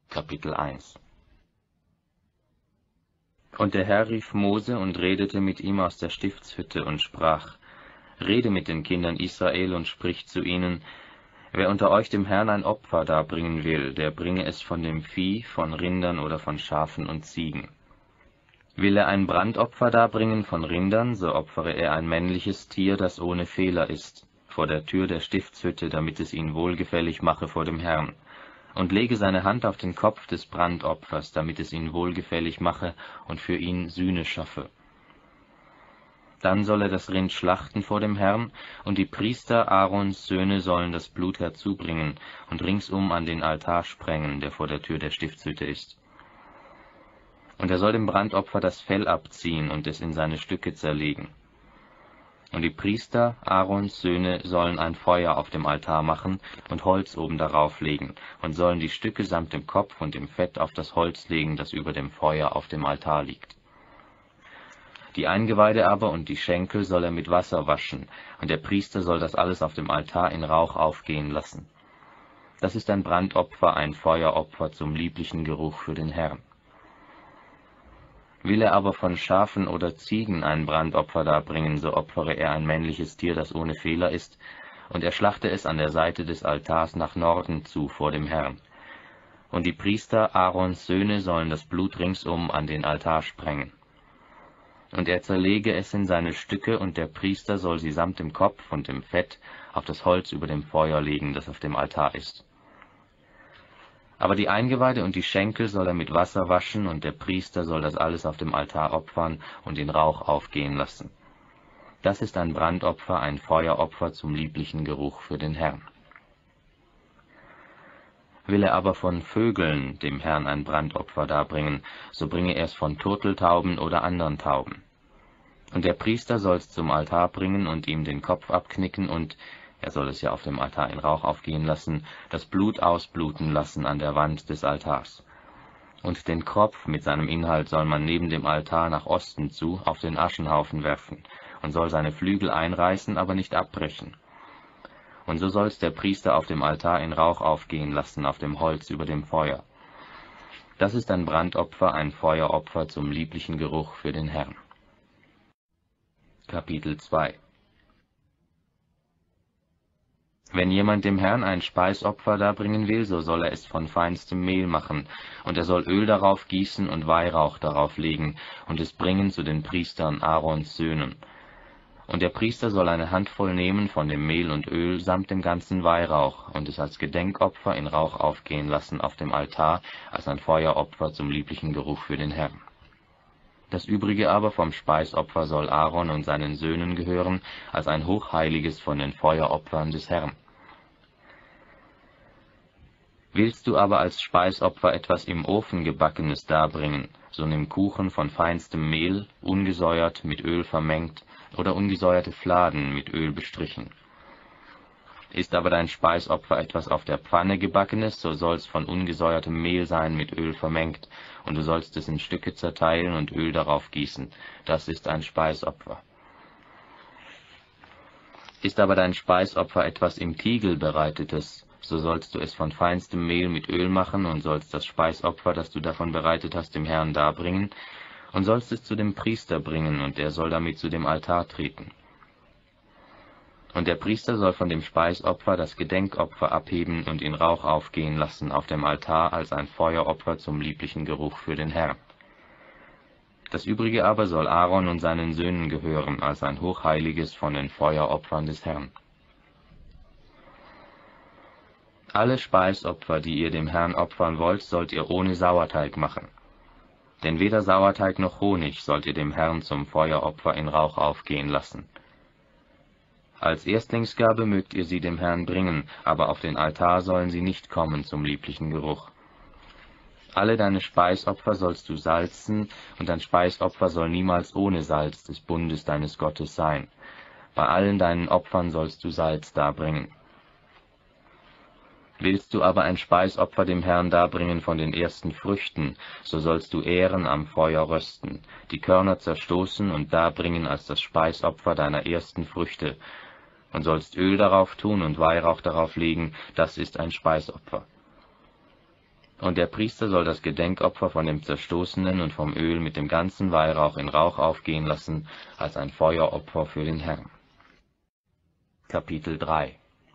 Kapitel 1. Und der Herr rief Mose und redete mit ihm aus der Stiftshütte und sprach: Rede mit den Kindern Israel und sprich zu ihnen: Wer unter euch dem Herrn ein Opfer darbringen will, der bringe es von dem Vieh, von Rindern oder von Schafen und Ziegen. Will er ein Brandopfer darbringen von Rindern, so opfere er ein männliches Tier, das ohne Fehler ist, vor der Tür der Stiftshütte, damit es ihn wohlgefällig mache vor dem Herrn. Und lege seine Hand auf den Kopf des Brandopfers, damit es ihn wohlgefällig mache und für ihn Sühne schaffe. Dann soll er das Rind schlachten vor dem Herrn, und die Priester Aarons Söhne sollen das Blut herzubringen und ringsum an den Altar sprengen, der vor der Tür der Stiftshütte ist. Und er soll dem Brandopfer das Fell abziehen und es in seine Stücke zerlegen. Und die Priester Aarons Söhne sollen ein Feuer auf dem Altar machen und Holz oben darauf legen, und sollen die Stücke samt dem Kopf und dem Fett auf das Holz legen, das über dem Feuer auf dem Altar liegt. Die Eingeweide aber und die Schenkel soll er mit Wasser waschen, und der Priester soll das alles auf dem Altar in Rauch aufgehen lassen. Das ist ein Brandopfer, ein Feueropfer zum lieblichen Geruch für den Herrn. Will er aber von Schafen oder Ziegen ein Brandopfer darbringen, so opfere er ein männliches Tier, das ohne Fehler ist, und er schlachte es an der Seite des Altars nach Norden zu vor dem Herrn. Und die Priester Aarons Söhne sollen das Blut ringsum an den Altar sprengen. Und er zerlege es in seine Stücke, und der Priester soll sie samt dem Kopf und dem Fett auf das Holz über dem Feuer legen, das auf dem Altar ist. Aber die Eingeweide und die Schenkel soll er mit Wasser waschen, und der Priester soll das alles auf dem Altar opfern und in Rauch aufgehen lassen. Das ist ein Brandopfer, ein Feueropfer zum lieblichen Geruch für den Herrn. Will er aber von Vögeln dem Herrn ein Brandopfer darbringen, so bringe er es von Turteltauben oder anderen Tauben. Und der Priester soll es zum Altar bringen und ihm den Kopf abknicken, und er soll es ja auf dem Altar in Rauch aufgehen lassen, das Blut ausbluten lassen an der Wand des Altars. Und den Kropf mit seinem Inhalt soll man neben dem Altar nach Osten zu auf den Aschenhaufen werfen, und soll seine Flügel einreißen, aber nicht abbrechen. Und so soll's der Priester auf dem Altar in Rauch aufgehen lassen, auf dem Holz über dem Feuer. Das ist ein Brandopfer, ein Feueropfer zum lieblichen Geruch für den Herrn. Kapitel 2. Wenn jemand dem Herrn ein Speisopfer darbringen will, so soll er es von feinstem Mehl machen, und er soll Öl darauf gießen und Weihrauch darauf legen, und es bringen zu den Priestern Aarons Söhnen. Und der Priester soll eine Handvoll nehmen von dem Mehl und Öl samt dem ganzen Weihrauch, und es als Gedenkopfer in Rauch aufgehen lassen auf dem Altar, als ein Feueropfer zum lieblichen Geruch für den Herrn. Das Übrige aber vom Speisopfer soll Aaron und seinen Söhnen gehören, als ein hochheiliges von den Feueropfern des Herrn. Willst du aber als Speisopfer etwas im Ofen gebackenes darbringen, so nimm Kuchen von feinstem Mehl, ungesäuert, mit Öl vermengt, oder ungesäuerte Fladen mit Öl bestrichen. Ist aber dein Speisopfer etwas auf der Pfanne gebackenes, so soll's von ungesäuertem Mehl sein mit Öl vermengt, und du sollst es in Stücke zerteilen und Öl darauf gießen. Das ist ein Speisopfer. Ist aber dein Speisopfer etwas im Tiegel bereitetes, so sollst du es von feinstem Mehl mit Öl machen und sollst das Speisopfer, das du davon bereitet hast, dem Herrn darbringen, und sollst es zu dem Priester bringen, und er soll damit zu dem Altar treten. Und der Priester soll von dem Speisopfer das Gedenkopfer abheben und in Rauch aufgehen lassen auf dem Altar als ein Feueropfer zum lieblichen Geruch für den Herrn. Das Übrige aber soll Aaron und seinen Söhnen gehören, als ein hochheiliges von den Feueropfern des Herrn. Alle Speisopfer, die ihr dem Herrn opfern wollt, sollt ihr ohne Sauerteig machen. Denn weder Sauerteig noch Honig sollt ihr dem Herrn zum Feueropfer in Rauch aufgehen lassen. Als Erstlingsgabe mögt ihr sie dem Herrn bringen, aber auf den Altar sollen sie nicht kommen zum lieblichen Geruch. Alle deine Speisopfer sollst du salzen, und dein Speisopfer soll niemals ohne Salz des Bundes deines Gottes sein. Bei allen deinen Opfern sollst du Salz darbringen. Willst du aber ein Speisopfer dem Herrn darbringen von den ersten Früchten, so sollst du Ähren am Feuer rösten, die Körner zerstoßen und darbringen als das Speisopfer deiner ersten Früchte, und sollst Öl darauf tun und Weihrauch darauf legen, das ist ein Speisopfer. Und der Priester soll das Gedenkopfer von dem Zerstoßenen und vom Öl mit dem ganzen Weihrauch in Rauch aufgehen lassen, als ein Feueropfer für den Herrn. Kapitel 3.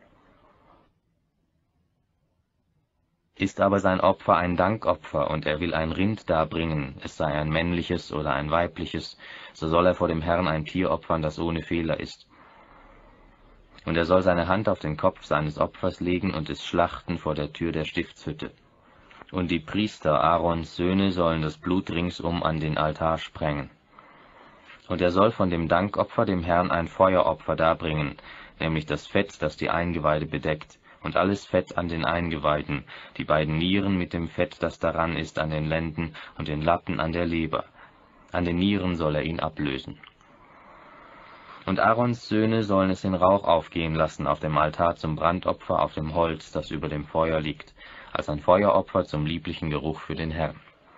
Ist aber sein Opfer ein Dankopfer, und er will ein Rind darbringen, es sei ein männliches oder ein weibliches, so soll er vor dem Herrn ein Tier opfern, das ohne Fehler ist. Und er soll seine Hand auf den Kopf seines Opfers legen und es schlachten vor der Tür der Stiftshütte. Und die Priester, Aarons Söhne, sollen das Blut ringsum an den Altar sprengen. Und er soll von dem Dankopfer dem Herrn ein Feueropfer darbringen, nämlich das Fett, das die Eingeweide bedeckt, und alles Fett an den Eingeweiden, die beiden Nieren mit dem Fett, das daran ist, an den Lenden, und den Lappen an der Leber. An den Nieren soll er ihn ablösen. Und Aarons Söhne sollen es in Rauch aufgehen lassen auf dem Altar zum Brandopfer auf dem Holz, das über dem Feuer liegt, als ein Feueropfer zum lieblichen Geruch für den Herrn.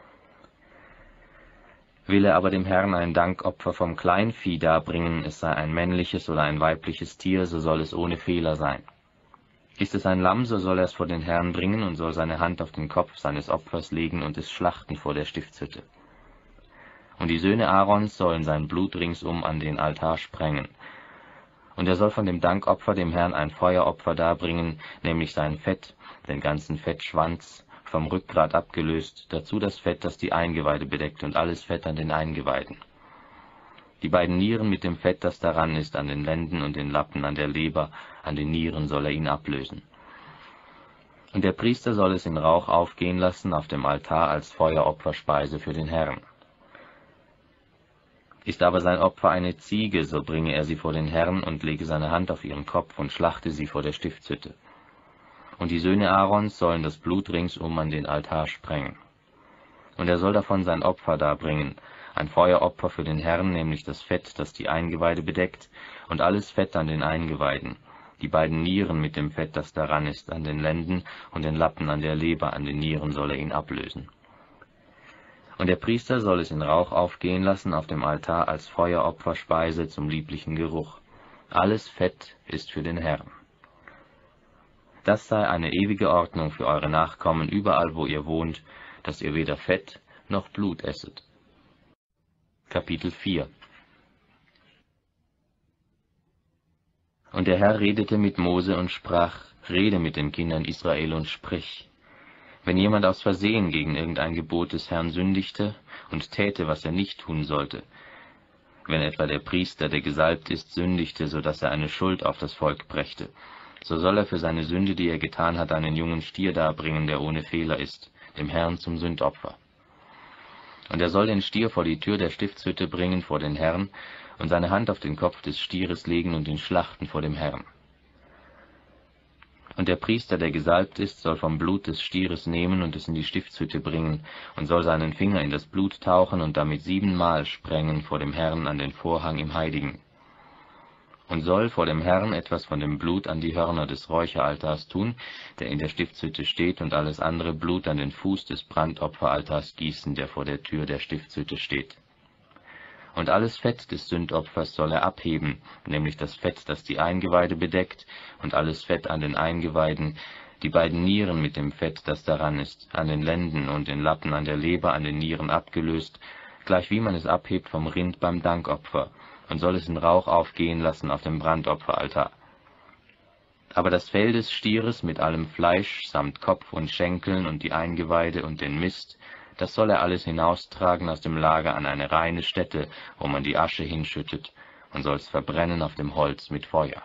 Will er aber dem Herrn ein Dankopfer vom Kleinvieh darbringen, es sei ein männliches oder ein weibliches Tier, so soll es ohne Fehler sein. Ist es ein Lamm, so soll er es vor den Herrn bringen und soll seine Hand auf den Kopf seines Opfers legen und es schlachten vor der Stiftshütte. Und die Söhne Aarons sollen sein Blut ringsum an den Altar sprengen. Und er soll von dem Dankopfer dem Herrn ein Feueropfer darbringen, nämlich sein Fett, den ganzen Fettschwanz, vom Rückgrat abgelöst, dazu das Fett, das die Eingeweide bedeckt, und alles Fett an den Eingeweiden. Die beiden Nieren mit dem Fett, das daran ist, an den Lenden und den Lappen an der Leber, an den Nieren soll er ihn ablösen. Und der Priester soll es in Rauch aufgehen lassen auf dem Altar als Feueropferspeise für den Herrn. Ist aber sein Opfer eine Ziege, so bringe er sie vor den Herrn und lege seine Hand auf ihren Kopf und schlachte sie vor der Stiftshütte. Und die Söhne Aarons sollen das Blut ringsum an den Altar sprengen. Und er soll davon sein Opfer darbringen, ein Feueropfer für den Herrn, nämlich das Fett, das die Eingeweide bedeckt, und alles Fett an den Eingeweiden, die beiden Nieren mit dem Fett, das daran ist, an den Lenden, und den Lappen an der Leber, an den Nieren soll er ihn ablösen. Und der Priester soll es in Rauch aufgehen lassen auf dem Altar als Feueropferspeise zum lieblichen Geruch. Alles Fett ist für den Herrn. Das sei eine ewige Ordnung für eure Nachkommen überall, wo ihr wohnt, dass ihr weder Fett noch Blut esset. Kapitel 4. Und der Herr redete mit Mose und sprach: Rede mit den Kindern Israel und sprich: Wenn jemand aus Versehen gegen irgendein Gebot des Herrn sündigte und täte, was er nicht tun sollte, wenn etwa der Priester, der gesalbt ist, sündigte, so dass er eine Schuld auf das Volk brächte, so soll er für seine Sünde, die er getan hat, einen jungen Stier darbringen, der ohne Fehler ist, dem Herrn zum Sündopfer. Und er soll den Stier vor die Tür der Stiftshütte bringen vor den Herrn und seine Hand auf den Kopf des Stieres legen und ihn schlachten vor dem Herrn. Und der Priester, der gesalbt ist, soll vom Blut des Stieres nehmen und es in die Stiftshütte bringen und soll seinen Finger in das Blut tauchen und damit 7-mal sprengen vor dem Herrn an den Vorhang im Heiligen. Und soll vor dem Herrn etwas von dem Blut an die Hörner des Räucheraltars tun, der in der Stiftshütte steht, und alles andere Blut an den Fuß des Brandopferaltars gießen, der vor der Tür der Stiftshütte steht. Und alles Fett des Sündopfers soll er abheben, nämlich das Fett, das die Eingeweide bedeckt, und alles Fett an den Eingeweiden, die beiden Nieren mit dem Fett, das daran ist, an den Lenden und den Lappen an der Leber an den Nieren abgelöst, gleichwie man es abhebt vom Rind beim Dankopfer, und soll es in Rauch aufgehen lassen auf dem Brandopferaltar. Aber das Fell des Stieres mit allem Fleisch samt Kopf und Schenkeln und die Eingeweide und den Mist, das soll er alles hinaustragen aus dem Lager an eine reine Stätte, wo man die Asche hinschüttet, und soll's verbrennen auf dem Holz mit Feuer.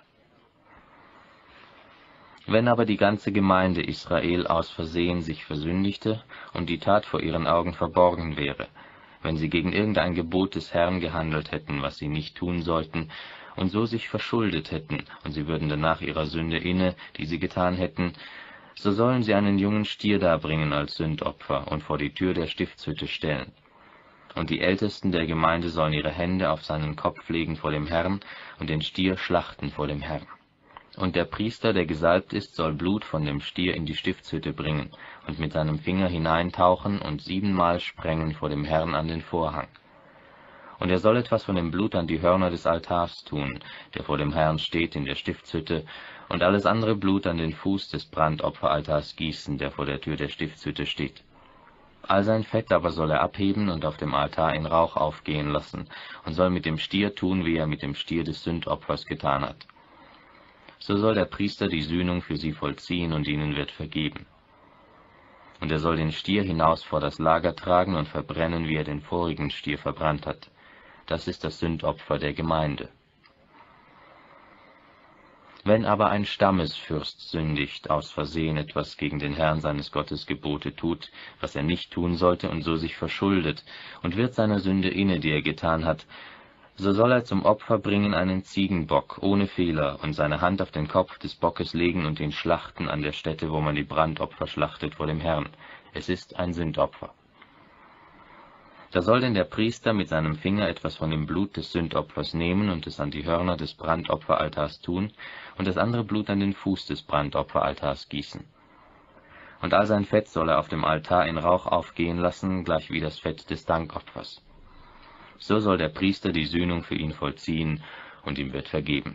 Wenn aber die ganze Gemeinde Israel aus Versehen sich versündigte und die Tat vor ihren Augen verborgen wäre, wenn sie gegen irgendein Gebot des Herrn gehandelt hätten, was sie nicht tun sollten, und so sich verschuldet hätten, und sie würden danach ihrer Sünde inne, die sie getan hätten, so sollen sie einen jungen Stier darbringen als Sündopfer und vor die Tür der Stiftshütte stellen. Und die Ältesten der Gemeinde sollen ihre Hände auf seinen Kopf legen vor dem Herrn und den Stier schlachten vor dem Herrn. Und der Priester, der gesalbt ist, soll Blut von dem Stier in die Stiftshütte bringen und mit seinem Finger hineintauchen und 7-mal sprengen vor dem Herrn an den Vorhang. Und er soll etwas von dem Blut an die Hörner des Altars tun, der vor dem Herrn steht in der Stiftshütte, und alles andere Blut an den Fuß des Brandopferaltars gießen, der vor der Tür der Stiftshütte steht. All sein Fett aber soll er abheben und auf dem Altar in Rauch aufgehen lassen, und soll mit dem Stier tun, wie er mit dem Stier des Sündopfers getan hat. So soll der Priester die Sühnung für sie vollziehen, und ihnen wird vergeben. Und er soll den Stier hinaus vor das Lager tragen und verbrennen, wie er den vorigen Stier verbrannt hat. Das ist das Sündopfer der Gemeinde. Wenn aber ein Stammesfürst sündigt, aus Versehen etwas gegen den Herrn seines Gottes Gebote tut, was er nicht tun sollte, und so sich verschuldet, und wird seiner Sünde inne, die er getan hat, so soll er zum Opfer bringen einen Ziegenbock ohne Fehler und seine Hand auf den Kopf des Bockes legen und ihn schlachten an der Stätte, wo man die Brandopfer schlachtet vor dem Herrn. Es ist ein Sündopfer. Da soll denn der Priester mit seinem Finger etwas von dem Blut des Sündopfers nehmen und es an die Hörner des Brandopferaltars tun und das andere Blut an den Fuß des Brandopferaltars gießen. Und all sein Fett soll er auf dem Altar in Rauch aufgehen lassen, gleich wie das Fett des Dankopfers. So soll der Priester die Sühnung für ihn vollziehen, und ihm wird vergeben.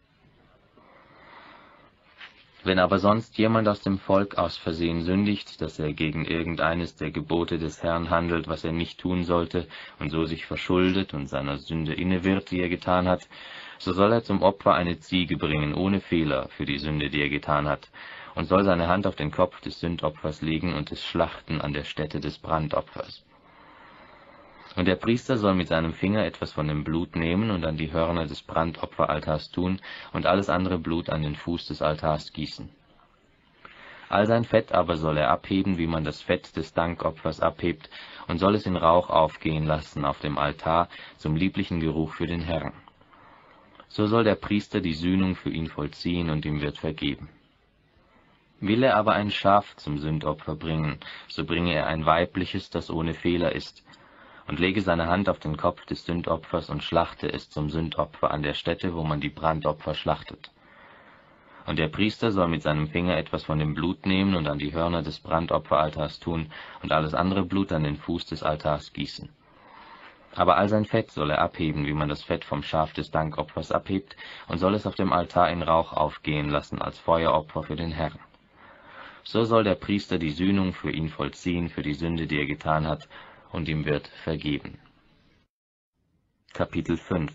Wenn aber sonst jemand aus dem Volk aus Versehen sündigt, dass er gegen irgendeines der Gebote des Herrn handelt, was er nicht tun sollte, und so sich verschuldet und seiner Sünde inne wird, die er getan hat, so soll er zum Opfer eine Ziege bringen, ohne Fehler, für die Sünde, die er getan hat, und soll seine Hand auf den Kopf des Sündopfers legen und es schlachten an der Stätte des Brandopfers. Und der Priester soll mit seinem Finger etwas von dem Blut nehmen und an die Hörner des Brandopferaltars tun und alles andere Blut an den Fuß des Altars gießen. All sein Fett aber soll er abheben, wie man das Fett des Dankopfers abhebt, und soll es in Rauch aufgehen lassen auf dem Altar zum lieblichen Geruch für den Herrn. So soll der Priester die Sühnung für ihn vollziehen, und ihm wird vergeben. Will er aber ein Schaf zum Sündopfer bringen, so bringe er ein weibliches, das ohne Fehler ist, und lege seine Hand auf den Kopf des Sündopfers und schlachte es zum Sündopfer an der Stätte, wo man die Brandopfer schlachtet. Und der Priester soll mit seinem Finger etwas von dem Blut nehmen und an die Hörner des Brandopferaltars tun und alles andere Blut an den Fuß des Altars gießen. Aber all sein Fett soll er abheben, wie man das Fett vom Schaf des Dankopfers abhebt, und soll es auf dem Altar in Rauch aufgehen lassen als Feueropfer für den Herrn. So soll der Priester die Sühnung für ihn vollziehen, für die Sünde, die er getan hat, und ihm wird vergeben. Kapitel 5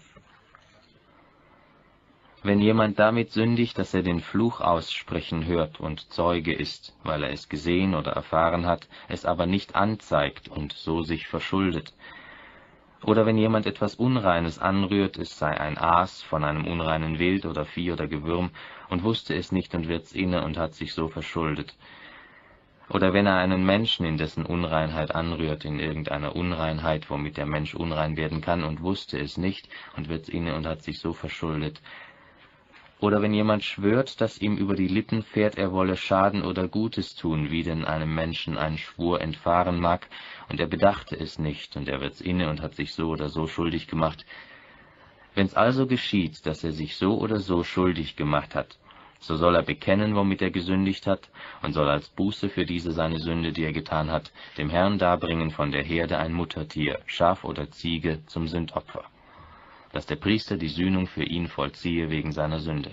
Wenn jemand damit sündigt, dass er den Fluch aussprechen hört und Zeuge ist, weil er es gesehen oder erfahren hat, es aber nicht anzeigt und so sich verschuldet, oder wenn jemand etwas Unreines anrührt, es sei ein Aas von einem unreinen Wild oder Vieh oder Gewürm, und wusste es nicht und wird's inne und hat sich so verschuldet, oder wenn er einen Menschen in dessen Unreinheit anrührt, in irgendeiner Unreinheit, womit der Mensch unrein werden kann, und wusste es nicht, und wird's inne und hat sich so verschuldet. Oder wenn jemand schwört, dass ihm über die Lippen fährt, er wolle Schaden oder Gutes tun, wie denn einem Menschen ein Schwur entfahren mag, und er bedachte es nicht, und er wird's inne und hat sich so oder so schuldig gemacht. Wenn's also geschieht, dass er sich so oder so schuldig gemacht hat, so soll er bekennen, womit er gesündigt hat, und soll als Buße für diese seine Sünde, die er getan hat, dem Herrn darbringen von der Herde ein Muttertier, Schaf oder Ziege, zum Sündopfer, dass der Priester die Sühnung für ihn vollziehe wegen seiner Sünde.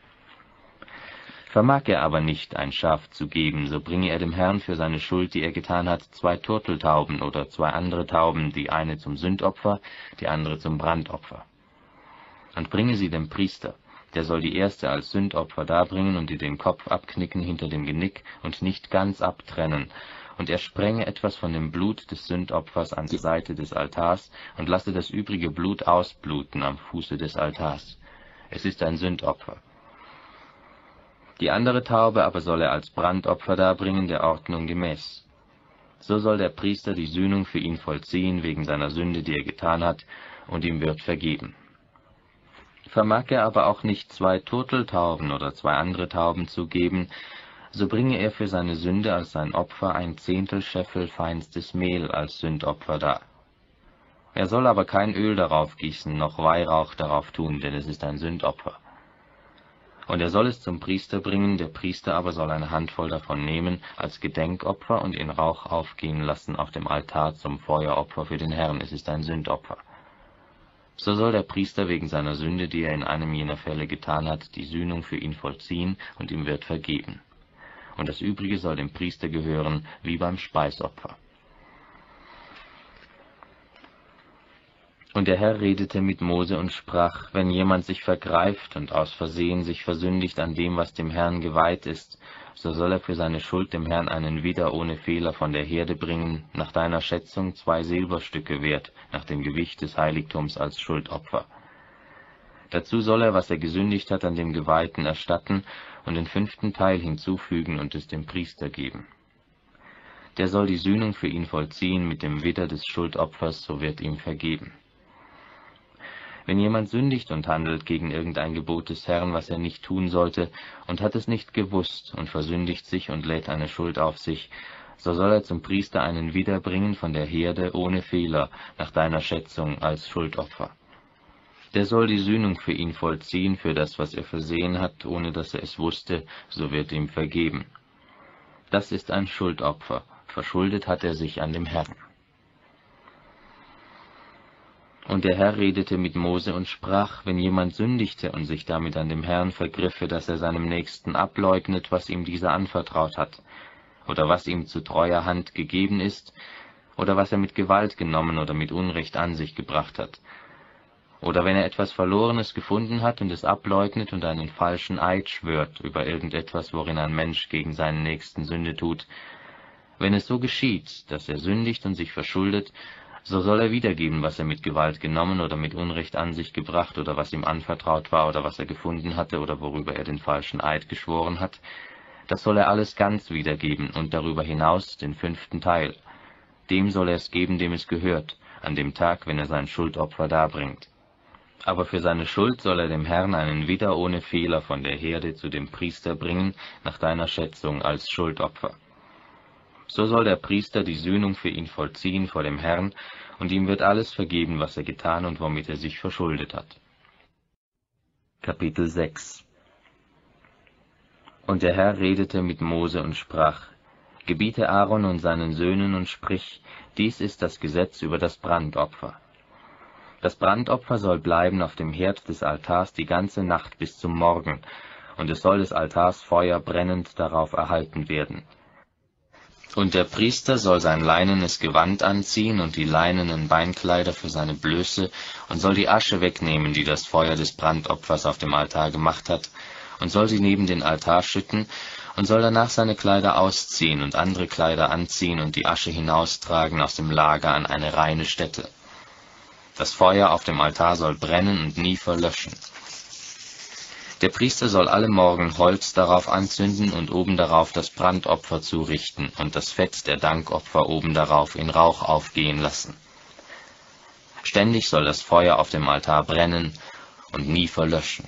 Vermag er aber nicht, ein Schaf zu geben, so bringe er dem Herrn für seine Schuld, die er getan hat, 2 Turteltauben oder 2 andere Tauben, die eine zum Sündopfer, die andere zum Brandopfer. Und bringe sie dem Priester. Der soll die erste als Sündopfer darbringen und ihr den Kopf abknicken hinter dem Genick und nicht ganz abtrennen, und er sprenge etwas von dem Blut des Sündopfers an die Seite des Altars und lasse das übrige Blut ausbluten am Fuße des Altars. Es ist ein Sündopfer. Die andere Taube aber soll er als Brandopfer darbringen, der Ordnung gemäß. So soll der Priester die Sühnung für ihn vollziehen wegen seiner Sünde, die er getan hat, und ihm wird vergeben. Vermag er aber auch nicht 2 Turteltauben oder 2 andere Tauben zu geben, so bringe er für seine Sünde als sein Opfer 1/10 Scheffel feinstes Mehl als Sündopfer dar. Er soll aber kein Öl darauf gießen, noch Weihrauch darauf tun, denn es ist ein Sündopfer. Und er soll es zum Priester bringen, der Priester aber soll eine Handvoll davon nehmen als Gedenkopfer und in Rauch aufgehen lassen auf dem Altar zum Feueropfer für den Herrn, es ist ein Sündopfer. So soll der Priester wegen seiner Sünde, die er in einem jener Fälle getan hat, die Sühnung für ihn vollziehen, und ihm wird vergeben. Und das Übrige soll dem Priester gehören, wie beim Speisopfer. Und der Herr redete mit Mose und sprach, wenn jemand sich vergreift und aus Versehen sich versündigt an dem, was dem Herrn geweiht ist, so soll er für seine Schuld dem Herrn einen Widder ohne Fehler von der Herde bringen, nach deiner Schätzung 2 Silberstücke wert, nach dem Gewicht des Heiligtums als Schuldopfer. Dazu soll er, was er gesündigt hat, an dem Geweihten erstatten und den 5. Teil hinzufügen und es dem Priester geben. Der soll die Sühnung für ihn vollziehen mit dem Widder des Schuldopfers, so wird ihm vergeben. Wenn jemand sündigt und handelt gegen irgendein Gebot des Herrn, was er nicht tun sollte, und hat es nicht gewusst und versündigt sich und lädt eine Schuld auf sich, so soll er zum Priester einen Widder bringen von der Herde ohne Fehler, nach deiner Schätzung als Schuldopfer. Der soll die Sühnung für ihn vollziehen, für das, was er versehen hat, ohne dass er es wusste, so wird ihm vergeben. Das ist ein Schuldopfer, verschuldet hat er sich an dem Herrn. Und der Herr redete mit Mose und sprach, wenn jemand sündigte und sich damit an dem Herrn vergriffe, dass er seinem Nächsten ableugnet, was ihm dieser anvertraut hat, oder was ihm zu treuer Hand gegeben ist, oder was er mit Gewalt genommen oder mit Unrecht an sich gebracht hat, oder wenn er etwas Verlorenes gefunden hat und es ableugnet und einen falschen Eid schwört über irgendetwas, worin ein Mensch gegen seinen Nächsten Sünde tut, wenn es so geschieht, dass er sündigt und sich verschuldet, so soll er wiedergeben, was er mit Gewalt genommen oder mit Unrecht an sich gebracht oder was ihm anvertraut war oder was er gefunden hatte oder worüber er den falschen Eid geschworen hat. Das soll er alles ganz wiedergeben und darüber hinaus den 5. Teil. Dem soll er es geben, dem es gehört, an dem Tag, wenn er sein Schuldopfer darbringt. Aber für seine Schuld soll er dem Herrn einen Widder ohne Fehler von der Herde zu dem Priester bringen, nach deiner Schätzung als Schuldopfer. So soll der Priester die Sühnung für ihn vollziehen vor dem Herrn, und ihm wird alles vergeben, was er getan und womit er sich verschuldet hat. Kapitel 6 Und der Herr redete mit Mose und sprach, Gebiete Aaron und seinen Söhnen und sprich, dies ist das Gesetz über das Brandopfer. Das Brandopfer soll bleiben auf dem Herd des Altars die ganze Nacht bis zum Morgen, und es soll des Altars Feuer brennend darauf erhalten werden. Und der Priester soll sein leinenes Gewand anziehen und die leinenen Beinkleider für seine Blöße und soll die Asche wegnehmen, die das Feuer des Brandopfers auf dem Altar gemacht hat, und soll sie neben den Altar schütten und soll danach seine Kleider ausziehen und andere Kleider anziehen und die Asche hinaustragen aus dem Lager an eine reine Stätte. Das Feuer auf dem Altar soll brennen und nie verlöschen. Der Priester soll alle Morgen Holz darauf anzünden und oben darauf das Brandopfer zurichten und das Fett der Dankopfer oben darauf in Rauch aufgehen lassen. Ständig soll das Feuer auf dem Altar brennen und nie verlöschen.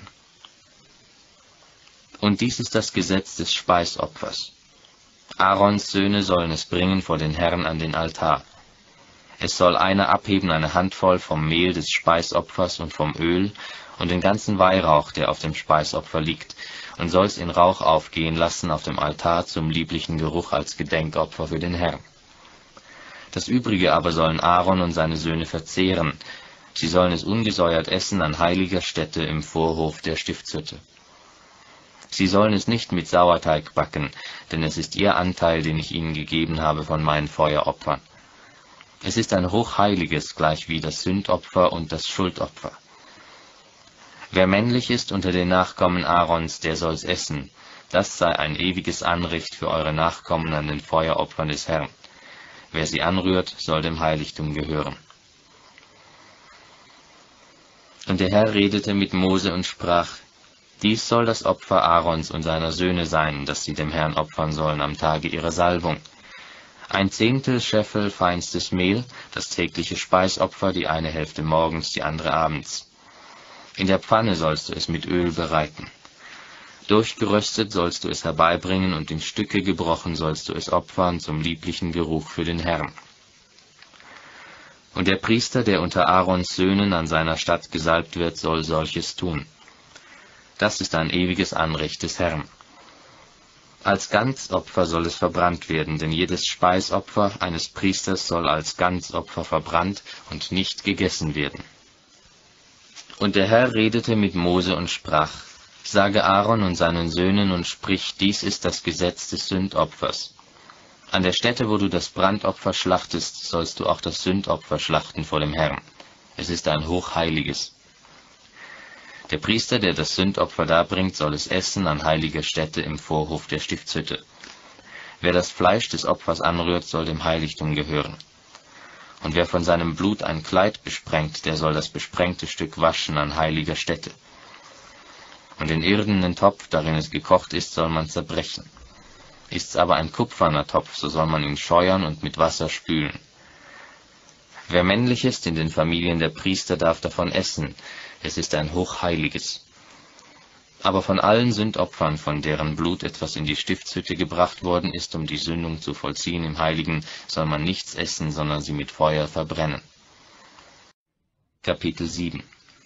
Und dies ist das Gesetz des Speisopfers. Aarons Söhne sollen es bringen vor den Herrn an den Altar. Es soll einer abheben eine Handvoll vom Mehl des Speisopfers und vom Öl und den ganzen Weihrauch, der auf dem Speisopfer liegt, und soll's in Rauch aufgehen lassen auf dem Altar zum lieblichen Geruch als Gedenkopfer für den Herrn. Das Übrige aber sollen Aaron und seine Söhne verzehren. Sie sollen es ungesäuert essen an heiliger Stätte im Vorhof der Stiftshütte. Sie sollen es nicht mit Sauerteig backen, denn es ist ihr Anteil, den ich ihnen gegeben habe von meinen Feueropfern. Es ist ein hochheiliges, gleich wie das Sündopfer und das Schuldopfer. Wer männlich ist unter den Nachkommen Aarons, der soll's essen. Das sei ein ewiges Anrecht für eure Nachkommen an den Feueropfern des Herrn. Wer sie anrührt, soll dem Heiligtum gehören. Und der Herr redete mit Mose und sprach, dies soll das Opfer Aarons und seiner Söhne sein, das sie dem Herrn opfern sollen am Tage ihrer Salbung. 1/10 Scheffel feinstes Mehl, das tägliche Speisopfer, die eine Hälfte morgens, die andere abends. In der Pfanne sollst du es mit Öl bereiten. Durchgeröstet sollst du es herbeibringen und in Stücke gebrochen sollst du es opfern zum lieblichen Geruch für den Herrn. Und der Priester, der unter Aarons Söhnen an seiner Statt gesalbt wird, soll solches tun. Das ist ein ewiges Anrecht des Herrn. Als Ganzopfer soll es verbrannt werden, denn jedes Speisopfer eines Priesters soll als Ganzopfer verbrannt und nicht gegessen werden. Und der Herr redete mit Mose und sprach: Sage Aaron und seinen Söhnen und sprich, dies ist das Gesetz des Sündopfers. An der Stätte, wo du das Brandopfer schlachtest, sollst du auch das Sündopfer schlachten vor dem Herrn. Es ist ein hochheiliges. Der Priester, der das Sündopfer darbringt, soll es essen an heiliger Stätte im Vorhof der Stiftshütte. Wer das Fleisch des Opfers anrührt, soll dem Heiligtum gehören. Und wer von seinem Blut ein Kleid besprengt, der soll das besprengte Stück waschen an heiliger Stätte. Und den irdenen Topf, darin es gekocht ist, soll man zerbrechen. Ist's aber ein kupferner Topf, so soll man ihn scheuern und mit Wasser spülen. Wer männlich ist in den Familien der Priester, darf davon essen, es ist ein hochheiliges. Aber von allen Sündopfern, von deren Blut etwas in die Stiftshütte gebracht worden ist, um die Sündung zu vollziehen im Heiligen, soll man nichts essen, sondern sie mit Feuer verbrennen. Kapitel 7.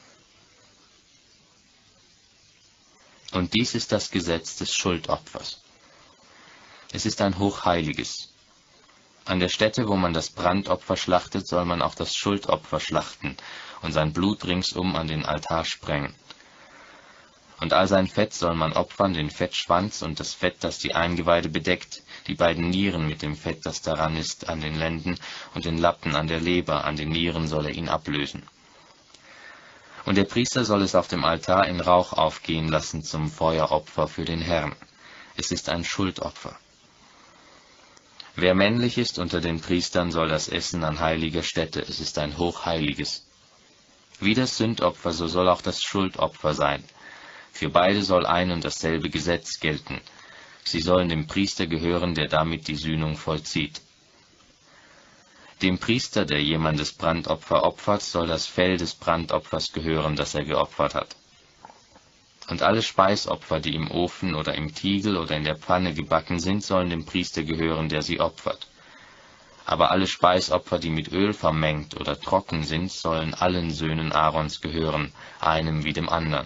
Und dies ist das Gesetz des Schuldopfers. Es ist ein hochheiliges. An der Stätte, wo man das Brandopfer schlachtet, soll man auch das Schuldopfer schlachten und sein Blut ringsum an den Altar sprengen. Und all sein Fett soll man opfern, den Fettschwanz und das Fett, das die Eingeweide bedeckt, die beiden Nieren mit dem Fett, das daran ist, an den Lenden, und den Lappen an der Leber, an den Nieren soll er ihn ablösen. Und der Priester soll es auf dem Altar in Rauch aufgehen lassen zum Feueropfer für den Herrn. Es ist ein Schuldopfer. Wer männlich ist unter den Priestern, soll das essen an heiliger Stätte, es ist ein hochheiliges. Wie das Sündopfer, so soll auch das Schuldopfer sein. Für beide soll ein und dasselbe Gesetz gelten. Sie sollen dem Priester gehören, der damit die Sühnung vollzieht. Dem Priester, der jemandes Brandopfer opfert, soll das Fell des Brandopfers gehören, das er geopfert hat. Und alle Speisopfer, die im Ofen oder im Tiegel oder in der Pfanne gebacken sind, sollen dem Priester gehören, der sie opfert. Aber alle Speisopfer, die mit Öl vermengt oder trocken sind, sollen allen Söhnen Aarons gehören, einem wie dem anderen.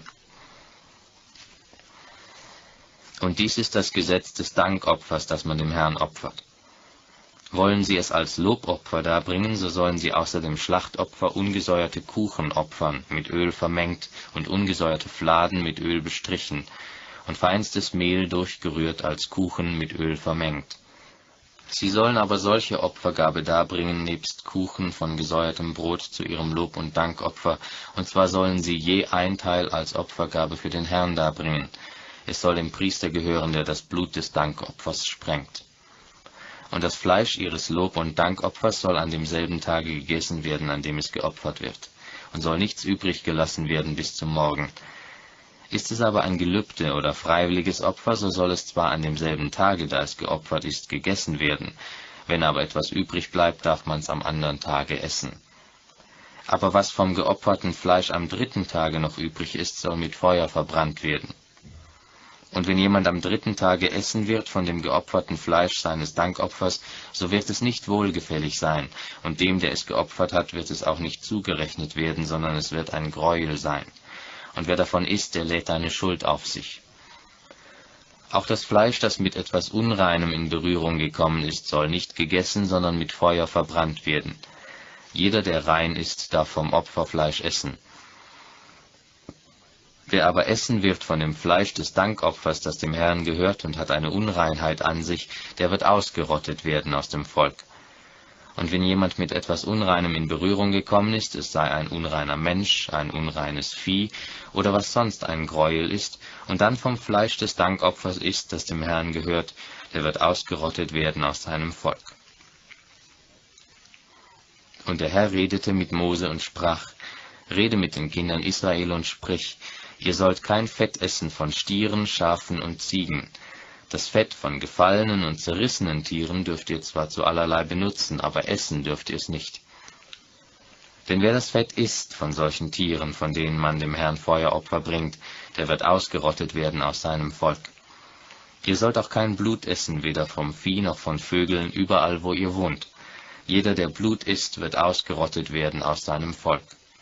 Und dies ist das Gesetz des Dankopfers, das man dem Herrn opfert. Wollen sie es als Lobopfer darbringen, so sollen sie außer dem Schlachtopfer ungesäuerte Kuchen opfern, mit Öl vermengt, und ungesäuerte Fladen mit Öl bestrichen, und feinstes Mehl durchgerührt als Kuchen mit Öl vermengt. Sie sollen aber solche Opfergabe darbringen, nebst Kuchen von gesäuertem Brot zu ihrem Lob- und Dankopfer, und zwar sollen sie je ein Teil als Opfergabe für den Herrn darbringen. Es soll dem Priester gehören, der das Blut des Dankopfers sprengt. Und das Fleisch ihres Lob- und Dankopfers soll an demselben Tage gegessen werden, an dem es geopfert wird, und soll nichts übrig gelassen werden bis zum Morgen. Ist es aber ein Gelübde oder freiwilliges Opfer, so soll es zwar an demselben Tage, da es geopfert ist, gegessen werden. Wenn aber etwas übrig bleibt, darf man es am anderen Tage essen. Aber was vom geopferten Fleisch am 3. Tage noch übrig ist, soll mit Feuer verbrannt werden. Und wenn jemand am 3. Tage essen wird von dem geopferten Fleisch seines Dankopfers, so wird es nicht wohlgefällig sein, und dem, der es geopfert hat, wird es auch nicht zugerechnet werden, sondern es wird ein Greuel sein. Und wer davon isst, der lädt eine Schuld auf sich. Auch das Fleisch, das mit etwas Unreinem in Berührung gekommen ist, soll nicht gegessen, sondern mit Feuer verbrannt werden. Jeder, der rein ist, darf vom Opferfleisch essen. Wer aber essen wird von dem Fleisch des Dankopfers, das dem Herrn gehört, und hat eine Unreinheit an sich, der wird ausgerottet werden aus dem Volk. Und wenn jemand mit etwas Unreinem in Berührung gekommen ist, es sei ein unreiner Mensch, ein unreines Vieh oder was sonst ein Greuel ist, und dann vom Fleisch des Dankopfers isst, das dem Herrn gehört, der wird ausgerottet werden aus seinem Volk. Und der Herr redete mit Mose und sprach: Rede mit den Kindern Israel und sprich: Ihr sollt kein Fett essen von Stieren, Schafen und Ziegen. Das Fett von gefallenen und zerrissenen Tieren dürft ihr zwar zu allerlei benutzen, aber essen dürft ihr es nicht. Denn wer das Fett isst von solchen Tieren, von denen man dem Herrn Feueropfer bringt, der wird ausgerottet werden aus seinem Volk. Ihr sollt auch kein Blut essen, weder vom Vieh noch von Vögeln, überall wo ihr wohnt. Jeder, der Blut isst, wird ausgerottet werden aus seinem Volk.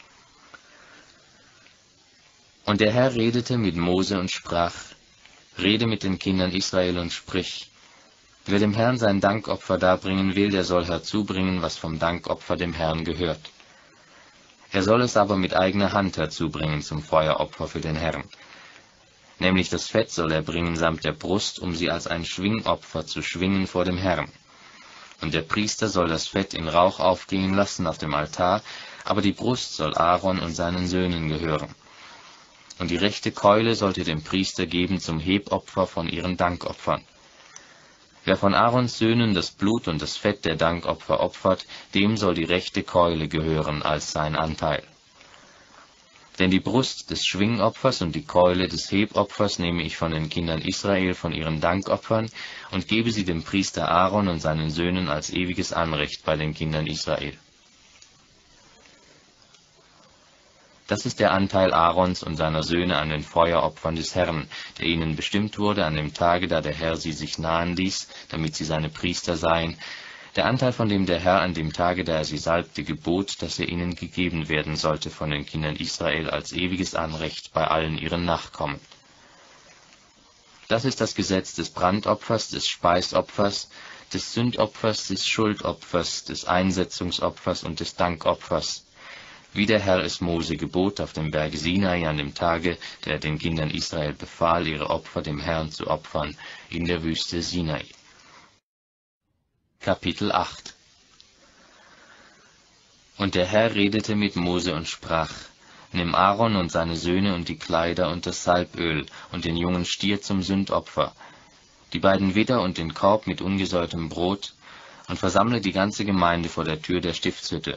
Und der Herr redete mit Mose und sprach: Rede mit den Kindern Israel und sprich: Wer dem Herrn sein Dankopfer darbringen will, der soll herzubringen, was vom Dankopfer dem Herrn gehört. Er soll es aber mit eigener Hand herzubringen zum Feueropfer für den Herrn. Nämlich das Fett soll er bringen samt der Brust, um sie als ein Schwingopfer zu schwingen vor dem Herrn. Und der Priester soll das Fett in Rauch aufgehen lassen auf dem Altar, aber die Brust soll Aaron und seinen Söhnen gehören. Und die rechte Keule sollte dem Priester geben zum Hebopfer von ihren Dankopfern. Wer von Aarons Söhnen das Blut und das Fett der Dankopfer opfert, dem soll die rechte Keule gehören als sein Anteil. Denn die Brust des Schwingopfers und die Keule des Hebopfers nehme ich von den Kindern Israel von ihren Dankopfern und gebe sie dem Priester Aaron und seinen Söhnen als ewiges Anrecht bei den Kindern Israel. Das ist der Anteil Aarons und seiner Söhne an den Feueropfern des Herrn, der ihnen bestimmt wurde an dem Tage, da der Herr sie sich nahen ließ, damit sie seine Priester seien, der Anteil, von dem der Herr an dem Tage, da er sie salbte, gebot, dass er ihnen gegeben werden sollte von den Kindern Israel als ewiges Anrecht bei allen ihren Nachkommen. Das ist das Gesetz des Brandopfers, des Speisopfers, des Sündopfers, des Schuldopfers, des Einsetzungsopfers und des Dankopfers, wie der Herr es Mose gebot auf dem Berge Sinai an dem Tage, der den Kindern Israel befahl, ihre Opfer dem Herrn zu opfern, in der Wüste Sinai. Kapitel 8. Und der Herr redete mit Mose und sprach: Nimm Aaron und seine Söhne und die Kleider und das Salböl und den jungen Stier zum Sündopfer, die beiden Widder und den Korb mit ungesäuertem Brot, und versammle die ganze Gemeinde vor der Tür der Stiftshütte.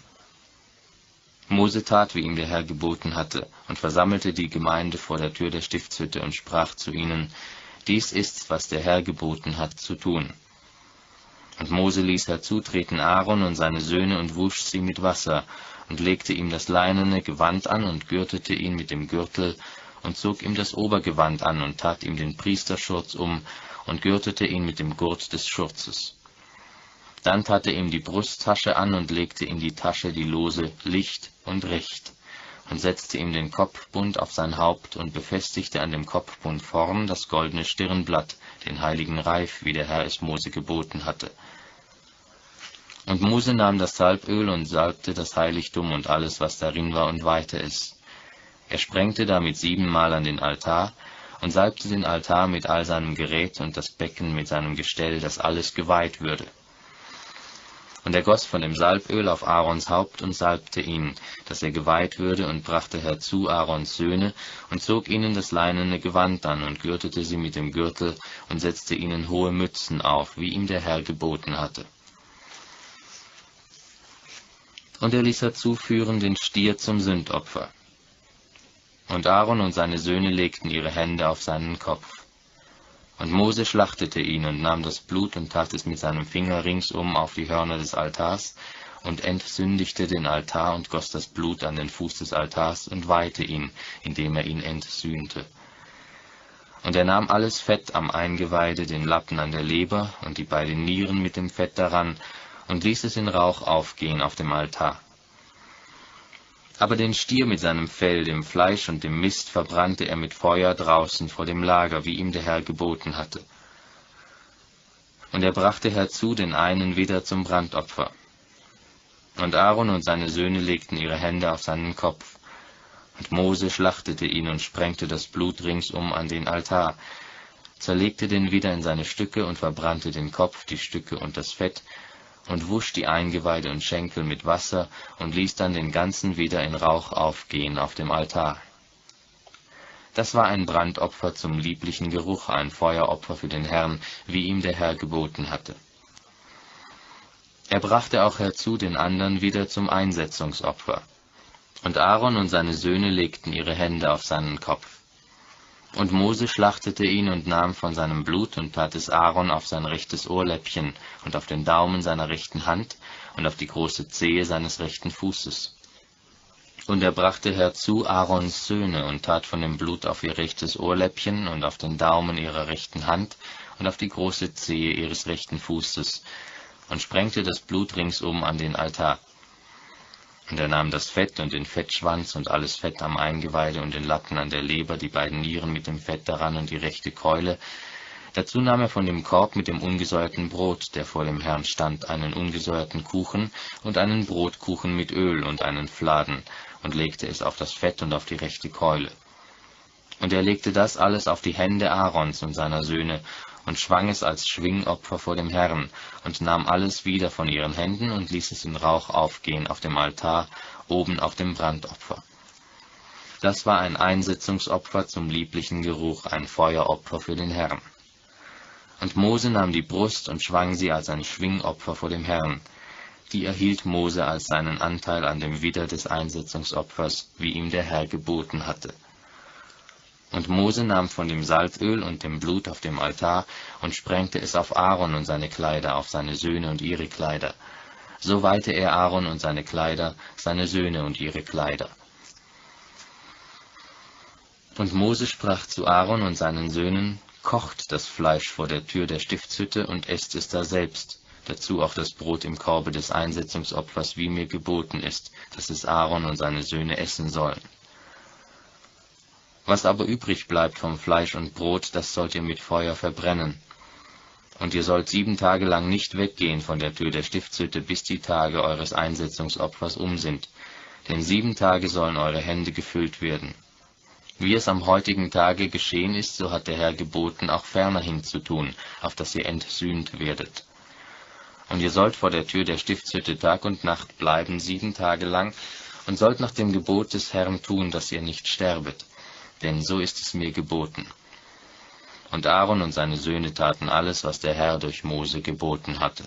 Mose tat, wie ihm der Herr geboten hatte, und versammelte die Gemeinde vor der Tür der Stiftshütte und sprach zu ihnen: Dies ist's, was der Herr geboten hat zu tun. Und Mose ließ herzutreten Aaron und seine Söhne und wusch sie mit Wasser und legte ihm das leinene Gewand an und gürtete ihn mit dem Gürtel und zog ihm das Obergewand an und tat ihm den Priesterschurz um und gürtete ihn mit dem Gurt des Schurzes. Dann tat er ihm die Brusttasche an und legte in die Tasche die Lose Licht und Recht und setzte ihm den Kopfbund auf sein Haupt und befestigte an dem Kopfbund vorn das goldene Stirnblatt, den heiligen Reif, wie der Herr es Mose geboten hatte. Und Mose nahm das Salböl und salbte das Heiligtum und alles, was darin war, und weihte es. Er sprengte damit 7-mal an den Altar und salbte den Altar mit all seinem Gerät und das Becken mit seinem Gestell, dass alles geweiht würde. Und er goss von dem Salböl auf Aarons Haupt und salbte ihn, dass er geweiht würde, und brachte herzu Aarons Söhne und zog ihnen das leinene Gewand an und gürtete sie mit dem Gürtel und setzte ihnen hohe Mützen auf, wie ihm der Herr geboten hatte. Und er ließ herzuführen den Stier zum Sündopfer. Und Aaron und seine Söhne legten ihre Hände auf seinen Kopf. Und Mose schlachtete ihn und nahm das Blut und tat es mit seinem Finger ringsum auf die Hörner des Altars und entsündigte den Altar und goss das Blut an den Fuß des Altars und weihte ihn, indem er ihn entsühnte. Und er nahm alles Fett am Eingeweide, den Lappen an der Leber und die beiden Nieren mit dem Fett daran und ließ es in Rauch aufgehen auf dem Altar. Aber den Stier mit seinem Fell, dem Fleisch und dem Mist verbrannte er mit Feuer draußen vor dem Lager, wie ihm der Herr geboten hatte. Und er brachte herzu den einen Widder zum Brandopfer. Und Aaron und seine Söhne legten ihre Hände auf seinen Kopf. Und Mose schlachtete ihn und sprengte das Blut ringsum an den Altar, zerlegte den Widder in seine Stücke und verbrannte den Kopf, die Stücke und das Fett, und wusch die Eingeweide und Schenkel mit Wasser und ließ dann den ganzen Widder in Rauch aufgehen auf dem Altar. Das war ein Brandopfer zum lieblichen Geruch, ein Feueropfer für den Herrn, wie ihm der Herr geboten hatte. Er brachte auch herzu den anderen Widder zum Einsetzungsopfer. Und Aaron und seine Söhne legten ihre Hände auf seinen Kopf. Und Mose schlachtete ihn und nahm von seinem Blut und tat es Aaron auf sein rechtes Ohrläppchen und auf den Daumen seiner rechten Hand und auf die große Zehe seines rechten Fußes. Und er brachte herzu Aarons Söhne und tat von dem Blut auf ihr rechtes Ohrläppchen und auf den Daumen ihrer rechten Hand und auf die große Zehe ihres rechten Fußes und sprengte das Blut ringsum an den Altar. Und er nahm das Fett und den Fettschwanz und alles Fett am Eingeweide und den Lappen an der Leber, die beiden Nieren mit dem Fett daran und die rechte Keule, Dazu nahm er von dem Korb mit dem ungesäuerten Brot, der vor dem Herrn stand, einen ungesäuerten Kuchen und einen Brotkuchen mit Öl und einen Fladen, und legte es auf das Fett und auf die rechte Keule. Und er legte das alles auf die Hände Aarons und seiner Söhne und schwang es als Schwingopfer vor dem Herrn und nahm alles wieder von ihren Händen und ließ es in Rauch aufgehen auf dem Altar, oben auf dem Brandopfer. Das war ein Einsetzungsopfer zum lieblichen Geruch, ein Feueropfer für den Herrn. Und Mose nahm die Brust und schwang sie als ein Schwingopfer vor dem Herrn. Die erhielt Mose als seinen Anteil an dem Widder des Einsetzungsopfers, wie ihm der Herr geboten hatte. Und Mose nahm von dem Salzöl und dem Blut auf dem Altar und sprengte es auf Aaron und seine Kleider, auf seine Söhne und ihre Kleider. So weihte er Aaron und seine Kleider, seine Söhne und ihre Kleider. Und Mose sprach zu Aaron und seinen Söhnen: Kocht das Fleisch vor der Tür der Stiftshütte und esst es daselbst, dazu auch das Brot im Korbe des Einsetzungsopfers, wie mir geboten ist, dass es Aaron und seine Söhne essen sollen. Was aber übrig bleibt vom Fleisch und Brot, das sollt ihr mit Feuer verbrennen. Und ihr sollt 7 Tage lang nicht weggehen von der Tür der Stiftshütte, bis die Tage eures Einsetzungsopfers sind, denn 7 Tage sollen eure Hände gefüllt werden. Wie es am heutigen Tage geschehen ist, so hat der Herr geboten, auch fernerhin zu tun, auf dass ihr entsühnt werdet. Und ihr sollt vor der Tür der Stiftshütte Tag und Nacht bleiben 7 Tage lang, und sollt nach dem Gebot des Herrn tun, dass ihr nicht sterbet, denn so ist es mir geboten. Und Aaron und seine Söhne taten alles, was der Herr durch Mose geboten hatte.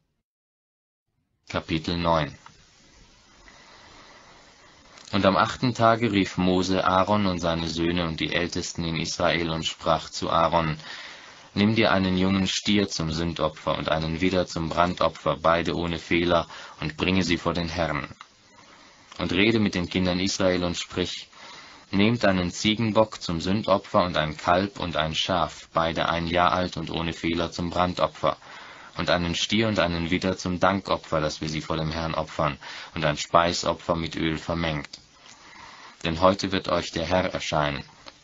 Kapitel 9. Und am 8. Tage rief Mose Aaron und seine Söhne und die Ältesten in Israel und sprach zu Aaron: Nimm dir einen jungen Stier zum Sündopfer und einen Widder zum Brandopfer, beide ohne Fehler, und bringe sie vor den Herrn. Und rede mit den Kindern Israel und sprich: Nehmt einen Ziegenbock zum Sündopfer und ein Kalb und ein Schaf, beide 1 Jahr alt und ohne Fehler zum Brandopfer, und einen Stier und einen Widder zum Dankopfer, dass wir sie vor dem Herrn opfern, und ein Speisopfer mit Öl vermengt. Denn heute wird euch der Herr erscheinen.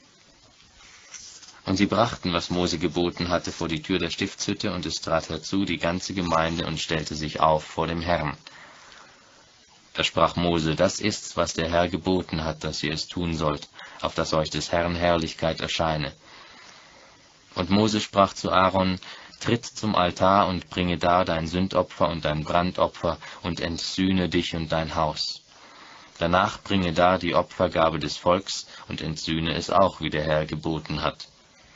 Und sie brachten, was Mose geboten hatte, vor die Tür der Stiftshütte, und es trat herzu die ganze Gemeinde und stellte sich auf vor dem Herrn. Da sprach Mose: Das ist's, was der Herr geboten hat, dass ihr es tun sollt, auf dass euch des Herrn Herrlichkeit erscheine. Und Mose sprach zu Aaron: Tritt zum Altar und bringe dar dein Sündopfer und dein Brandopfer und entsühne dich und dein Haus. Danach bringe dar die Opfergabe des Volks und entsühne es auch, wie der Herr geboten hat.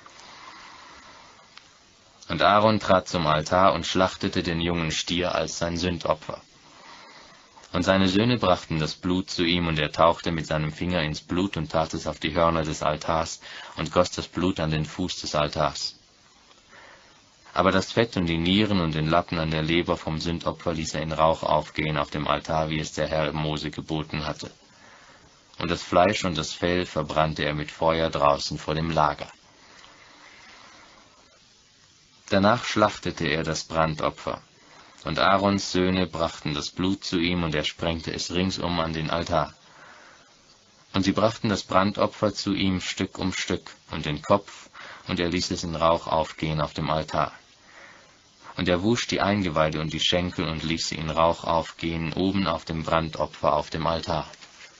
Und Aaron trat zum Altar und schlachtete den jungen Stier als sein Sündopfer. Und seine Söhne brachten das Blut zu ihm, und er tauchte mit seinem Finger ins Blut und tat es auf die Hörner des Altars und goss das Blut an den Fuß des Altars. Aber das Fett und die Nieren und den Lappen an der Leber vom Sündopfer ließ er in Rauch aufgehen auf dem Altar, wie es der Herr Mose geboten hatte. Und das Fleisch und das Fell verbrannte er mit Feuer draußen vor dem Lager. Danach schlachtete er das Brandopfer. Und Aarons Söhne brachten das Blut zu ihm, und er sprengte es ringsum an den Altar. Und sie brachten das Brandopfer zu ihm Stück um Stück, und den Kopf, und er ließ es in Rauch aufgehen auf dem Altar. Und er wusch die Eingeweide und die Schenkel und ließ sie in Rauch aufgehen, oben auf dem Brandopfer auf dem Altar.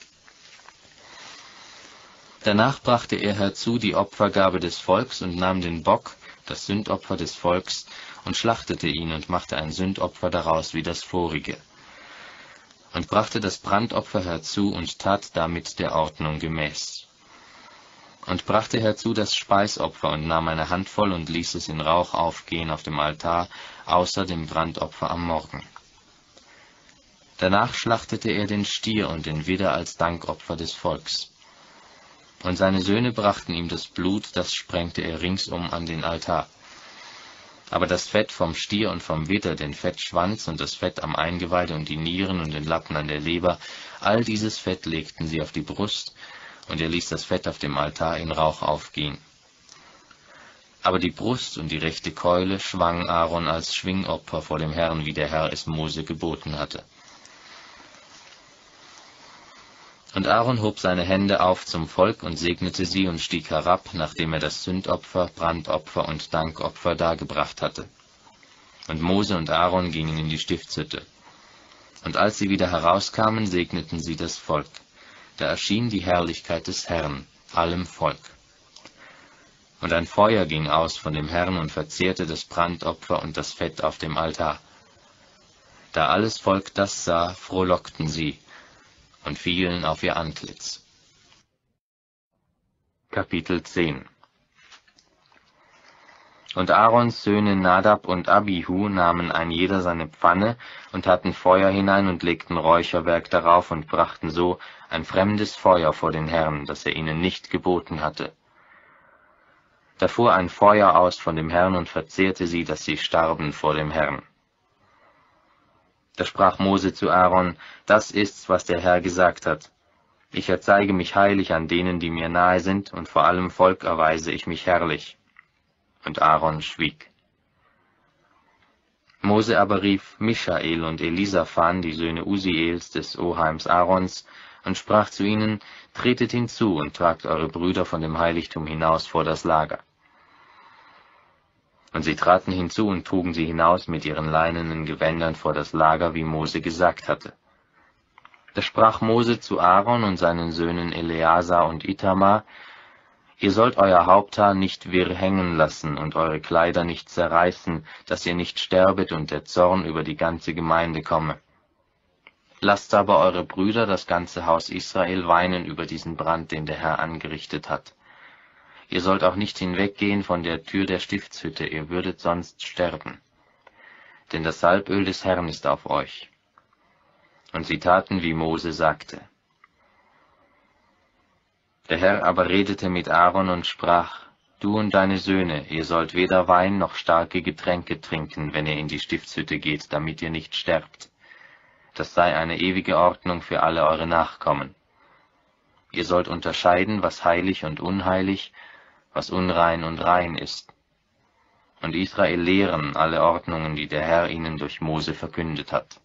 Danach brachte er herzu die Opfergabe des Volks und nahm den Bock, das Sündopfer des Volks, und schlachtete ihn und machte ein Sündopfer daraus wie das vorige. Und brachte das Brandopfer herzu und tat damit der Ordnung gemäß. Und brachte herzu das Speisopfer und nahm eine Handvoll und ließ es in Rauch aufgehen auf dem Altar, außer dem Brandopfer am Morgen. Danach schlachtete er den Stier und den Widder als Dankopfer des Volks. Und seine Söhne brachten ihm das Blut, das sprengte er ringsum an den Altar. Aber das Fett vom Stier und vom Widder, den Fettschwanz und das Fett am Eingeweide und die Nieren und den Lappen an der Leber, all dieses Fett legten sie auf die Brust, und er ließ das Fett auf dem Altar in Rauch aufgehen. Aber die Brust und die rechte Keule schwang Aaron als Schwingopfer vor dem Herrn, wie der Herr es Mose geboten hatte. Und Aaron hob seine Hände auf zum Volk und segnete sie und stieg herab, nachdem er das Sündopfer, Brandopfer und Dankopfer dargebracht hatte. Und Mose und Aaron gingen in die Stiftshütte. Und als sie wieder herauskamen, segneten sie das Volk. Da erschien die Herrlichkeit des Herrn, allem Volk. Und ein Feuer ging aus von dem Herrn und verzehrte das Brandopfer und das Fett auf dem Altar. Da alles Volk das sah, frohlockten sie und fielen auf ihr Antlitz. Kapitel 10. Und Aarons Söhne Nadab und Abihu nahmen ein jeder seine Pfanne und hatten Feuer hinein und legten Räucherwerk darauf und brachten so ein fremdes Feuer vor den Herrn, das er ihnen nicht geboten hatte. Da fuhr ein Feuer aus von dem Herrn und verzehrte sie, dass sie starben vor dem Herrn. Da sprach Mose zu Aaron: Das ist's, was der Herr gesagt hat. Ich erzeige mich heilig an denen, die mir nahe sind, und vor allem Volk erweise ich mich herrlich. Und Aaron schwieg. Mose aber rief Mischael und Elisaphan, die Söhne Usiels, des Oheims Aarons, und sprach zu ihnen: Tretet hinzu und tragt eure Brüder von dem Heiligtum hinaus vor das Lager. Und sie traten hinzu und trugen sie hinaus mit ihren leinenen Gewändern vor das Lager, wie Mose gesagt hatte. Da sprach Mose zu Aaron und seinen Söhnen Eleazar und Itamar: Ihr sollt euer Haupthaar nicht wirr hängen lassen und eure Kleider nicht zerreißen, dass ihr nicht sterbet und der Zorn über die ganze Gemeinde komme. Lasst aber eure Brüder, das ganze Haus Israel, weinen über diesen Brand, den der Herr angerichtet hat. Ihr sollt auch nicht hinweggehen von der Tür der Stiftshütte, ihr würdet sonst sterben. Denn das Salböl des Herrn ist auf euch. Und sie taten, wie Mose sagte. Der Herr aber redete mit Aaron und sprach: Du und deine Söhne, ihr sollt weder Wein noch starke Getränke trinken, wenn ihr in die Stiftshütte geht, damit ihr nicht sterbt. Das sei eine ewige Ordnung für alle eure Nachkommen. Ihr sollt unterscheiden, was heilig und unheilig, was unrein und rein ist. Und Israel lehren alle Ordnungen, die der Herr ihnen durch Mose verkündet hat.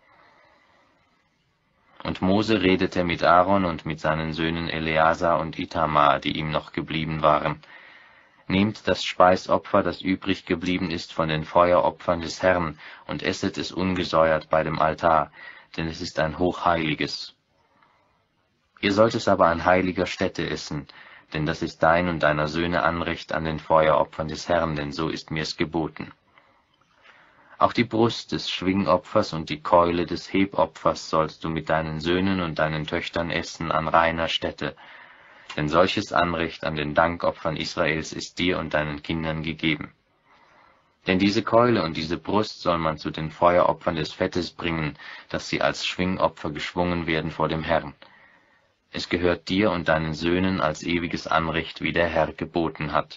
Und Mose redete mit Aaron und mit seinen Söhnen Eleazar und Itamar, die ihm noch geblieben waren: Nehmt das Speisopfer, das übrig geblieben ist von den Feueropfern des Herrn, und esset es ungesäuert bei dem Altar, denn es ist ein hochheiliges. Ihr sollt es aber an heiliger Stätte essen, denn das ist dein und deiner Söhne Anrecht an den Feueropfern des Herrn, denn so ist mir's geboten. Auch die Brust des Schwingopfers und die Keule des Hebopfers sollst du mit deinen Söhnen und deinen Töchtern essen an reiner Stätte, denn solches Anrecht an den Dankopfern Israels ist dir und deinen Kindern gegeben. Denn diese Keule und diese Brust soll man zu den Feueropfern des Fettes bringen, dass sie als Schwingopfer geschwungen werden vor dem Herrn. Es gehört dir und deinen Söhnen als ewiges Anrecht, wie der Herr geboten hat.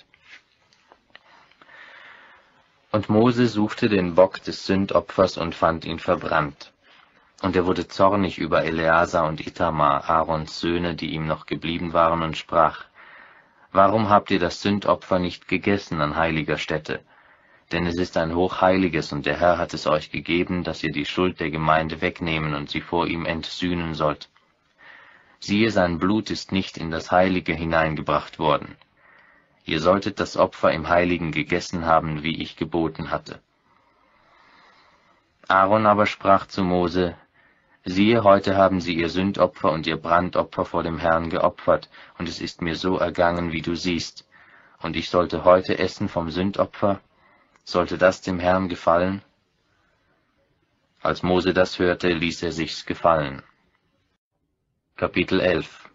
Und Mose suchte den Bock des Sündopfers und fand ihn verbrannt. Und er wurde zornig über Eleazar und Itamar, Aarons Söhne, die ihm noch geblieben waren, und sprach: Warum habt ihr das Sündopfer nicht gegessen an heiliger Stätte? Denn es ist ein hochheiliges, und der Herr hat es euch gegeben, dass ihr die Schuld der Gemeinde wegnehmen und sie vor ihm entsühnen sollt. Siehe, sein Blut ist nicht in das Heilige hineingebracht worden. Ihr solltet das Opfer im Heiligen gegessen haben, wie ich geboten hatte. Aaron aber sprach zu Mose: Siehe, heute haben sie ihr Sündopfer und ihr Brandopfer vor dem Herrn geopfert, und es ist mir so ergangen, wie du siehst. Und ich sollte heute essen vom Sündopfer? Sollte das dem Herrn gefallen? Als Mose das hörte, ließ er sich's gefallen. Kapitel 11.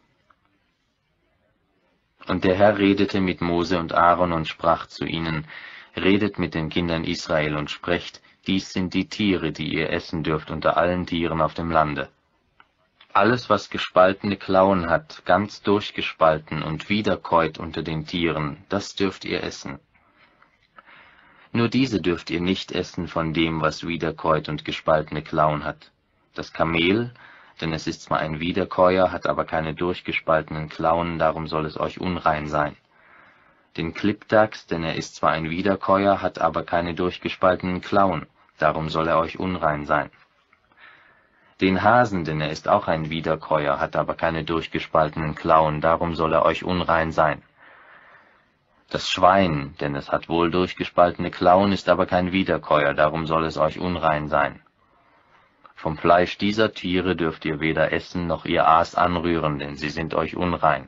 Und der Herr redete mit Mose und Aaron und sprach zu ihnen: Redet mit den Kindern Israel und sprecht: Dies sind die Tiere, die ihr essen dürft unter allen Tieren auf dem Lande. Alles, was gespaltene Klauen hat, ganz durchgespalten und wiederkäut unter den Tieren, das dürft ihr essen. Nur diese dürft ihr nicht essen von dem, was wiederkäut und gespaltene Klauen hat. Das Kamel, denn es ist zwar ein Wiederkäuer, hat aber keine durchgespaltenen Klauen, darum soll es euch unrein sein. Den Klippdachs, denn er ist zwar ein Wiederkäuer, hat aber keine durchgespaltenen Klauen, darum soll er euch unrein sein. Den Hasen, denn er ist auch ein Wiederkäuer, hat aber keine durchgespaltenen Klauen, darum soll er euch unrein sein. Das Schwein, denn es hat wohl durchgespaltene Klauen, ist aber kein Wiederkäuer, darum soll es euch unrein sein. Vom Fleisch dieser Tiere dürft ihr weder essen noch ihr Aas anrühren, denn sie sind euch unrein.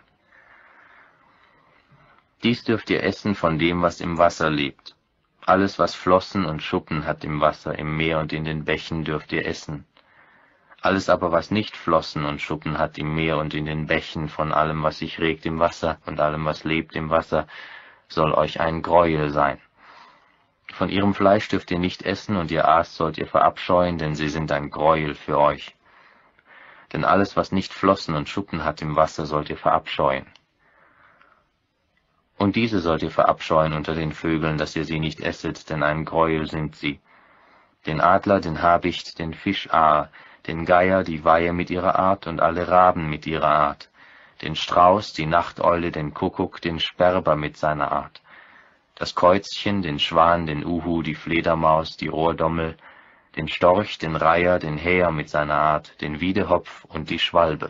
Dies dürft ihr essen von dem, was im Wasser lebt. Alles, was Flossen und Schuppen hat im Wasser, im Meer und in den Bächen, dürft ihr essen. Alles aber, was nicht Flossen und Schuppen hat im Meer und in den Bächen, von allem, was sich regt im Wasser und allem, was lebt im Wasser, soll euch ein Greuel sein. Von ihrem Fleisch dürft ihr nicht essen, und ihr Aas sollt ihr verabscheuen, denn sie sind ein Greuel für euch. Denn alles, was nicht Flossen und Schuppen hat im Wasser, sollt ihr verabscheuen. Und diese sollt ihr verabscheuen unter den Vögeln, dass ihr sie nicht esset, denn ein Greuel sind sie. Den Adler, den Habicht, den Fischaar, den Geier, die Weihe mit ihrer Art und alle Raben mit ihrer Art, den Strauß, die Nachteule, den Kuckuck, den Sperber mit seiner Art, das Käuzchen, den Schwan, den Uhu, die Fledermaus, die Ohrdommel, den Storch, den Reiher, den Häher mit seiner Art, den Wiedehopf und die Schwalbe.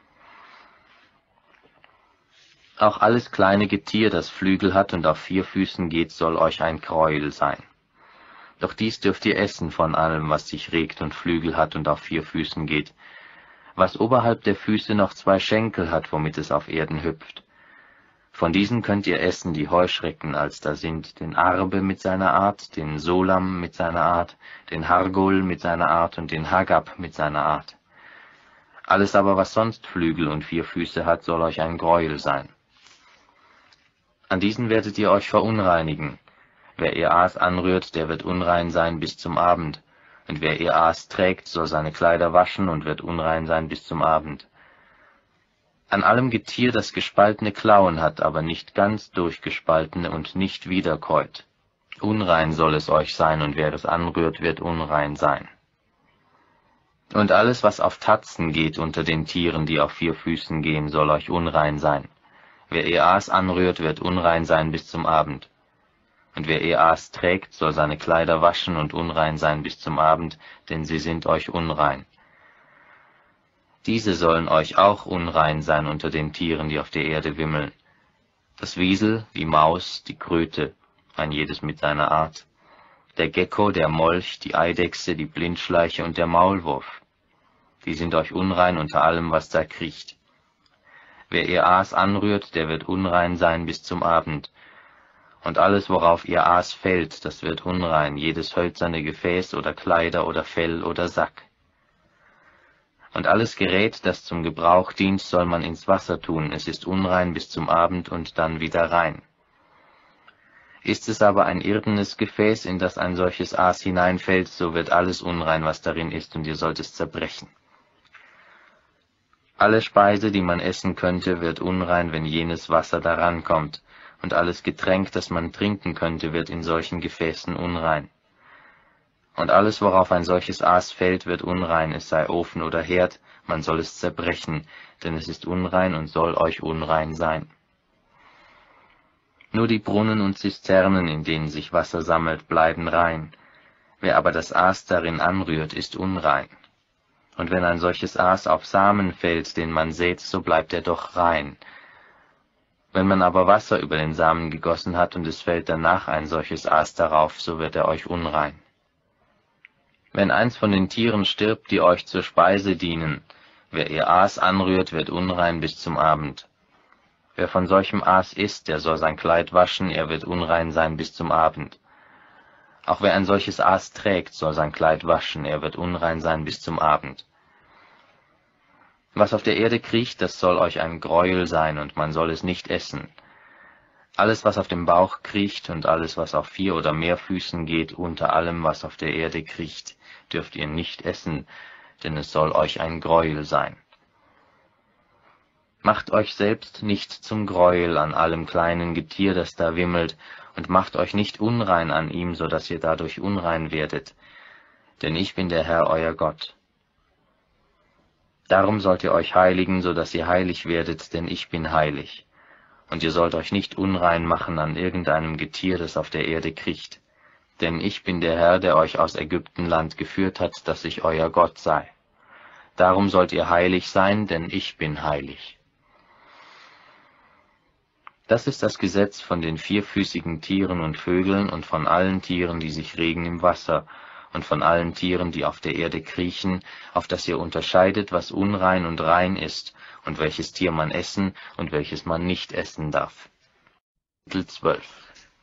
Auch alles kleine Getier, das Flügel hat und auf 4 Füßen geht, soll euch ein Greuel sein. Doch dies dürft ihr essen von allem, was sich regt und Flügel hat und auf 4 Füßen geht, was oberhalb der Füße noch 2 Schenkel hat, womit es auf Erden hüpft. Von diesen könnt ihr essen die Heuschrecken, als da sind, den Arbe mit seiner Art, den Solam mit seiner Art, den Hargol mit seiner Art und den Hagab mit seiner Art. Alles aber, was sonst Flügel und 4 Füße hat, soll euch ein Greuel sein. An diesen werdet ihr euch verunreinigen. Wer ihr Aas anrührt, der wird unrein sein bis zum Abend. Und wer ihr Aas trägt, soll seine Kleider waschen und wird unrein sein bis zum Abend. An allem Getier, das gespaltene Klauen hat, aber nicht ganz durchgespaltene und nicht wiederkäut. Unrein soll es euch sein, und wer es anrührt, wird unrein sein. Und alles, was auf Tatzen geht unter den Tieren, die auf 4 Füßen gehen, soll euch unrein sein. Wer ihr Aas anrührt, wird unrein sein bis zum Abend. Und wer ihr Aas trägt, soll seine Kleider waschen und unrein sein bis zum Abend, denn sie sind euch unrein. Diese sollen euch auch unrein sein unter den Tieren, die auf der Erde wimmeln. Das Wiesel, die Maus, die Kröte, ein jedes mit seiner Art, der Gecko, der Molch, die Eidechse, die Blindschleiche und der Maulwurf. Die sind euch unrein unter allem, was da kriecht. Wer ihr Aas anrührt, der wird unrein sein bis zum Abend. Und alles, worauf ihr Aas fällt, das wird unrein, jedes hölzerne Gefäß oder Kleider oder Fell oder Sack. Und alles Gerät, das zum Gebrauch dient, soll man ins Wasser tun, es ist unrein bis zum Abend und dann wieder rein. Ist es aber ein irdenes Gefäß, in das ein solches Aas hineinfällt, so wird alles unrein, was darin ist, und ihr sollt es zerbrechen. Alle Speise, die man essen könnte, wird unrein, wenn jenes Wasser daran kommt, und alles Getränk, das man trinken könnte, wird in solchen Gefäßen unrein. Und alles, worauf ein solches Aas fällt, wird unrein, es sei Ofen oder Herd, man soll es zerbrechen, denn es ist unrein und soll euch unrein sein. Nur die Brunnen und Zisternen, in denen sich Wasser sammelt, bleiben rein. Wer aber das Aas darin anrührt, ist unrein. Und wenn ein solches Aas auf Samen fällt, den man sät, so bleibt er doch rein. Wenn man aber Wasser über den Samen gegossen hat und es fällt danach ein solches Aas darauf, so wird er euch unrein. Wenn eins von den Tieren stirbt, die euch zur Speise dienen, wer ihr Aas anrührt, wird unrein bis zum Abend. Wer von solchem Aas isst, der soll sein Kleid waschen, er wird unrein sein bis zum Abend. Auch wer ein solches Aas trägt, soll sein Kleid waschen, er wird unrein sein bis zum Abend. Was auf der Erde kriecht, das soll euch ein Greuel sein, und man soll es nicht essen. Alles, was auf dem Bauch kriecht, und alles, was auf 4 oder mehr Füßen geht, unter allem, was auf der Erde kriecht, dürft ihr nicht essen, denn es soll euch ein Greuel sein. Macht euch selbst nicht zum Greuel an allem kleinen Getier, das da wimmelt, und macht euch nicht unrein an ihm, so dass ihr dadurch unrein werdet. Denn ich bin der Herr, euer Gott. Darum sollt ihr euch heiligen, so dass ihr heilig werdet, denn ich bin heilig. Und ihr sollt euch nicht unrein machen an irgendeinem Getier, das auf der Erde kriecht. Denn ich bin der Herr, der euch aus Ägyptenland geführt hat, dass ich euer Gott sei. Darum sollt ihr heilig sein, denn ich bin heilig. Das ist das Gesetz von den vierfüßigen Tieren und Vögeln und von allen Tieren, die sich regen im Wasser, und von allen Tieren, die auf der Erde kriechen, auf dass ihr unterscheidet, was unrein und rein ist, und welches Tier man essen und welches man nicht essen darf. Kapitel 12.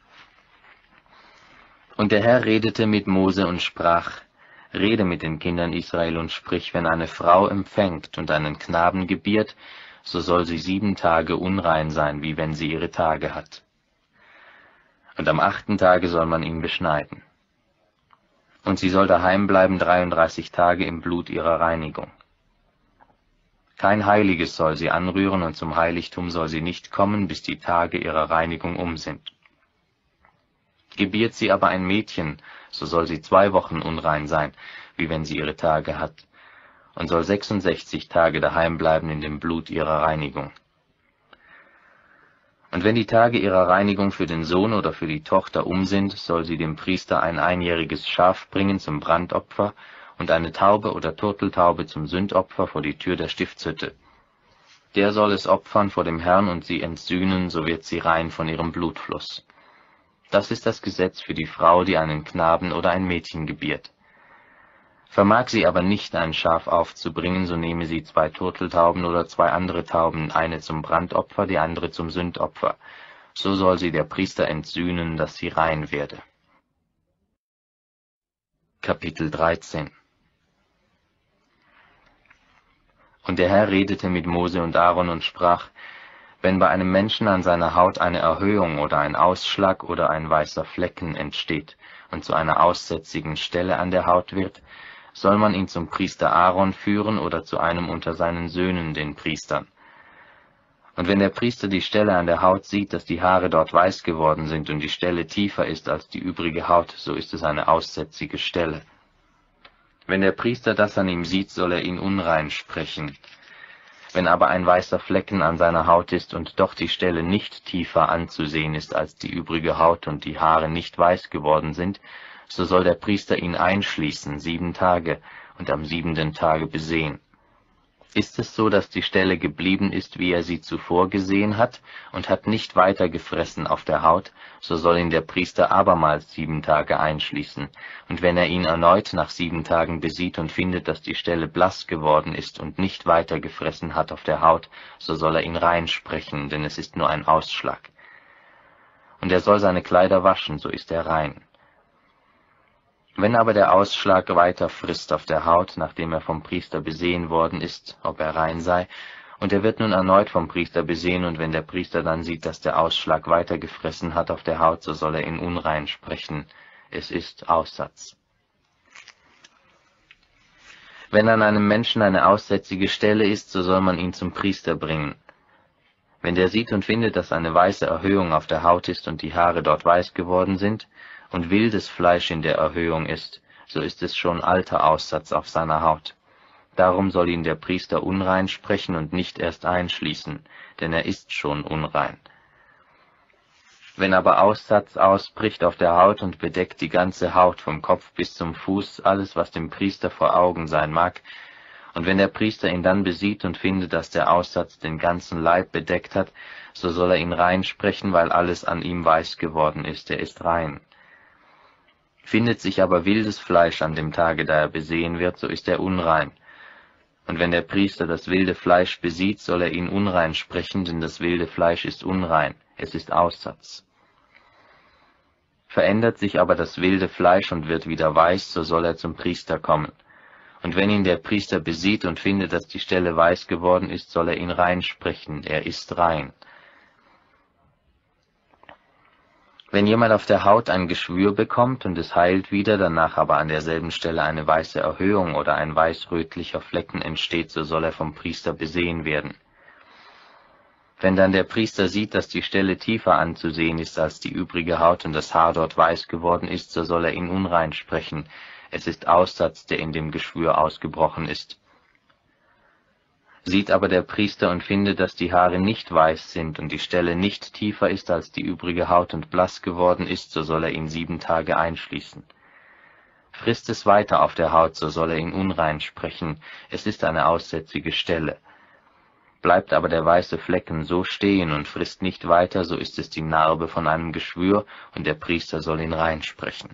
Und der Herr redete mit Mose und sprach: Rede mit den Kindern Israel und sprich, wenn eine Frau empfängt und einen Knaben gebiert, so soll sie 7 Tage unrein sein, wie wenn sie ihre Tage hat. Und am 8. Tage soll man ihn beschneiden. Und sie soll daheim bleiben 33 Tage im Blut ihrer Reinigung. Kein Heiliges soll sie anrühren, und zum Heiligtum soll sie nicht kommen, bis die Tage ihrer Reinigung um sind. Gebiert sie aber ein Mädchen, so soll sie 2 Wochen unrein sein, wie wenn sie ihre Tage hat, und soll 66 Tage daheim bleiben in dem Blut ihrer Reinigung. Und wenn die Tage ihrer Reinigung für den Sohn oder für die Tochter um sind, soll sie dem Priester ein einjähriges Schaf bringen zum Brandopfer und eine Taube oder Turteltaube zum Sündopfer vor die Tür der Stiftshütte. Der soll es opfern vor dem Herrn und sie entsühnen, so wird sie rein von ihrem Blutfluss. Das ist das Gesetz für die Frau, die einen Knaben oder ein Mädchen gebiert. Vermag sie aber nicht, ein Schaf aufzubringen, so nehme sie 2 Turteltauben oder 2 andere Tauben, eine zum Brandopfer, die andere zum Sündopfer. So soll sie der Priester entsühnen, dass sie rein werde. Kapitel 13. Und der Herr redete mit Mose und Aaron und sprach: Wenn bei einem Menschen an seiner Haut eine Erhöhung oder ein Ausschlag oder ein weißer Flecken entsteht und zu einer aussätzigen Stelle an der Haut wird, soll man ihn zum Priester Aaron führen oder zu einem unter seinen Söhnen, den Priestern. Und wenn der Priester die Stelle an der Haut sieht, dass die Haare dort weiß geworden sind und die Stelle tiefer ist als die übrige Haut, so ist es eine aussätzige Stelle. Wenn der Priester das an ihm sieht, soll er ihn unrein sprechen. Wenn aber ein weißer Flecken an seiner Haut ist und doch die Stelle nicht tiefer anzusehen ist als die übrige Haut und die Haare nicht weiß geworden sind, so soll der Priester ihn einschließen 7 Tage und am 7. Tage besehen. Ist es so, dass die Stelle geblieben ist, wie er sie zuvor gesehen hat, und hat nicht weiter gefressen auf der Haut, so soll ihn der Priester abermals 7 Tage einschließen. Und wenn er ihn erneut nach 7 Tagen besieht und findet, dass die Stelle blass geworden ist und nicht weiter gefressen hat auf der Haut, so soll er ihn reinsprechen, denn es ist nur ein Ausschlag. Und er soll seine Kleider waschen, so ist er rein. Wenn aber der Ausschlag weiter frisst auf der Haut, nachdem er vom Priester besehen worden ist, ob er rein sei, und er wird nun erneut vom Priester besehen, und wenn der Priester dann sieht, dass der Ausschlag weiter gefressen hat auf der Haut, so soll er ihn unrein sprechen. Es ist Aussatz. Wenn an einem Menschen eine aussätzige Stelle ist, so soll man ihn zum Priester bringen. Wenn der sieht und findet, dass eine weiße Erhöhung auf der Haut ist und die Haare dort weiß geworden sind, und wildes Fleisch in der Erhöhung ist, so ist es schon alter Aussatz auf seiner Haut. Darum soll ihn der Priester unrein sprechen und nicht erst einschließen, denn er ist schon unrein. Wenn aber Aussatz ausbricht auf der Haut und bedeckt die ganze Haut vom Kopf bis zum Fuß, alles, was dem Priester vor Augen sein mag, und wenn der Priester ihn dann besieht und findet, dass der Aussatz den ganzen Leib bedeckt hat, so soll er ihn rein sprechen, weil alles an ihm weiß geworden ist, er ist rein. Findet sich aber wildes Fleisch an dem Tage, da er besehen wird, so ist er unrein. Und wenn der Priester das wilde Fleisch besieht, soll er ihn unrein sprechen, denn das wilde Fleisch ist unrein, es ist Aussatz. Verändert sich aber das wilde Fleisch und wird wieder weiß, so soll er zum Priester kommen. Und wenn ihn der Priester besieht und findet, dass die Stelle weiß geworden ist, soll er ihn rein sprechen, er ist rein. Wenn jemand auf der Haut ein Geschwür bekommt und es heilt wieder, danach aber an derselben Stelle eine weiße Erhöhung oder ein weiß-rötlicher Flecken entsteht, so soll er vom Priester besehen werden. Wenn dann der Priester sieht, dass die Stelle tiefer anzusehen ist als die übrige Haut und das Haar dort weiß geworden ist, so soll er ihn unrein sprechen. Es ist Aussatz, der in dem Geschwür ausgebrochen ist. Sieht aber der Priester und findet, dass die Haare nicht weiß sind und die Stelle nicht tiefer ist als die übrige Haut und blass geworden ist, so soll er ihn 7 Tage einschließen. Frisst es weiter auf der Haut, so soll er ihn unrein sprechen, es ist eine aussätzige Stelle. Bleibt aber der weiße Flecken so stehen und frisst nicht weiter, so ist es die Narbe von einem Geschwür, und der Priester soll ihn rein sprechen.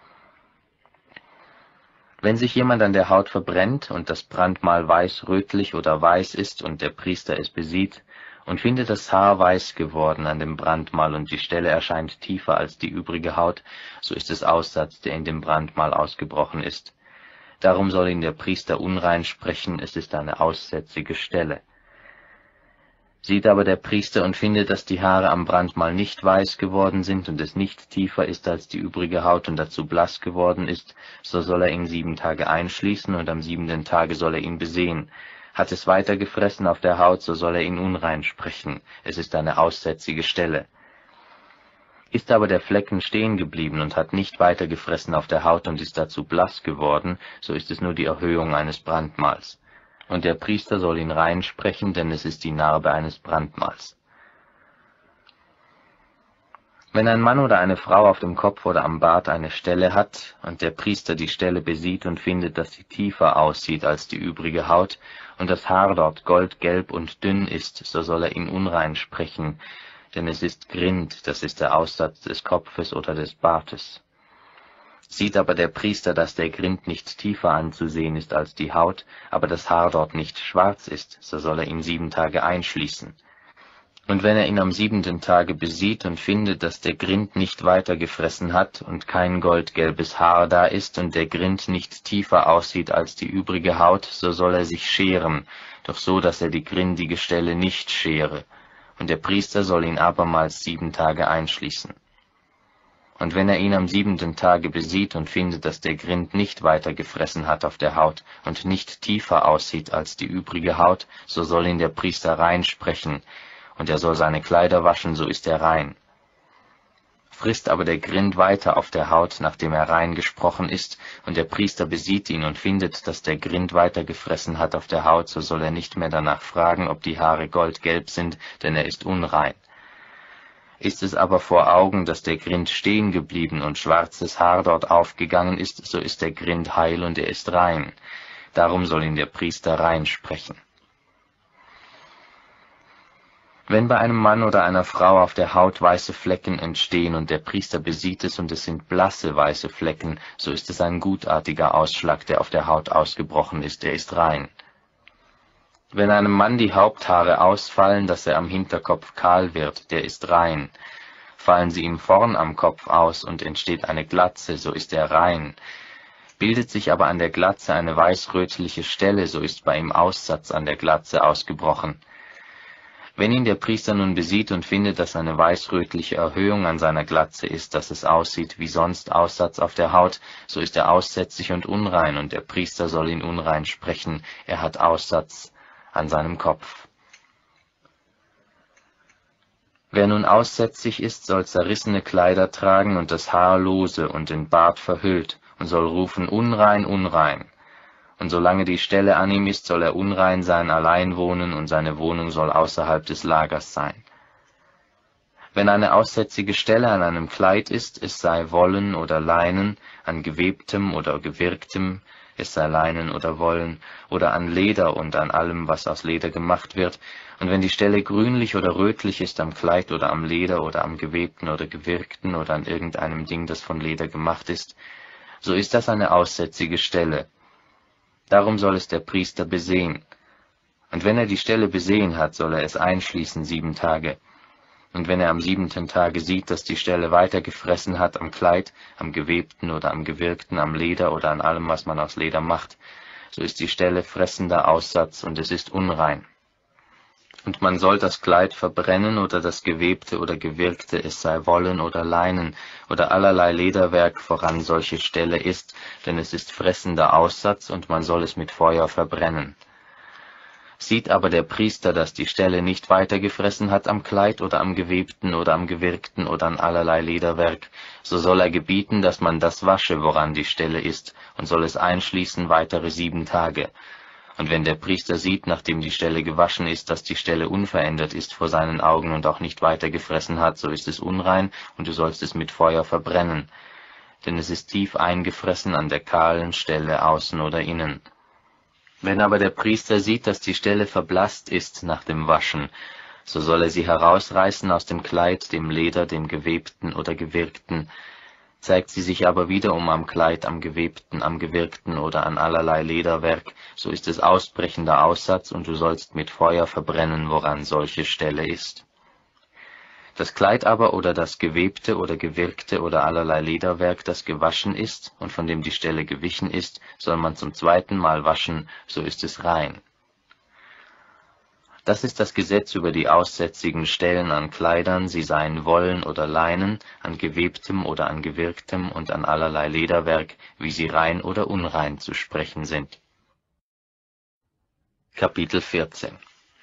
Wenn sich jemand an der Haut verbrennt und das Brandmal weiß, rötlich oder weiß ist und der Priester es besieht und findet das Haar weiß geworden an dem Brandmal und die Stelle erscheint tiefer als die übrige Haut, so ist es Aussatz, der in dem Brandmal ausgebrochen ist. Darum soll ihn der Priester unrein sprechen, es ist eine aussätzige Stelle. Sieht aber der Priester und findet, dass die Haare am Brandmal nicht weiß geworden sind und es nicht tiefer ist als die übrige Haut und dazu blass geworden ist, so soll er ihn 7 Tage einschließen und am 7. Tage soll er ihn besehen. Hat es weiter gefressen auf der Haut, so soll er ihn unrein sprechen. Es ist eine aussätzige Stelle. Ist aber der Flecken stehen geblieben und hat nicht weiter gefressen auf der Haut und ist dazu blass geworden, so ist es nur die Erhöhung eines Brandmals. Und der Priester soll ihn rein sprechen, denn es ist die Narbe eines Brandmals. Wenn ein Mann oder eine Frau auf dem Kopf oder am Bart eine Stelle hat, und der Priester die Stelle besieht und findet, dass sie tiefer aussieht als die übrige Haut, und das Haar dort goldgelb und dünn ist, so soll er ihn unrein sprechen, denn es ist Grind, das ist der Aussatz des Kopfes oder des Bartes. Sieht aber der Priester, dass der Grind nicht tiefer anzusehen ist als die Haut, aber das Haar dort nicht schwarz ist, so soll er ihn 7 Tage einschließen. Und wenn er ihn am 7. Tage besieht und findet, dass der Grind nicht weiter gefressen hat und kein goldgelbes Haar da ist und der Grind nicht tiefer aussieht als die übrige Haut, so soll er sich scheren, doch so, dass er die grindige Stelle nicht schere. Und der Priester soll ihn abermals 7 Tage einschließen. Und wenn er ihn am 7. Tage besieht und findet, dass der Grind nicht weiter gefressen hat auf der Haut und nicht tiefer aussieht als die übrige Haut, so soll ihn der Priester rein sprechen, und er soll seine Kleider waschen, so ist er rein. Frisst aber der Grind weiter auf der Haut, nachdem er rein gesprochen ist, und der Priester besieht ihn und findet, dass der Grind weiter gefressen hat auf der Haut, so soll er nicht mehr danach fragen, ob die Haare goldgelb sind, denn er ist unrein. Ist es aber vor Augen, dass der Grind stehen geblieben und schwarzes Haar dort aufgegangen ist, so ist der Grind heil und er ist rein. Darum soll ihn der Priester rein sprechen. Wenn bei einem Mann oder einer Frau auf der Haut weiße Flecken entstehen und der Priester besieht es und es sind blasse weiße Flecken, so ist es ein gutartiger Ausschlag, der auf der Haut ausgebrochen ist, er ist rein. Wenn einem Mann die Haupthaare ausfallen, dass er am Hinterkopf kahl wird, der ist rein. Fallen sie ihm vorn am Kopf aus und entsteht eine Glatze, so ist er rein. Bildet sich aber an der Glatze eine weißrötliche Stelle, so ist bei ihm Aussatz an der Glatze ausgebrochen. Wenn ihn der Priester nun besieht und findet, dass eine weißrötliche Erhöhung an seiner Glatze ist, dass es aussieht wie sonst Aussatz auf der Haut, so ist er aussätzig und unrein, und der Priester soll ihn unrein sprechen, er hat Aussatz an seinem Kopf. Wer nun aussätzig ist, soll zerrissene Kleider tragen und das Haar lose und den Bart verhüllt und soll rufen, unrein, unrein. Und solange die Stelle an ihm ist, soll er unrein sein, allein wohnen, und seine Wohnung soll außerhalb des Lagers sein. Wenn eine aussätzige Stelle an einem Kleid ist, es sei Wollen oder Leinen, an gewebtem oder gewirktem, es sei Leinen oder Wollen, oder an Leder und an allem, was aus Leder gemacht wird, und wenn die Stelle grünlich oder rötlich ist am Kleid oder am Leder oder am gewebten oder gewirkten oder an irgendeinem Ding, das von Leder gemacht ist, so ist das eine aussätzige Stelle. Darum soll es der Priester besehen. Und wenn er die Stelle besehen hat, soll er es einschließen 7 Tage. Und wenn er am 7. Tage sieht, dass die Stelle weiter gefressen hat am Kleid, am gewebten oder am gewirkten, am Leder oder an allem, was man aus Leder macht, so ist die Stelle fressender Aussatz und es ist unrein. Und man soll das Kleid verbrennen oder das gewebte oder gewirkte, es sei Wollen oder Leinen oder allerlei Lederwerk, voran solche Stelle ist, denn es ist fressender Aussatz und man soll es mit Feuer verbrennen. Sieht aber der Priester, dass die Stelle nicht weiter gefressen hat am Kleid oder am gewebten oder am gewirkten oder an allerlei Lederwerk, so soll er gebieten, dass man das wasche, woran die Stelle ist, und soll es einschließen weitere 7 Tage. Und wenn der Priester sieht, nachdem die Stelle gewaschen ist, dass die Stelle unverändert ist vor seinen Augen und auch nicht weiter gefressen hat, so ist es unrein, und du sollst es mit Feuer verbrennen. denn es ist tief eingefressen an der kahlen Stelle außen oder innen. Wenn aber der Priester sieht, dass die Stelle verblasst ist nach dem Waschen, so soll er sie herausreißen aus dem Kleid, dem Leder, dem gewebten oder gewirkten. Zeigt sie sich aber wiederum am Kleid, am gewirkten oder an allerlei Lederwerk, so ist es ausbrechender Aussatz, und du sollst mit Feuer verbrennen, woran solche Stelle ist. Das Kleid aber oder das gewebte oder gewirkte oder allerlei Lederwerk, das gewaschen ist und von dem die Stelle gewichen ist, soll man zum zweiten Mal waschen, so ist es rein. Das ist das Gesetz über die aussätzigen Stellen an Kleidern, sie seien Wollen oder Leinen, an gewebtem oder an gewirktem und an allerlei Lederwerk, wie sie rein oder unrein zu sprechen sind. Kapitel 14.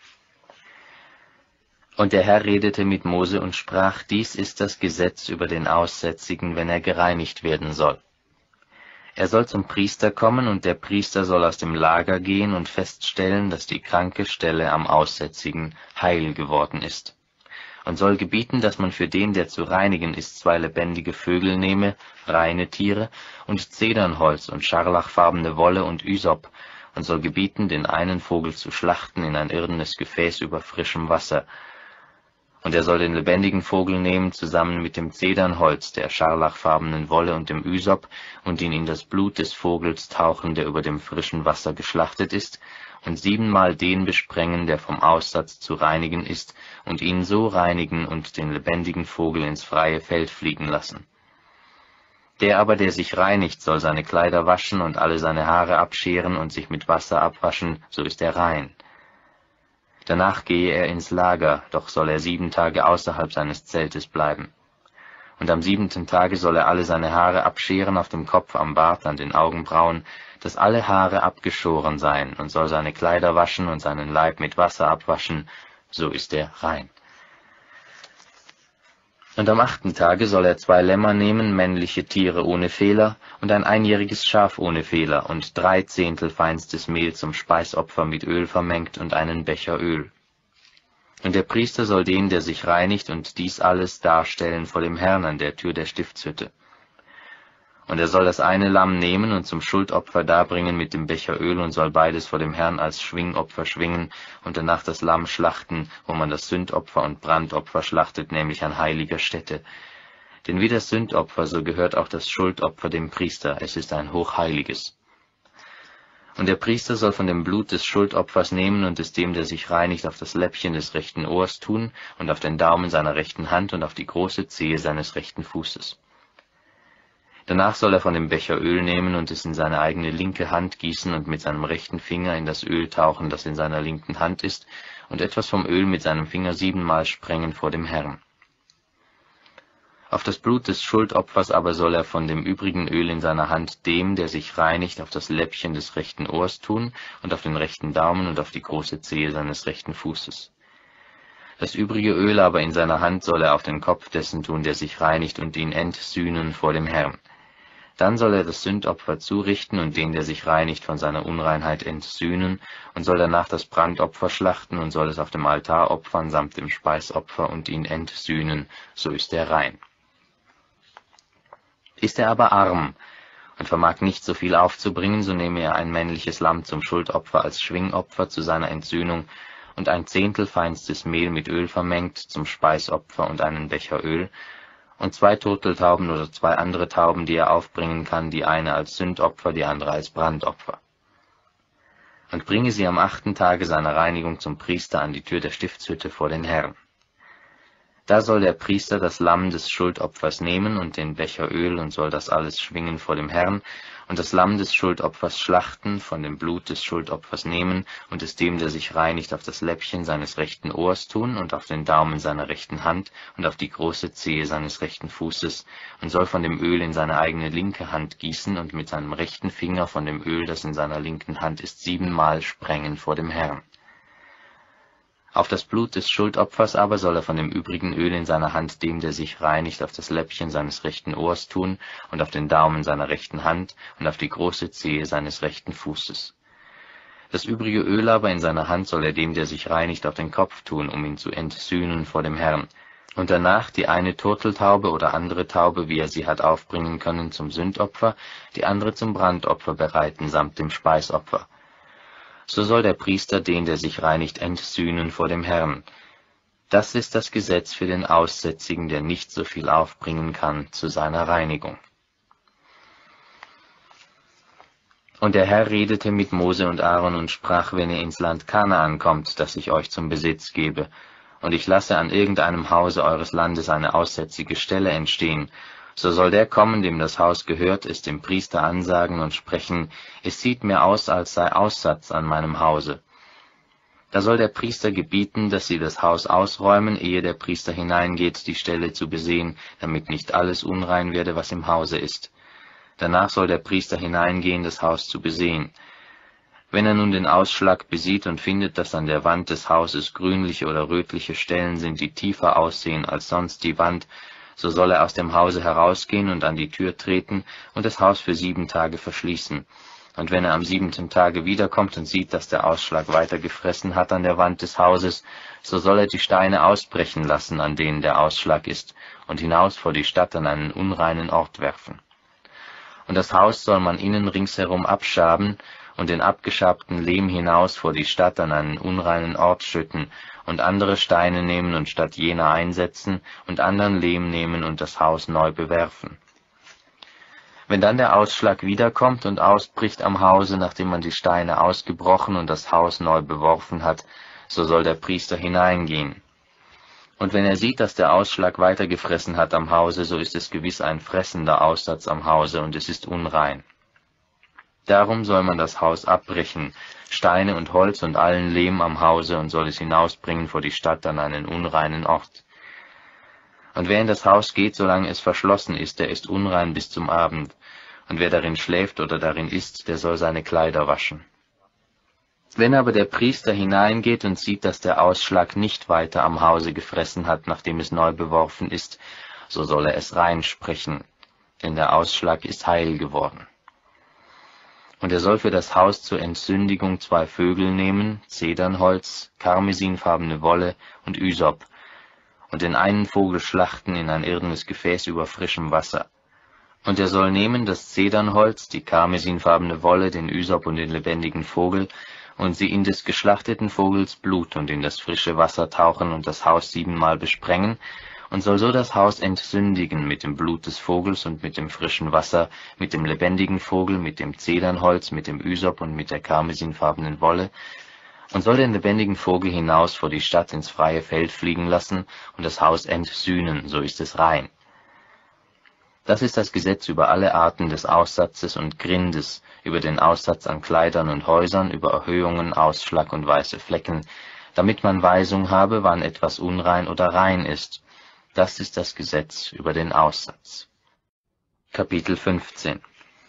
Und der Herr redete mit Mose und sprach, dies ist das Gesetz über den Aussätzigen, wenn er gereinigt werden soll. Er soll zum Priester kommen, und der Priester soll aus dem Lager gehen und feststellen, dass die kranke Stelle am Aussätzigen heil geworden ist. Und soll gebieten, dass man für den, der zu reinigen ist, 2 lebendige Vögel nehme, reine Tiere, und Zedernholz und scharlachfarbene Wolle und Ysop, und soll gebieten, den einen Vogel zu schlachten in ein irdenes Gefäß über frischem Wasser. Und er soll den lebendigen Vogel nehmen, zusammen mit dem Zedernholz, der scharlachfarbenen Wolle und dem Ysop, und ihn in das Blut des Vogels tauchen, der über dem frischen Wasser geschlachtet ist, und 7-mal den besprengen, der vom Aussatz zu reinigen ist, und ihn so reinigen und den lebendigen Vogel ins freie Feld fliegen lassen. Der aber, der sich reinigt, soll seine Kleider waschen und alle seine Haare abscheren und sich mit Wasser abwaschen, so ist er rein. Danach gehe er ins Lager, doch soll er 7 Tage außerhalb seines Zeltes bleiben. Und am 7. Tage soll er alle seine Haare abscheren auf dem Kopf, am Bart, an den Augenbrauen, dass alle Haare abgeschoren seien, und soll seine Kleider waschen und seinen Leib mit Wasser abwaschen, so ist er rein. Und am 8. Tage soll er 2 Lämmer nehmen, männliche Tiere ohne Fehler, und ein einjähriges Schaf ohne Fehler, und 3 Zehntel feinstes Mehl zum Speisopfer mit Öl vermengt und einen Becher Öl. Und der Priester soll den, der sich reinigt, und dies alles darstellen vor dem Herrn an der Tür der Stiftshütte. Und er soll das eine Lamm nehmen und zum Schuldopfer darbringen mit dem Becher Öl und soll beides vor dem Herrn als Schwingopfer schwingen und danach das Lamm schlachten, wo man das Sündopfer und Brandopfer schlachtet, nämlich an heiliger Stätte. Denn wie das Sündopfer, so gehört auch das Schuldopfer dem Priester, es ist ein hochheiliges. Und der Priester soll von dem Blut des Schuldopfers nehmen und es dem, der sich reinigt, auf das Läppchen des rechten Ohrs tun und auf den Daumen seiner rechten Hand und auf die große Zehe seines rechten Fußes. Danach soll er von dem Becher Öl nehmen und es in seine eigene linke Hand gießen und mit seinem rechten Finger in das Öl tauchen, das in seiner linken Hand ist, und etwas vom Öl mit seinem Finger 7-mal sprengen vor dem Herrn. Auf das Blut des Schuldopfers aber soll er von dem übrigen Öl in seiner Hand dem, der sich reinigt, auf das Läppchen des rechten Ohrs tun und auf den rechten Daumen und auf die große Zehe seines rechten Fußes. Das übrige Öl aber in seiner Hand soll er auf den Kopf dessen tun, der sich reinigt, und ihn entsühnen vor dem Herrn. Dann soll er das Sündopfer zurichten und den, der sich reinigt, von seiner Unreinheit entsühnen, und soll danach das Brandopfer schlachten und soll es auf dem Altar opfern samt dem Speisopfer und ihn entsühnen, so ist er rein. Ist er aber arm und vermag nicht so viel aufzubringen, so nehme er ein männliches Lamm zum Schuldopfer als Schwingopfer zu seiner Entsühnung und 1 Zehntel feinstes Mehl mit Öl vermengt zum Speisopfer und einen Becher Öl, und 2 Turteltauben oder 2 andere Tauben, die er aufbringen kann, die eine als Sündopfer, die andere als Brandopfer. Und bringe sie am 8. Tage seiner Reinigung zum Priester an die Tür der Stiftshütte vor den Herrn. Da soll der Priester das Lamm des Schuldopfers nehmen und den Becher Öl und soll das alles schwingen vor dem Herrn und das Lamm des Schuldopfers schlachten, von dem Blut des Schuldopfers nehmen und es dem, der sich reinigt, auf das Läppchen seines rechten Ohrs tun und auf den Daumen seiner rechten Hand und auf die große Zehe seines rechten Fußes und soll von dem Öl in seine eigene linke Hand gießen und mit seinem rechten Finger von dem Öl, das in seiner linken Hand ist, 7-mal sprengen vor dem Herrn. Auf das Blut des Schuldopfers aber soll er von dem übrigen Öl in seiner Hand dem, der sich reinigt, auf das Läppchen seines rechten Ohrs tun und auf den Daumen seiner rechten Hand und auf die große Zehe seines rechten Fußes. Das übrige Öl aber in seiner Hand soll er dem, der sich reinigt, auf den Kopf tun, um ihn zu entsühnen vor dem Herrn. und danach die eine Turteltaube oder andere Taube, wie er sie hat aufbringen können, zum Sündopfer, die andere zum Brandopfer bereiten, samt dem Speisopfer. So soll der Priester den, der sich reinigt, entsühnen vor dem Herrn. Das ist das Gesetz für den Aussätzigen, der nicht so viel aufbringen kann, zu seiner Reinigung. Und der Herr redete mit Mose und Aaron und sprach, wenn ihr ins Land Kanaan kommt, das ich euch zum Besitz gebe, und ich lasse an irgendeinem Hause eures Landes eine aussätzige Stelle entstehen, so soll der kommen, dem das Haus gehört, es dem Priester ansagen und sprechen, es sieht mir aus, als sei Aussatz an meinem Hause. Da soll der Priester gebieten, dass sie das Haus ausräumen, ehe der Priester hineingeht, die Stelle zu besehen, damit nicht alles unrein werde, was im Hause ist. Danach soll der Priester hineingehen, das Haus zu besehen. Wenn er nun den Ausschlag besieht und findet, dass an der Wand des Hauses grünliche oder rötliche Stellen sind, die tiefer aussehen als sonst die Wand, so soll er aus dem Hause herausgehen und an die Tür treten und das Haus für 7 Tage verschließen. Und wenn er am 7. Tage wiederkommt und sieht, dass der Ausschlag weiter gefressen hat an der Wand des Hauses, so soll er die Steine ausbrechen lassen, an denen der Ausschlag ist, und hinaus vor die Stadt an einen unreinen Ort werfen. Und das Haus soll man innen ringsherum abschaben und den abgeschabten Lehm hinaus vor die Stadt an einen unreinen Ort schütten und andere Steine nehmen und statt jener einsetzen und anderen Lehm nehmen und das Haus neu bewerfen. Wenn dann der Ausschlag wiederkommt und ausbricht am Hause, nachdem man die Steine ausgebrochen und das Haus neu beworfen hat, so soll der Priester hineingehen. Und wenn er sieht, dass der Ausschlag weiter gefressen hat am Hause, so ist es gewiss ein fressender Aussatz am Hause, und es ist unrein. Darum soll man das Haus abbrechen, Steine und Holz und allen Lehm am Hause, und soll es hinausbringen vor die Stadt an einen unreinen Ort. Und wer in das Haus geht, solange es verschlossen ist, der ist unrein bis zum Abend. Und wer darin schläft oder darin isst, der soll seine Kleider waschen. Wenn aber der Priester hineingeht und sieht, dass der Ausschlag nicht weiter am Hause gefressen hat, nachdem es neu beworfen ist, so soll er es rein sprechen, denn der Ausschlag ist heil geworden. Und er soll für das Haus zur Entsündigung 2 Vögel nehmen, Zedernholz, karmesinfarbene Wolle und Ysop, und den einen Vogel schlachten in ein irdenes Gefäß über frischem Wasser. Und er soll nehmen das Zedernholz, die karmesinfarbene Wolle, den Ysop und den lebendigen Vogel, und sie in des geschlachteten Vogels Blut und in das frische Wasser tauchen und das Haus 7-mal besprengen, und soll so das Haus entsündigen mit dem Blut des Vogels und mit dem frischen Wasser, mit dem lebendigen Vogel, mit dem Zedernholz, mit dem Ysop und mit der karmesinfarbenen Wolle, und soll den lebendigen Vogel hinaus vor die Stadt ins freie Feld fliegen lassen und das Haus entsühnen, so ist es rein. Das ist das Gesetz über alle Arten des Aussatzes und Grindes, über den Aussatz an Kleidern und Häusern, über Erhöhungen, Ausschlag und weiße Flecken, damit man Weisung habe, wann etwas unrein oder rein ist. Das ist das Gesetz über den Aussatz. Kapitel 15.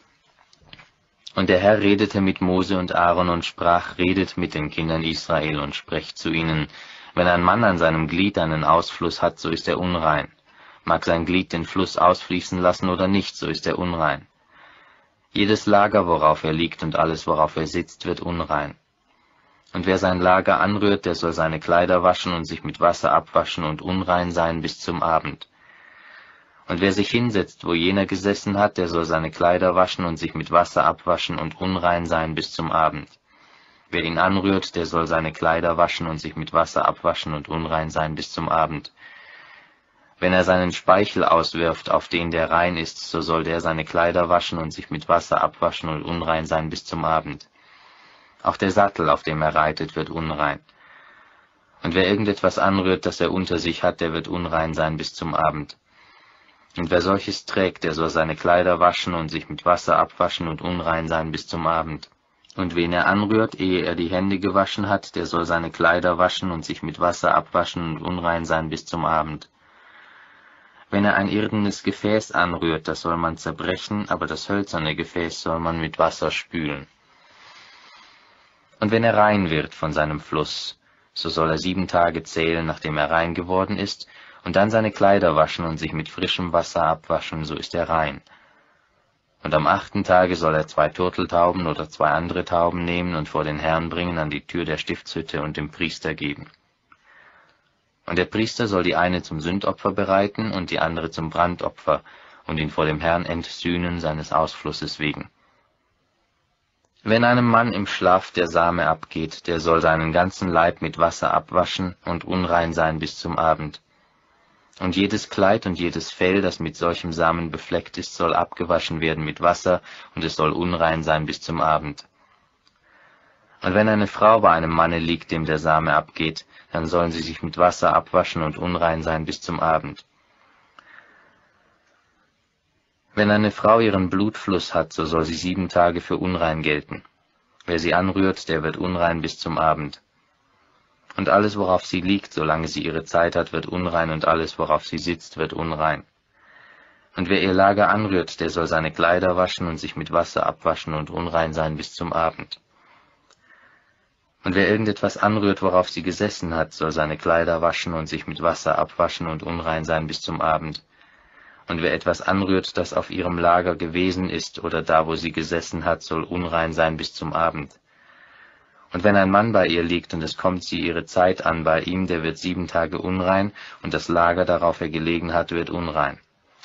Und der Herr redete mit Mose und Aaron und sprach, redet mit den Kindern Israel und sprecht zu ihnen, wenn ein Mann an seinem Glied einen Ausfluss hat, so ist er unrein. Mag sein Glied den Fluss ausfließen lassen oder nicht, so ist er unrein. Jedes Lager, worauf er liegt und alles, worauf er sitzt, wird unrein. Und wer sein Lager anrührt, der soll seine Kleider waschen und sich mit Wasser abwaschen und unrein sein bis zum Abend. Und wer sich hinsetzt, wo jener gesessen hat, der soll seine Kleider waschen und sich mit Wasser abwaschen und unrein sein bis zum Abend. Wer ihn anrührt, der soll seine Kleider waschen und sich mit Wasser abwaschen und unrein sein bis zum Abend. Wenn er seinen Speichel auswirft, auf den der rein ist, so soll der seine Kleider waschen und sich mit Wasser abwaschen und unrein sein bis zum Abend. Auch der Sattel, auf dem er reitet, wird unrein. Und wer irgendetwas anrührt, das er unter sich hat, der wird unrein sein bis zum Abend. Und wer solches trägt, der soll seine Kleider waschen und sich mit Wasser abwaschen und unrein sein bis zum Abend. Und wen er anrührt, ehe er die Hände gewaschen hat, der soll seine Kleider waschen und sich mit Wasser abwaschen und unrein sein bis zum Abend. Wenn er ein irdenes Gefäß anrührt, das soll man zerbrechen, aber das hölzerne Gefäß soll man mit Wasser spülen. Und wenn er rein wird von seinem Fluss, so soll er 7 Tage zählen, nachdem er rein geworden ist, und dann seine Kleider waschen und sich mit frischem Wasser abwaschen, so ist er rein. Und am 8. Tage soll er 2 Turteltauben oder 2 andere Tauben nehmen und vor den Herrn bringen an die Tür der Stiftshütte und dem Priester geben. Und der Priester soll die eine zum Sündopfer bereiten und die andere zum Brandopfer und ihn vor dem Herrn entsühnen seines Ausflusses wegen. Wenn einem Mann im Schlaf der Same abgeht, der soll seinen ganzen Leib mit Wasser abwaschen und unrein sein bis zum Abend. Und jedes Kleid und jedes Fell, das mit solchem Samen befleckt ist, soll abgewaschen werden mit Wasser, und es soll unrein sein bis zum Abend. Und wenn eine Frau bei einem Manne liegt, dem der Same abgeht, dann sollen sie sich mit Wasser abwaschen und unrein sein bis zum Abend. Wenn eine Frau ihren Blutfluss hat, so soll sie 7 Tage für unrein gelten. Wer sie anrührt, der wird unrein bis zum Abend. Und alles, worauf sie liegt, solange sie ihre Zeit hat, wird unrein, und alles, worauf sie sitzt, wird unrein. Und wer ihr Lager anrührt, der soll seine Kleider waschen und sich mit Wasser abwaschen und unrein sein bis zum Abend. Und wer irgendetwas anrührt, worauf sie gesessen hat, soll seine Kleider waschen und sich mit Wasser abwaschen und unrein sein bis zum Abend. Und wer etwas anrührt, das auf ihrem Lager gewesen ist oder da, wo sie gesessen hat, soll unrein sein bis zum Abend. Und wenn ein Mann bei ihr liegt und es kommt sie ihre Zeit an bei ihm, der wird 7 Tage unrein, und das Lager, darauf er gelegen hat, wird unrein.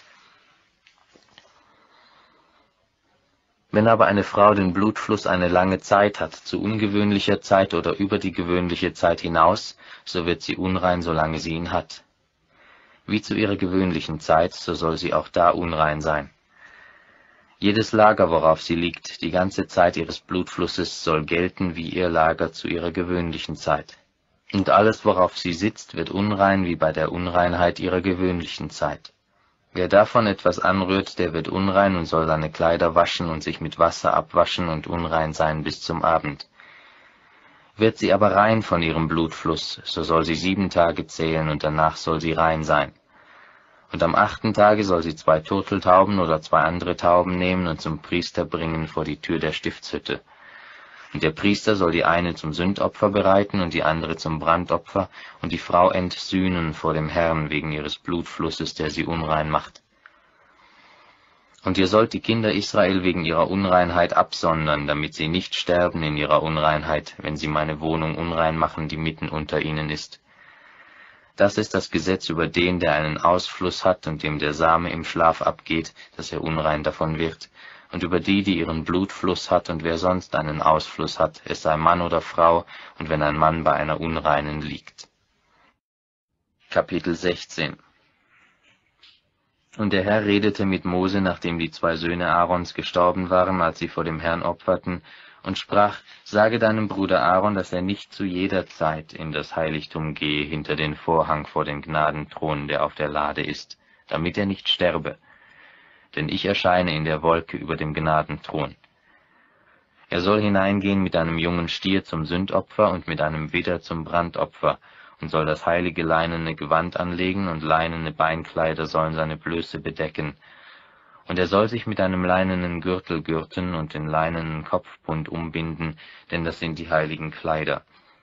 Wenn aber eine Frau den Blutfluss eine lange Zeit hat, zu ungewöhnlicher Zeit oder über die gewöhnliche Zeit hinaus, so wird sie unrein, solange sie ihn hat. Wie zu ihrer gewöhnlichen Zeit, so soll sie auch da unrein sein. Jedes Lager, worauf sie liegt, die ganze Zeit ihres Blutflusses, soll gelten wie ihr Lager zu ihrer gewöhnlichen Zeit. Und alles, worauf sie sitzt, wird unrein wie bei der Unreinheit ihrer gewöhnlichen Zeit. Wer davon etwas anrührt, der wird unrein und soll seine Kleider waschen und sich mit Wasser abwaschen und unrein sein bis zum Abend. Wird sie aber rein von ihrem Blutfluss, so soll sie 7 Tage zählen, und danach soll sie rein sein. Und am 8. Tage soll sie 2 Turteltauben oder 2 andere Tauben nehmen und zum Priester bringen vor die Tür der Stiftshütte. Und der Priester soll die eine zum Sündopfer bereiten und die andere zum Brandopfer und die Frau entsühnen vor dem Herrn wegen ihres Blutflusses, der sie unrein macht. Und ihr sollt die Kinder Israel wegen ihrer Unreinheit absondern, damit sie nicht sterben in ihrer Unreinheit, wenn sie meine Wohnung unrein machen, die mitten unter ihnen ist. Das ist das Gesetz über den, der einen Ausfluss hat und dem der Same im Schlaf abgeht, dass er unrein davon wird, und über die, die ihren Blutfluss hat und wer sonst einen Ausfluss hat, es sei Mann oder Frau, und wenn ein Mann bei einer Unreinen liegt. Kapitel 16. Und der Herr redete mit Mose, nachdem die 2 Söhne Aarons gestorben waren, als sie vor dem Herrn opferten, und sprach, sage deinem Bruder Aaron, dass er nicht zu jeder Zeit in das Heiligtum gehe, hinter den Vorhang vor den Gnadenthron, der auf der Lade ist, damit er nicht sterbe. Denn ich erscheine in der Wolke über dem Gnadenthron. Er soll hineingehen mit einem jungen Stier zum Sündopfer und mit einem Widder zum Brandopfer, und soll das heilige leinene Gewand anlegen, und leinene Beinkleider sollen seine Blöße bedecken. Und er soll sich mit einem leinenen Gürtel gürten und den leinenen Kopfbund umbinden, denn das sind die heiligen Kleider.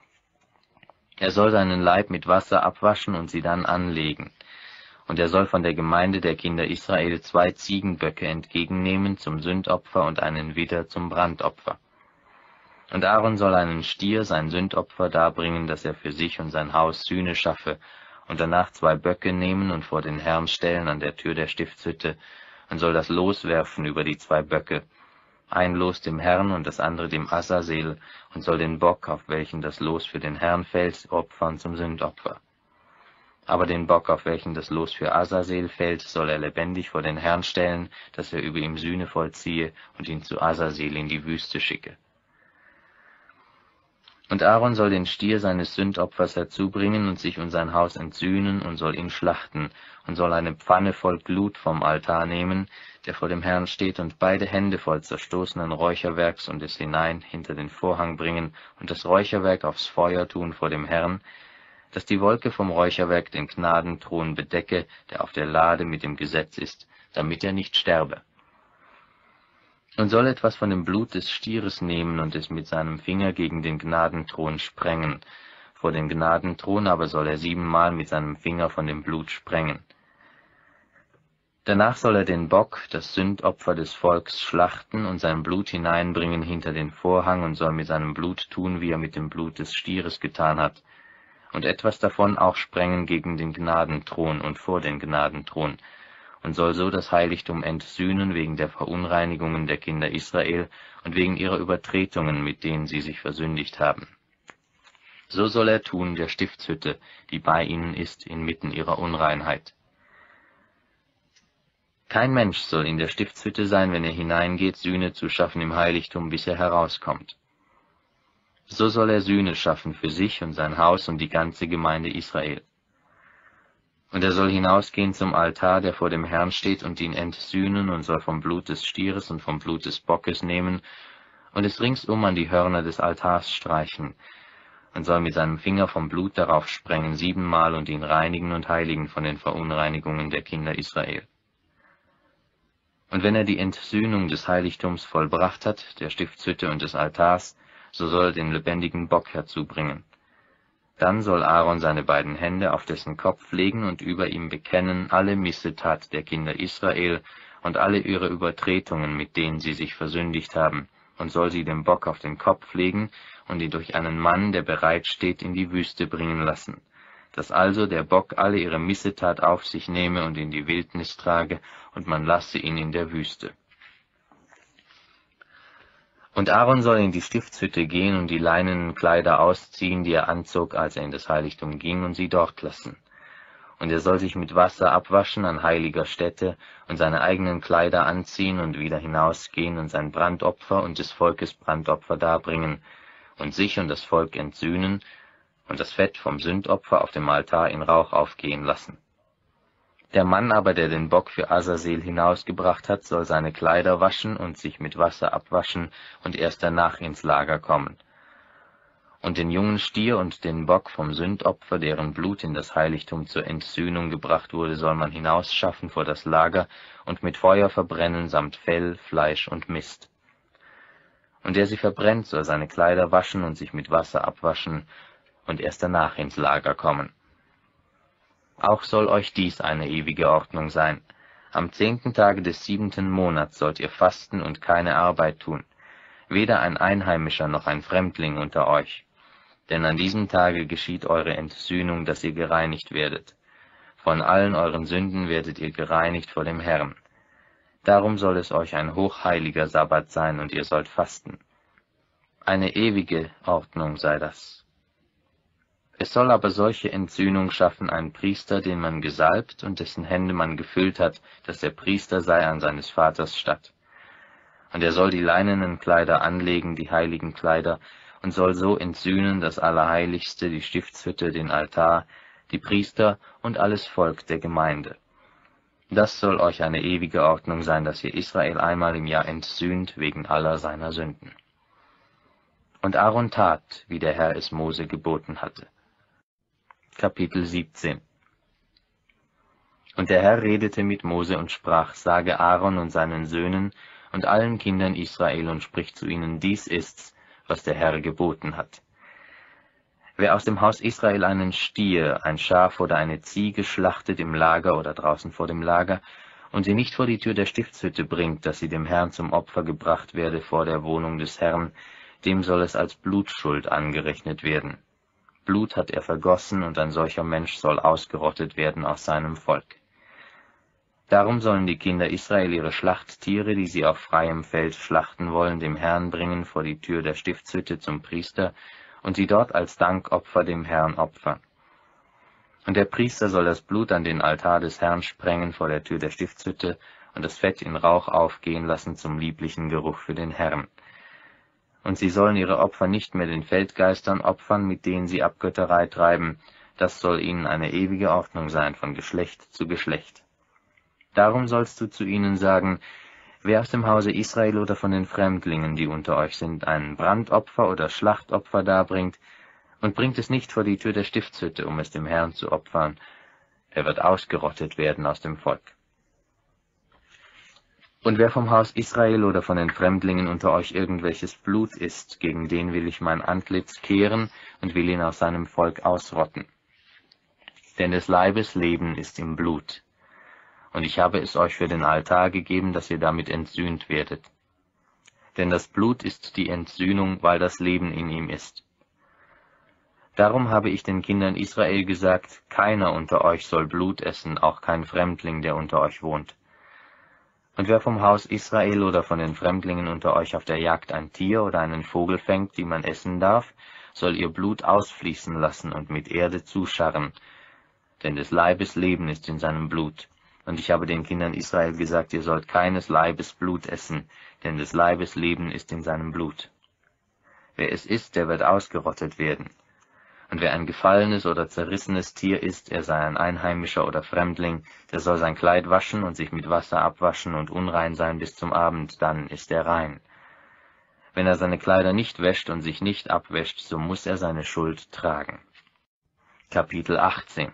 Er soll seinen Leib mit Wasser abwaschen und sie dann anlegen. Und er soll von der Gemeinde der Kinder Israel 2 Ziegenböcke entgegennehmen zum Sündopfer und einen Widder zum Brandopfer. Und Aaron soll einen Stier, sein Sündopfer, darbringen, dass er für sich und sein Haus Sühne schaffe, und danach 2 Böcke nehmen und vor den Herrn stellen an der Tür der Stiftshütte, und soll das Los werfen über die 2 Böcke, ein Los dem Herrn und das andere dem Azazel, und soll den Bock, auf welchen das Los für den Herrn fällt, opfern zum Sündopfer. Aber den Bock, auf welchen das Los für Azazel fällt, soll er lebendig vor den Herrn stellen, dass er über ihm Sühne vollziehe und ihn zu Azazel in die Wüste schicke. Und Aaron soll den Stier seines Sündopfers herzubringen und sich und sein Haus entsühnen und soll ihn schlachten und soll eine Pfanne voll Glut vom Altar nehmen, der vor dem Herrn steht, und beide Hände voll zerstoßenen Räucherwerks und es hinein hinter den Vorhang bringen und das Räucherwerk aufs Feuer tun vor dem Herrn, dass die Wolke vom Räucherwerk den Gnadenthron bedecke, der auf der Lade mit dem Gesetz ist, damit er nicht sterbe. Und soll etwas von dem Blut des Stieres nehmen und es mit seinem Finger gegen den Gnadenthron sprengen. Vor den Gnadenthron aber soll er 7-mal mit seinem Finger von dem Blut sprengen. Danach soll er den Bock, das Sündopfer des Volks, schlachten und sein Blut hineinbringen hinter den Vorhang und soll mit seinem Blut tun, wie er mit dem Blut des Stieres getan hat. und etwas davon auch sprengen gegen den Gnadenthron und vor den Gnadenthron, und soll so das Heiligtum entsühnen wegen der Verunreinigungen der Kinder Israel und wegen ihrer Übertretungen, mit denen sie sich versündigt haben. So soll er tun der Stiftshütte, die bei ihnen ist, inmitten ihrer Unreinheit. Kein Mensch soll in der Stiftshütte sein, wenn er hineingeht, Sühne zu schaffen im Heiligtum, bis er herauskommt. So soll er Sühne schaffen für sich und sein Haus und die ganze Gemeinde Israel. Und er soll hinausgehen zum Altar, der vor dem Herrn steht, und ihn entsühnen, und soll vom Blut des Stieres und vom Blut des Bockes nehmen, und es ringsum an die Hörner des Altars streichen, und soll mit seinem Finger vom Blut darauf sprengen 7-mal und ihn reinigen und heiligen von den Verunreinigungen der Kinder Israel. Und wenn er die Entsühnung des Heiligtums vollbracht hat, der Stiftshütte und des Altars, so soll er den lebendigen Bock herzubringen. Dann soll Aaron seine beiden Hände auf dessen Kopf legen und über ihm bekennen alle Missetat der Kinder Israel und alle ihre Übertretungen, mit denen sie sich versündigt haben, und soll sie dem Bock auf den Kopf legen und ihn durch einen Mann, der bereit steht, in die Wüste bringen lassen, dass also der Bock alle ihre Missetat auf sich nehme und in die Wildnis trage, und man lasse ihn in der Wüste. Und Aaron soll in die Stiftshütte gehen und die leinenen Kleider ausziehen, die er anzog, als er in das Heiligtum ging, und sie dort lassen. Und er soll sich mit Wasser abwaschen an heiliger Stätte und seine eigenen Kleider anziehen und wieder hinausgehen und sein Brandopfer und des Volkes Brandopfer darbringen und sich und das Volk entsühnen und das Fett vom Sündopfer auf dem Altar in Rauch aufgehen lassen. Der Mann aber, der den Bock für Azazel hinausgebracht hat, soll seine Kleider waschen und sich mit Wasser abwaschen und erst danach ins Lager kommen. Und den jungen Stier und den Bock vom Sündopfer, deren Blut in das Heiligtum zur Entsühnung gebracht wurde, soll man hinausschaffen vor das Lager und mit Feuer verbrennen samt Fell, Fleisch und Mist. Und der sie verbrennt, soll seine Kleider waschen und sich mit Wasser abwaschen und erst danach ins Lager kommen. Auch soll euch dies eine ewige Ordnung sein. Am 10. Tage des 7. Monats sollt ihr fasten und keine Arbeit tun, weder ein Einheimischer noch ein Fremdling unter euch. Denn an diesem Tage geschieht eure Entsühnung, dass ihr gereinigt werdet. Von allen euren Sünden werdet ihr gereinigt vor dem Herrn. Darum soll es euch ein hochheiliger Sabbat sein, und ihr sollt fasten. Eine ewige Ordnung sei das. Es soll aber solche Entsühnung schaffen ein Priester, den man gesalbt und dessen Hände man gefüllt hat, dass der Priester sei an seines Vaters statt. Und er soll die leinenen Kleider anlegen, die heiligen Kleider, und soll so entsühnen das Allerheiligste, die Stiftshütte, den Altar, die Priester und alles Volk der Gemeinde. Das soll euch eine ewige Ordnung sein, dass ihr Israel einmal im Jahr entsühnt wegen aller seiner Sünden. Und Aaron tat, wie der Herr es Mose geboten hatte. Kapitel 17. Und der Herr redete mit Mose und sprach, sage Aaron und seinen Söhnen und allen Kindern Israel und sprich zu ihnen, dies ist's, was der Herr geboten hat. Wer aus dem Haus Israel einen Stier, ein Schaf oder eine Ziege schlachtet im Lager oder draußen vor dem Lager und sie nicht vor die Tür der Stiftshütte bringt, dass sie dem Herrn zum Opfer gebracht werde vor der Wohnung des Herrn, dem soll es als Blutschuld angerechnet werden. Blut hat er vergossen, und ein solcher Mensch soll ausgerottet werden aus seinem Volk. Darum sollen die Kinder Israel ihre Schlachttiere, die sie auf freiem Feld schlachten wollen, dem Herrn bringen vor die Tür der Stiftshütte zum Priester und sie dort als Dankopfer dem Herrn opfern. Und der Priester soll das Blut an den Altar des Herrn sprengen vor der Tür der Stiftshütte und das Fett in Rauch aufgehen lassen zum lieblichen Geruch für den Herrn. Und sie sollen ihre Opfer nicht mehr den Feldgeistern opfern, mit denen sie Abgötterei treiben. Das soll ihnen eine ewige Ordnung sein, von Geschlecht zu Geschlecht. Darum sollst du zu ihnen sagen, wer aus dem Hause Israel oder von den Fremdlingen, die unter euch sind, ein Brandopfer oder Schlachtopfer darbringt, und bringt es nicht vor die Tür der Stiftshütte, um es dem Herrn zu opfern, er wird ausgerottet werden aus dem Volk. Und wer vom Haus Israel oder von den Fremdlingen unter euch irgendwelches Blut isst, gegen den will ich mein Antlitz kehren und will ihn aus seinem Volk ausrotten. Denn des Leibes Leben ist im Blut. Und ich habe es euch für den Altar gegeben, dass ihr damit entsühnt werdet. Denn das Blut ist die Entsühnung, weil das Leben in ihm ist. Darum habe ich den Kindern Israel gesagt, keiner unter euch soll Blut essen, auch kein Fremdling, der unter euch wohnt. Und wer vom Haus Israel oder von den Fremdlingen unter euch auf der Jagd ein Tier oder einen Vogel fängt, die man essen darf, soll ihr Blut ausfließen lassen und mit Erde zuscharren, denn des Leibes Leben ist in seinem Blut. Und ich habe den Kindern Israel gesagt, ihr sollt keines Leibes Blut essen, denn des Leibes Leben ist in seinem Blut. Wer es isst, der wird ausgerottet werden. Und wer ein gefallenes oder zerrissenes Tier isst, er sei ein Einheimischer oder Fremdling, der soll sein Kleid waschen und sich mit Wasser abwaschen und unrein sein bis zum Abend, dann ist er rein. Wenn er seine Kleider nicht wäscht und sich nicht abwäscht, so muss er seine Schuld tragen. Kapitel 18.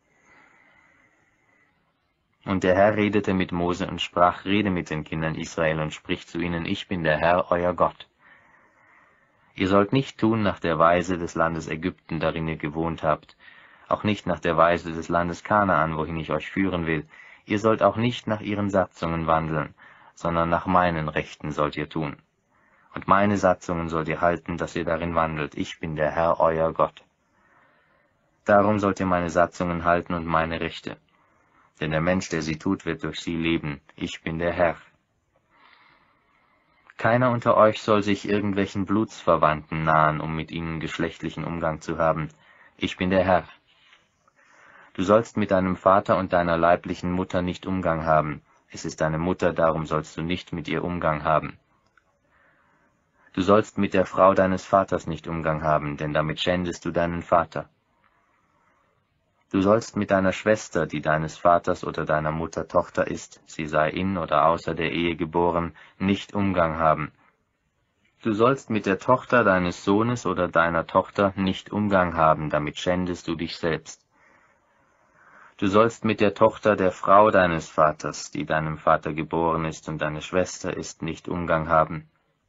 Und der Herr redete mit Mose und sprach, rede mit den Kindern Israel und sprich zu ihnen, ich bin der Herr, euer Gott. Ihr sollt nicht tun nach der Weise des Landes Ägypten, darin ihr gewohnt habt, auch nicht nach der Weise des Landes Kanaan, wohin ich euch führen will. Ihr sollt auch nicht nach ihren Satzungen wandeln, sondern nach meinen Rechten sollt ihr tun. Und meine Satzungen sollt ihr halten, dass ihr darin wandelt. Ich bin der Herr, euer Gott. Darum sollt ihr meine Satzungen halten und meine Rechte. Denn der Mensch, der sie tut, wird durch sie leben. Ich bin der Herr. Keiner unter euch soll sich irgendwelchen Blutsverwandten nahen, um mit ihnen geschlechtlichen Umgang zu haben. Ich bin der Herr. Du sollst mit deinem Vater und deiner leiblichen Mutter nicht Umgang haben. Es ist deine Mutter, darum sollst du nicht mit ihr Umgang haben. Du sollst mit der Frau deines Vaters nicht Umgang haben, denn damit schändest du deinen Vater. Du sollst mit deiner Schwester, die deines Vaters oder deiner Mutter Tochter ist, sie sei in oder außer der Ehe geboren, nicht Umgang haben. Du sollst mit der Tochter deines Sohnes oder deiner Tochter nicht Umgang haben, damit schändest du dich selbst. Du sollst mit der Tochter der Frau deines Vaters, die deinem Vater geboren ist und deine Schwester ist, nicht Umgang haben.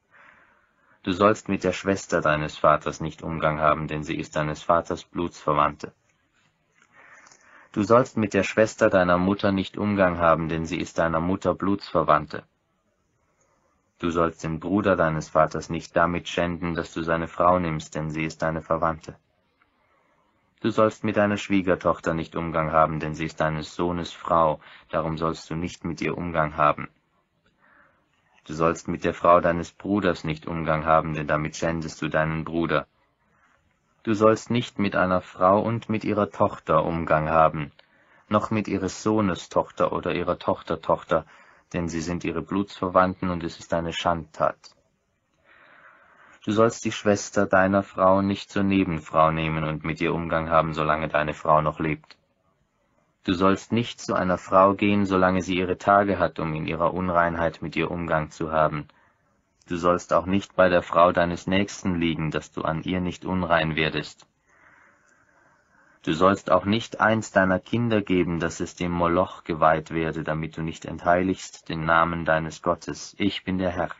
Du sollst mit der Schwester deines Vaters nicht Umgang haben, denn sie ist deines Vaters Blutsverwandte. Du sollst mit der Schwester deiner Mutter nicht Umgang haben, denn sie ist deiner Mutter Blutsverwandte. Du sollst den Bruder deines Vaters nicht damit schänden, dass du seine Frau nimmst, denn sie ist deine Verwandte. Du sollst mit deiner Schwiegertochter nicht Umgang haben, denn sie ist deines Sohnes Frau, darum sollst du nicht mit ihr Umgang haben. Du sollst mit der Frau deines Bruders nicht Umgang haben, denn damit schändest du deinen Bruder. Du sollst nicht mit einer Frau und mit ihrer Tochter Umgang haben, noch mit ihres Sohnes Tochter oder ihrer Tochter, denn sie sind ihre Blutsverwandten und es ist eine Schandtat. Du sollst die Schwester deiner Frau nicht zur Nebenfrau nehmen und mit ihr Umgang haben, solange deine Frau noch lebt. Du sollst nicht zu einer Frau gehen, solange sie ihre Tage hat, um in ihrer Unreinheit mit ihr Umgang zu haben. Du sollst auch nicht bei der Frau deines Nächsten liegen, dass du an ihr nicht unrein werdest. Du sollst auch nicht eins deiner Kinder geben, dass es dem Moloch geweiht werde, damit du nicht entheiligst den Namen deines Gottes. Ich bin der Herr.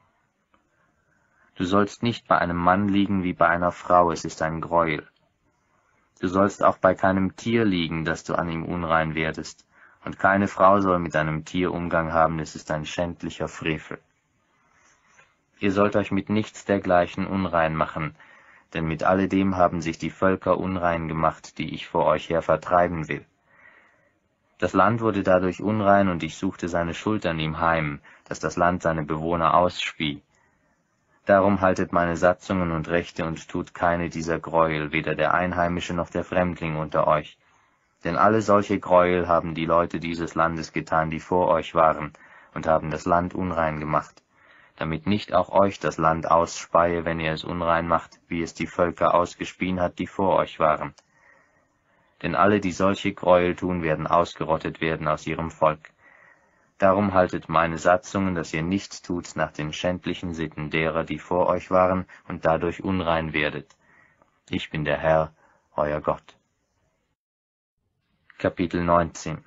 Du sollst nicht bei einem Mann liegen wie bei einer Frau, es ist ein Greuel. Du sollst auch bei keinem Tier liegen, dass du an ihm unrein werdest, und keine Frau soll mit einem Tier Umgang haben, es ist ein schändlicher Frevel. Ihr sollt euch mit nichts dergleichen unrein machen, denn mit alledem haben sich die Völker unrein gemacht, die ich vor euch her vertreiben will. Das Land wurde dadurch unrein, und ich suchte seine Schuld an ihm heim, dass das Land seine Bewohner ausspie. Darum haltet meine Satzungen und Rechte und tut keine dieser Gräuel, weder der Einheimische noch der Fremdling unter euch. Denn alle solche Gräuel haben die Leute dieses Landes getan, die vor euch waren, und haben das Land unrein gemacht, damit nicht auch euch das Land ausspeie, wenn ihr es unrein macht, wie es die Völker ausgespien hat, die vor euch waren. Denn alle, die solche Gräuel tun, werden ausgerottet werden aus ihrem Volk. Darum haltet meine Satzungen, dass ihr nichts tut nach den schändlichen Sitten derer, die vor euch waren, und dadurch unrein werdet. Ich bin der Herr, euer Gott. Kapitel 19.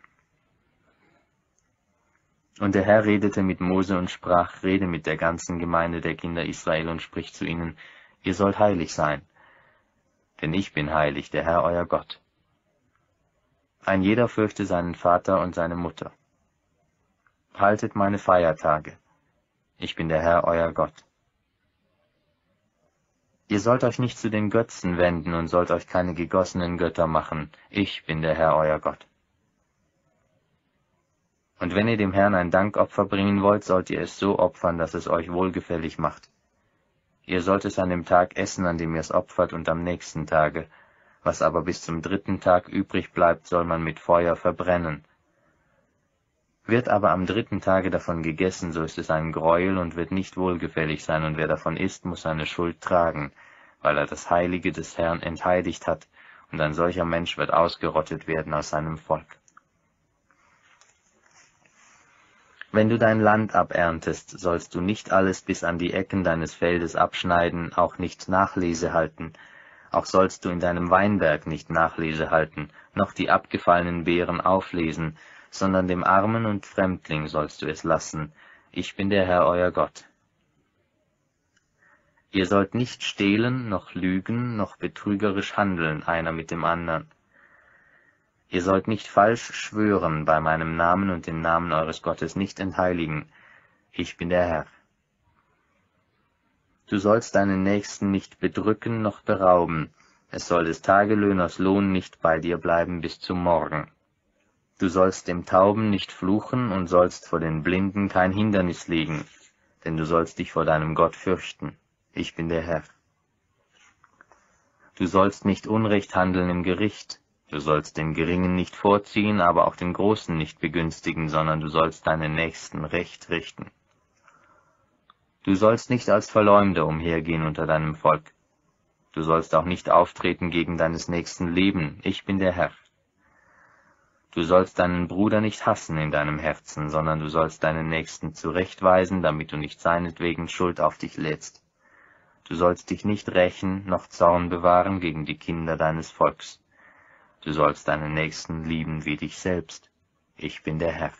Und der Herr redete mit Mose und sprach, rede mit der ganzen Gemeinde der Kinder Israel und sprich zu ihnen, ihr sollt heilig sein, denn ich bin heilig, der Herr euer Gott. Ein jeder fürchte seinen Vater und seine Mutter. Haltet meine Feiertage, ich bin der Herr euer Gott. Ihr sollt euch nicht zu den Götzen wenden und sollt euch keine gegossenen Götter machen. Ich bin der Herr, euer Gott. Und wenn ihr dem Herrn ein Dankopfer bringen wollt, sollt ihr es so opfern, dass es euch wohlgefällig macht. Ihr sollt es an dem Tag essen, an dem ihr es opfert, und am nächsten Tage. Was aber bis zum 3. Tag übrig bleibt, soll man mit Feuer verbrennen. Wird aber am 3. Tage davon gegessen, so ist es ein Greuel und wird nicht wohlgefällig sein, und wer davon isst, muss seine Schuld tragen, weil er das Heilige des Herrn entheiligt hat, und ein solcher Mensch wird ausgerottet werden aus seinem Volk. Wenn du dein Land aberntest, sollst du nicht alles bis an die Ecken deines Feldes abschneiden, auch nicht Nachlese halten. Auch sollst du in deinem Weinberg nicht Nachlese halten, noch die abgefallenen Beeren auflesen, sondern dem Armen und Fremdling sollst du es lassen. Ich bin der Herr, euer Gott. Ihr sollt nicht stehlen, noch lügen, noch betrügerisch handeln, einer mit dem anderen. Ihr sollt nicht falsch schwören bei meinem Namen und den Namen eures Gottes nicht entheiligen. Ich bin der Herr. Du sollst deinen Nächsten nicht bedrücken noch berauben. Es soll des Tagelöhners Lohn nicht bei dir bleiben bis zum Morgen. Du sollst dem Tauben nicht fluchen und sollst vor den Blinden kein Hindernis legen, denn du sollst dich vor deinem Gott fürchten. Ich bin der Herr. Du sollst nicht Unrecht handeln im Gericht. Du sollst den Geringen nicht vorziehen, aber auch den Großen nicht begünstigen, sondern du sollst deinen Nächsten recht richten. Du sollst nicht als Verleumder umhergehen unter deinem Volk. Du sollst auch nicht auftreten gegen deines Nächsten Leben. Ich bin der Herr. Du sollst deinen Bruder nicht hassen in deinem Herzen, sondern du sollst deinen Nächsten zurechtweisen, damit du nicht seinetwegen Schuld auf dich lädst. Du sollst dich nicht rächen, noch Zorn bewahren gegen die Kinder deines Volks. Du sollst deinen Nächsten lieben wie dich selbst. Ich bin der Herr.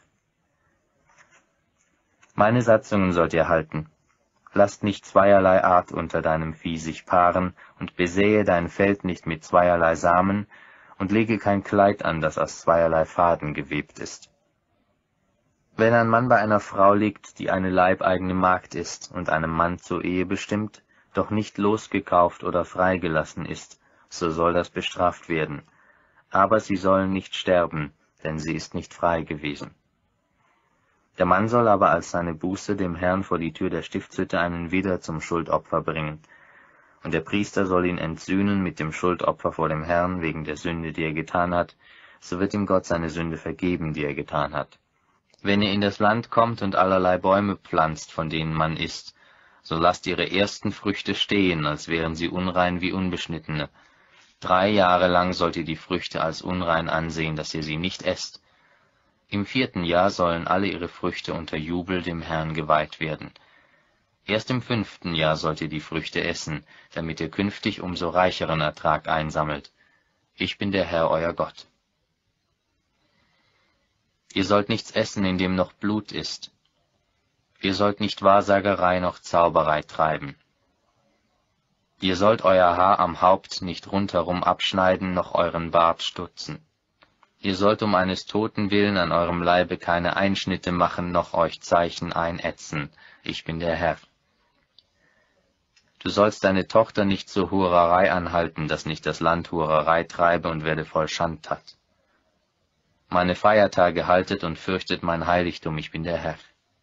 Meine Satzungen sollt ihr halten. Lasst nicht zweierlei Art unter deinem Vieh sich paaren, und besähe dein Feld nicht mit zweierlei Samen, und lege kein Kleid an, das aus zweierlei Faden gewebt ist. Wenn ein Mann bei einer Frau liegt, die eine leibeigene Magd ist und einem Mann zur Ehe bestimmt, doch nicht losgekauft oder freigelassen ist, so soll das bestraft werden. Aber sie sollen nicht sterben, denn sie ist nicht frei gewesen. Der Mann soll aber als seine Buße dem Herrn vor die Tür der Stiftshütte einen Widder zum Schuldopfer bringen. Und der Priester soll ihn entsühnen mit dem Schuldopfer vor dem Herrn wegen der Sünde, die er getan hat, so wird ihm Gott seine Sünde vergeben, die er getan hat. Wenn ihr in das Land kommt und allerlei Bäume pflanzt, von denen man isst, so lasst ihre ersten Früchte stehen, als wären sie unrein wie unbeschnittene. 3 Jahre lang sollt ihr die Früchte als unrein ansehen, dass ihr sie nicht esst. Im 4. Jahr sollen alle ihre Früchte unter Jubel dem Herrn geweiht werden. Erst im 5. Jahr sollt ihr die Früchte essen, damit ihr künftig umso reicheren Ertrag einsammelt. Ich bin der Herr, euer Gott. Ihr sollt nichts essen, in dem noch Blut ist. Ihr sollt nicht Wahrsagerei noch Zauberei treiben. Ihr sollt euer Haar am Haupt nicht rundherum abschneiden, noch euren Bart stutzen. Ihr sollt um eines Toten willen an eurem Leibe keine Einschnitte machen, noch euch Zeichen einätzen. Ich bin der Herr. Du sollst deine Tochter nicht zur Hurerei anhalten, dass nicht das Land Hurerei treibe und werde voll Schandtat. Meine Feiertage haltet und fürchtet mein Heiligtum, ich bin der Herr.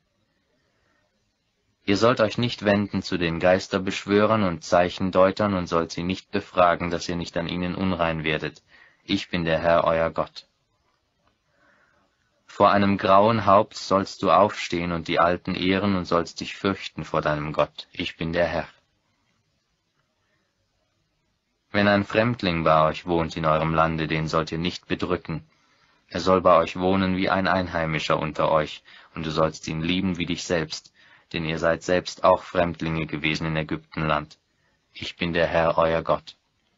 Ihr sollt euch nicht wenden zu den Geisterbeschwörern und Zeichendeutern und sollt sie nicht befragen, dass ihr nicht an ihnen unrein werdet. Ich bin der Herr, euer Gott. Vor einem grauen Haupt sollst du aufstehen und die Alten ehren und sollst dich fürchten vor deinem Gott. Ich bin der Herr. Wenn ein Fremdling bei euch wohnt in eurem Lande, den sollt ihr nicht bedrücken. Er soll bei euch wohnen wie ein Einheimischer unter euch, und du sollst ihn lieben wie dich selbst, denn ihr seid selbst auch Fremdlinge gewesen in Ägyptenland. Ich bin der Herr, euer Gott.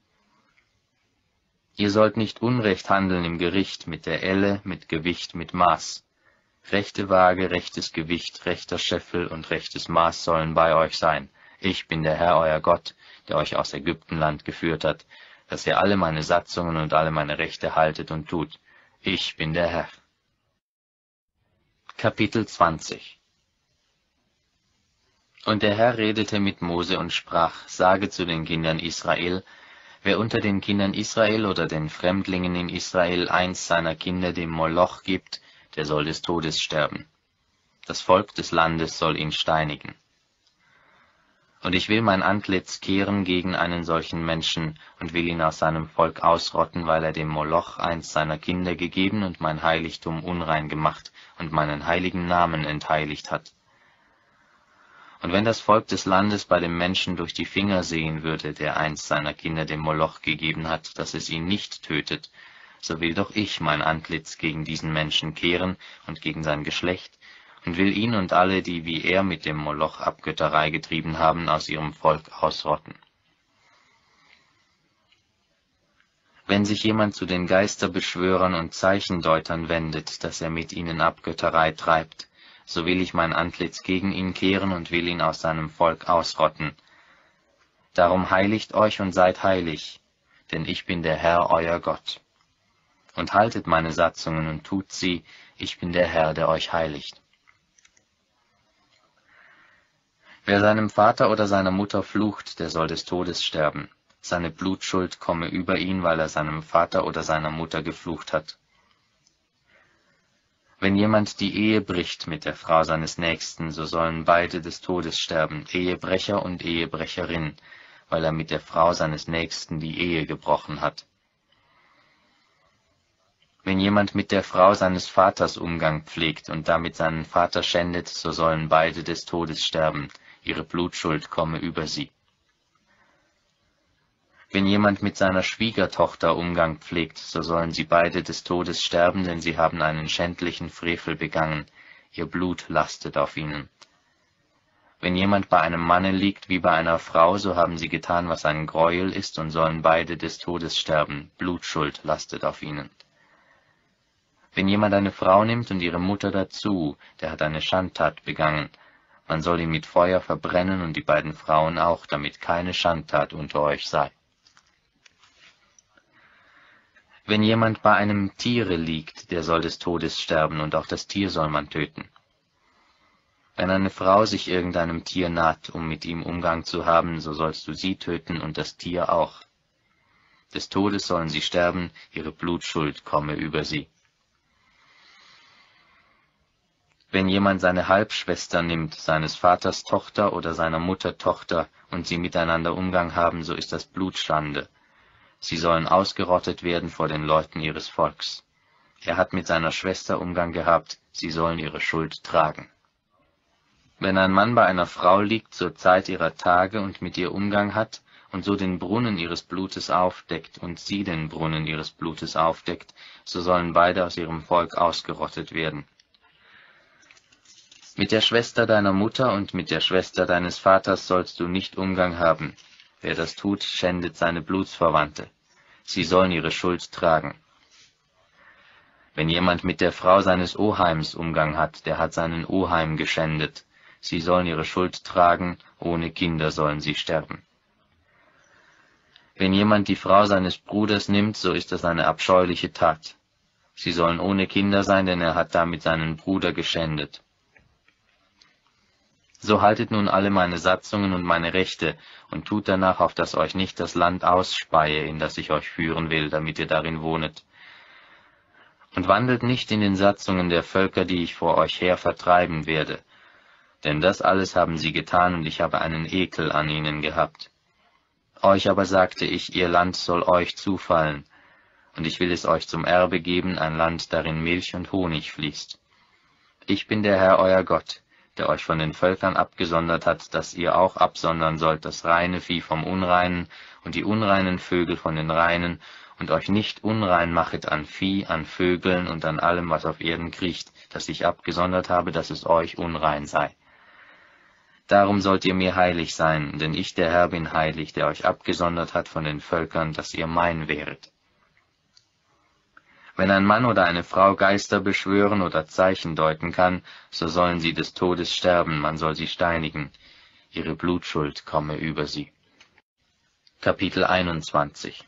Ihr sollt nicht Unrecht handeln im Gericht, mit der Elle, mit Gewicht, mit Maß. Rechte Waage, rechtes Gewicht, rechter Scheffel und rechtes Maß sollen bei euch sein. Ich bin der Herr, euer Gott, der euch aus Ägyptenland geführt hat, dass ihr alle meine Satzungen und alle meine Rechte haltet und tut. Ich bin der Herr. Kapitel 20. Und der Herr redete mit Mose und sprach, sage zu den Kindern Israel, wer unter den Kindern Israel oder den Fremdlingen in Israel eins seiner Kinder dem Moloch gibt, der soll des Todes sterben. Das Volk des Landes soll ihn steinigen. Und ich will mein Antlitz kehren gegen einen solchen Menschen und will ihn aus seinem Volk ausrotten, weil er dem Moloch eins seiner Kinder gegeben und mein Heiligtum unrein gemacht und meinen heiligen Namen entheiligt hat. Und wenn das Volk des Landes bei dem Menschen durch die Finger sehen würde, der eins seiner Kinder dem Moloch gegeben hat, dass es ihn nicht tötet, so will doch ich mein Antlitz gegen diesen Menschen kehren und gegen sein Geschlecht, und will ihn und alle, die wie er mit dem Moloch Abgötterei getrieben haben, aus ihrem Volk ausrotten. Wenn sich jemand zu den Geisterbeschwörern und Zeichendeutern wendet, dass er mit ihnen Abgötterei treibt, so will ich mein Antlitz gegen ihn kehren und will ihn aus seinem Volk ausrotten. Darum heiligt euch und seid heilig, denn ich bin der Herr, euer Gott. Und haltet meine Satzungen und tut sie, ich bin der Herr, der euch heiligt. Wer seinem Vater oder seiner Mutter flucht, der soll des Todes sterben. Seine Blutschuld komme über ihn, weil er seinem Vater oder seiner Mutter geflucht hat. Wenn jemand die Ehe bricht mit der Frau seines Nächsten, so sollen beide des Todes sterben, Ehebrecher und Ehebrecherin, weil er mit der Frau seines Nächsten die Ehe gebrochen hat. Wenn jemand mit der Frau seines Vaters Umgang pflegt und damit seinen Vater schändet, so sollen beide des Todes sterben, ihre Blutschuld komme über sie. Wenn jemand mit seiner Schwiegertochter Umgang pflegt, so sollen sie beide des Todes sterben, denn sie haben einen schändlichen Frevel begangen, ihr Blut lastet auf ihnen. Wenn jemand bei einem Manne liegt wie bei einer Frau, so haben sie getan, was ein Gräuel ist, und sollen beide des Todes sterben, Blutschuld lastet auf ihnen. Wenn jemand eine Frau nimmt und ihre Mutter dazu, der hat eine Schandtat begangen, man soll ihn mit Feuer verbrennen und die beiden Frauen auch, damit keine Schandtat unter euch sei. Wenn jemand bei einem Tiere liegt, der soll des Todes sterben, und auch das Tier soll man töten. Wenn eine Frau sich irgendeinem Tier naht, um mit ihm Umgang zu haben, so sollst du sie töten und das Tier auch. Des Todes sollen sie sterben, ihre Blutschuld komme über sie. Wenn jemand seine Halbschwester nimmt, seines Vaters Tochter oder seiner Mutter Tochter, und sie miteinander Umgang haben, so ist das Blutschande. Sie sollen ausgerottet werden vor den Leuten ihres Volks. Er hat mit seiner Schwester Umgang gehabt, sie sollen ihre Schuld tragen. Wenn ein Mann bei einer Frau liegt zur Zeit ihrer Tage und mit ihr Umgang hat und so den Brunnen ihres Blutes aufdeckt und sie den Brunnen ihres Blutes aufdeckt, so sollen beide aus ihrem Volk ausgerottet werden. Mit der Schwester deiner Mutter und mit der Schwester deines Vaters sollst du nicht Umgang haben. Wer das tut, schändet seine Blutsverwandte. Sie sollen ihre Schuld tragen. Wenn jemand mit der Frau seines Oheims Umgang hat, der hat seinen Oheim geschändet. Sie sollen ihre Schuld tragen, ohne Kinder sollen sie sterben. Wenn jemand die Frau seines Bruders nimmt, so ist das eine abscheuliche Tat. Sie sollen ohne Kinder sein, denn er hat damit seinen Bruder geschändet. So haltet nun alle meine Satzungen und meine Rechte, und tut danach, auf dass euch nicht das Land ausspeie, in das ich euch führen will, damit ihr darin wohnet. Und wandelt nicht in den Satzungen der Völker, die ich vor euch her vertreiben werde. Denn das alles haben sie getan, und ich habe einen Ekel an ihnen gehabt. Euch aber sagte ich, ihr Land soll euch zufallen, und ich will es euch zum Erbe geben, ein Land, darin Milch und Honig fließt. Ich bin der Herr, euer Gott, der euch von den Völkern abgesondert hat, dass ihr auch absondern sollt das reine Vieh vom Unreinen und die unreinen Vögel von den Reinen, und euch nicht unrein machet an Vieh, an Vögeln und an allem, was auf Erden kriecht, das ich abgesondert habe, dass es euch unrein sei. Darum sollt ihr mir heilig sein, denn ich, der Herr, bin heilig, der euch abgesondert hat von den Völkern, dass ihr mein wäret. Wenn ein Mann oder eine Frau Geister beschwören oder Zeichen deuten kann, so sollen sie des Todes sterben, man soll sie steinigen. Ihre Blutschuld komme über sie. Kapitel 21.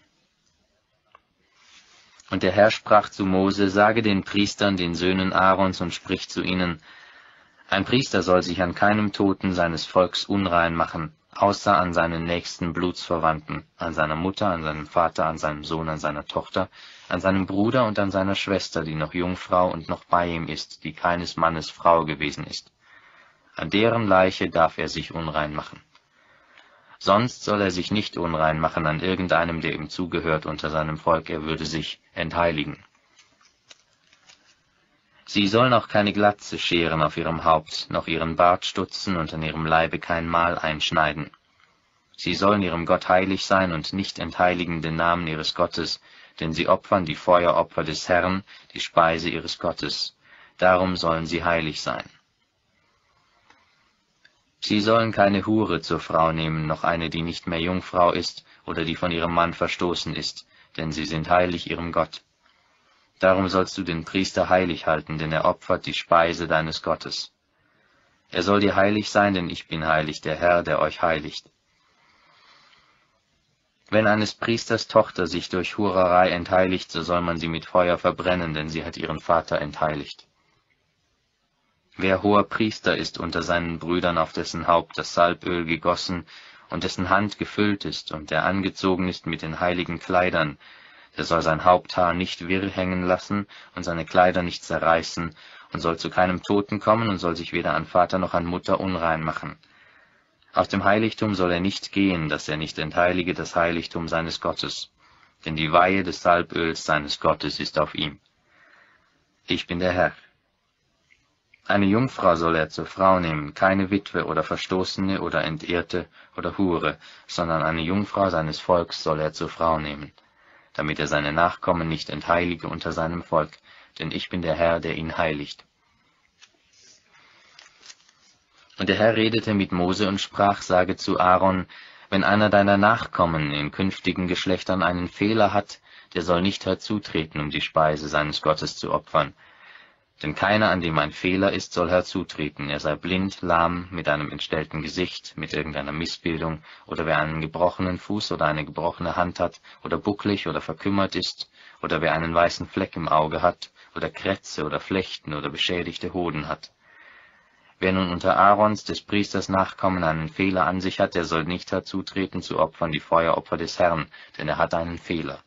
Und der Herr sprach zu Mose, sage den Priestern, den Söhnen Aarons, und sprich zu ihnen, Ein Priester soll sich an keinem Toten seines Volks unrein machen, außer an seinen nächsten Blutsverwandten, an seiner Mutter, an seinem Vater, an seinem Sohn, an seiner Tochter, an seinem Bruder und an seiner Schwester, die noch Jungfrau und noch bei ihm ist, die keines Mannes Frau gewesen ist. An deren Leiche darf er sich unrein machen. Sonst soll er sich nicht unrein machen an irgendeinem, der ihm zugehört unter seinem Volk, er würde sich entheiligen. Sie sollen auch keine Glatze scheren auf ihrem Haupt, noch ihren Bart stutzen und an ihrem Leibe kein Mal einschneiden. Sie sollen ihrem Gott heilig sein und nicht entheiligen den Namen ihres Gottes, denn sie opfern die Feueropfer des Herrn, die Speise ihres Gottes. Darum sollen sie heilig sein. Sie sollen keine Hure zur Frau nehmen, noch eine, die nicht mehr Jungfrau ist oder die von ihrem Mann verstoßen ist, denn sie sind heilig ihrem Gott. Darum sollst du den Priester heilig halten, denn er opfert die Speise deines Gottes. Er soll dir heilig sein, denn ich bin heilig, der Herr, der euch heiligt. Wenn eines Priesters Tochter sich durch Hurerei entheiligt, so soll man sie mit Feuer verbrennen, denn sie hat ihren Vater entheiligt. Wer hoher Priester ist unter seinen Brüdern, auf dessen Haupt das Salböl gegossen und dessen Hand gefüllt ist und der angezogen ist mit den heiligen Kleidern, der soll sein Haupthaar nicht wirr hängen lassen und seine Kleider nicht zerreißen und soll zu keinem Toten kommen und soll sich weder an Vater noch an Mutter unrein machen. Aus dem Heiligtum soll er nicht gehen, dass er nicht entheilige das Heiligtum seines Gottes, denn die Weihe des Salböls seines Gottes ist auf ihm. Ich bin der Herr. Eine Jungfrau soll er zur Frau nehmen, keine Witwe oder Verstoßene oder Entehrte oder Hure, sondern eine Jungfrau seines Volks soll er zur Frau nehmen, damit er seine Nachkommen nicht entheilige unter seinem Volk, denn ich bin der Herr, der ihn heiligt. Und der Herr redete mit Mose und sprach, sage zu Aaron, wenn einer deiner Nachkommen in künftigen Geschlechtern einen Fehler hat, der soll nicht herzutreten, um die Speise seines Gottes zu opfern. Denn keiner, an dem ein Fehler ist, soll herzutreten, er sei blind, lahm, mit einem entstellten Gesicht, mit irgendeiner Missbildung, oder wer einen gebrochenen Fuß oder eine gebrochene Hand hat, oder bucklig oder verkümmert ist, oder wer einen weißen Fleck im Auge hat, oder Krätze oder Flechten oder beschädigte Hoden hat. Wer nun unter Aarons, des Priesters Nachkommen, einen Fehler an sich hat, der soll nicht herzutreten zu opfern die Feueropfer des Herrn, denn er hat einen Fehler.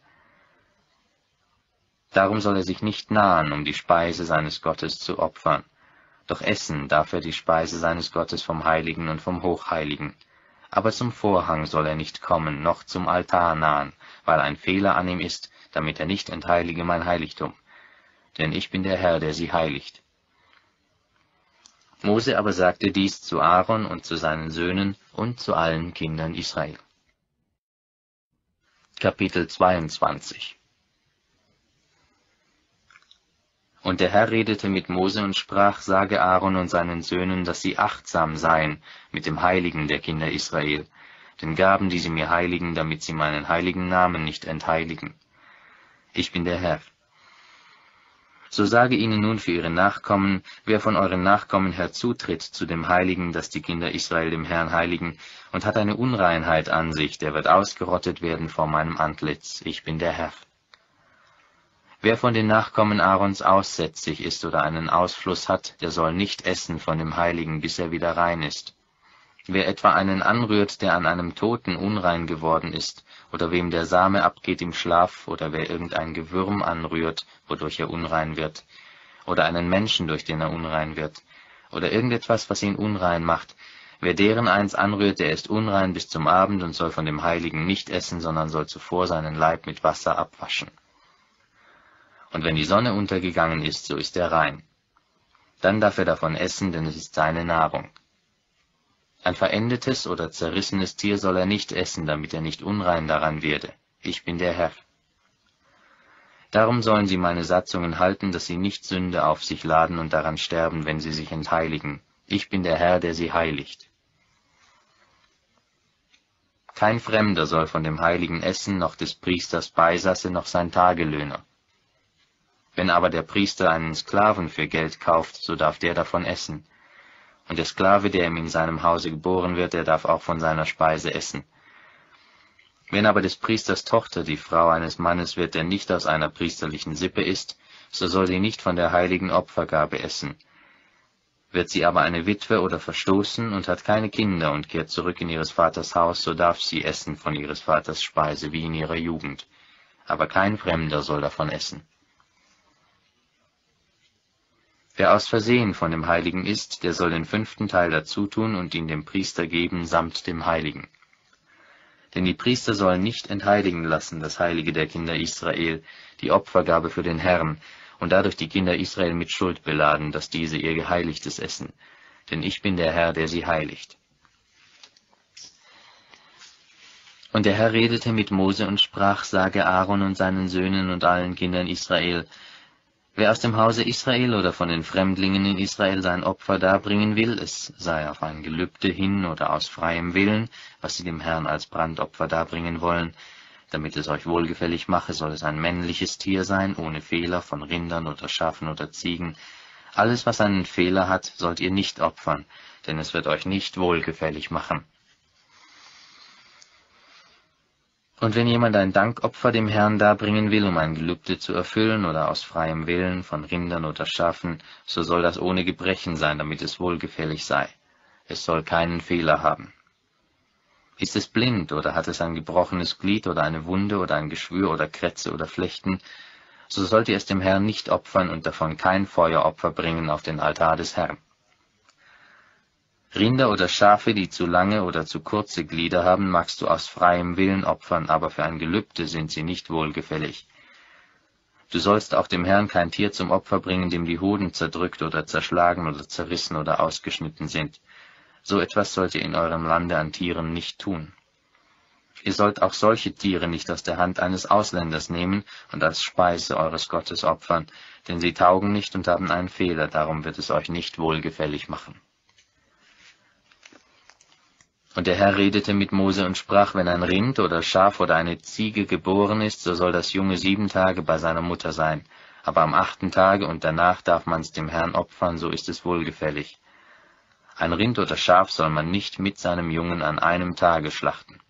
Darum soll er sich nicht nahen, um die Speise seines Gottes zu opfern. Doch essen darf er die Speise seines Gottes vom Heiligen und vom Hochheiligen. Aber zum Vorhang soll er nicht kommen, noch zum Altar nahen, weil ein Fehler an ihm ist, damit er nicht entheilige mein Heiligtum. Denn ich bin der Herr, der sie heiligt. Mose aber sagte dies zu Aaron und zu seinen Söhnen und zu allen Kindern Israel. Kapitel 22. Und der Herr redete mit Mose und sprach, sage Aaron und seinen Söhnen, dass sie achtsam seien mit dem Heiligen der Kinder Israel, den Gaben, die sie mir heiligen, damit sie meinen heiligen Namen nicht entheiligen. Ich bin der Herr. So sage ihnen nun für ihre Nachkommen, wer von euren Nachkommen herzutritt zu dem Heiligen, das die Kinder Israel dem Herrn heiligen, und hat eine Unreinheit an sich, der wird ausgerottet werden vor meinem Antlitz. Ich bin der Herr. Wer von den Nachkommen Aarons aussätzig ist oder einen Ausfluss hat, der soll nicht essen von dem Heiligen, bis er wieder rein ist. Wer etwa einen anrührt, der an einem Toten unrein geworden ist, oder wem der Same abgeht im Schlaf, oder wer irgendein Gewürm anrührt, wodurch er unrein wird, oder einen Menschen, durch den er unrein wird, oder irgendetwas, was ihn unrein macht, wer deren eins anrührt, der ist unrein bis zum Abend und soll von dem Heiligen nicht essen, sondern soll zuvor seinen Leib mit Wasser abwaschen. Und wenn die Sonne untergegangen ist, so ist er rein. Dann darf er davon essen, denn es ist seine Nahrung. Ein verendetes oder zerrissenes Tier soll er nicht essen, damit er nicht unrein daran werde. Ich bin der Herr. Darum sollen sie meine Satzungen halten, dass sie nicht Sünde auf sich laden und daran sterben, wenn sie sich entheiligen. Ich bin der Herr, der sie heiligt. Kein Fremder soll von dem Heiligen essen, noch des Priesters Beisasse, noch sein Tagelöhner. Wenn aber der Priester einen Sklaven für Geld kauft, so darf der davon essen. Und der Sklave, der ihm in seinem Hause geboren wird, der darf auch von seiner Speise essen. Wenn aber des Priesters Tochter die Frau eines Mannes wird, der nicht aus einer priesterlichen Sippe ist, so soll sie nicht von der heiligen Opfergabe essen. Wird sie aber eine Witwe oder verstoßen und hat keine Kinder und kehrt zurück in ihres Vaters Haus, so darf sie essen von ihres Vaters Speise wie in ihrer Jugend. Aber kein Fremder soll davon essen. Wer aus Versehen von dem Heiligen isst, der soll den 5. Teil dazutun und ihn dem Priester geben samt dem Heiligen. Denn die Priester sollen nicht entheiligen lassen, das Heilige der Kinder Israel, die Opfergabe für den Herrn, und dadurch die Kinder Israel mit Schuld beladen, dass diese ihr Geheiligtes essen. Denn ich bin der Herr, der sie heiligt. Und der Herr redete mit Mose und sprach, sage Aaron und seinen Söhnen und allen Kindern Israel, wer aus dem Hause Israel oder von den Fremdlingen in Israel sein Opfer darbringen will, es sei auf ein Gelübde hin oder aus freiem Willen, was sie dem Herrn als Brandopfer darbringen wollen, damit es euch wohlgefällig mache, soll es ein männliches Tier sein, ohne Fehler, von Rindern oder Schafen oder Ziegen. Alles, was einen Fehler hat, sollt ihr nicht opfern, denn es wird euch nicht wohlgefällig machen. Und wenn jemand ein Dankopfer dem Herrn darbringen will, um ein Gelübde zu erfüllen oder aus freiem Willen, von Rindern oder Schafen, so soll das ohne Gebrechen sein, damit es wohlgefällig sei. Es soll keinen Fehler haben. Ist es blind oder hat es ein gebrochenes Glied oder eine Wunde oder ein Geschwür oder Krätze oder Flechten, so sollt ihr es dem Herrn nicht opfern und davon kein Feueropfer bringen auf den Altar des Herrn. Rinder oder Schafe, die zu lange oder zu kurze Glieder haben, magst du aus freiem Willen opfern, aber für ein Gelübde sind sie nicht wohlgefällig. Du sollst auch dem Herrn kein Tier zum Opfer bringen, dem die Hoden zerdrückt oder zerschlagen oder zerrissen oder ausgeschnitten sind. So etwas sollt ihr in eurem Lande an Tieren nicht tun. Ihr sollt auch solche Tiere nicht aus der Hand eines Ausländers nehmen und als Speise eures Gottes opfern, denn sie taugen nicht und haben einen Fehler, darum wird es euch nicht wohlgefällig machen. Und der Herr redete mit Mose und sprach, wenn ein Rind oder Schaf oder eine Ziege geboren ist, so soll das Junge 7 Tage bei seiner Mutter sein, aber am 8. Tage und danach darf man's dem Herrn opfern, so ist es wohlgefällig. Ein Rind oder Schaf soll man nicht mit seinem Jungen an einem Tage schlachten.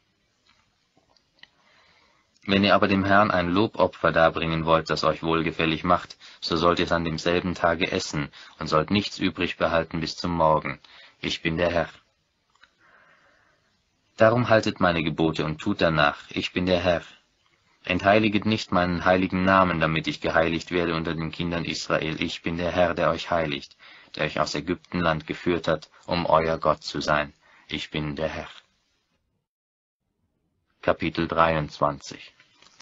Wenn ihr aber dem Herrn ein Lobopfer darbringen wollt, das euch wohlgefällig macht, so sollt ihr es an demselben Tage essen und sollt nichts übrig behalten bis zum Morgen. Ich bin der Herr. Darum haltet meine Gebote und tut danach, ich bin der Herr. Entheiliget nicht meinen heiligen Namen, damit ich geheiligt werde unter den Kindern Israel. Ich bin der Herr, der euch heiligt, der euch aus Ägyptenland geführt hat, um euer Gott zu sein. Ich bin der Herr. Kapitel 23.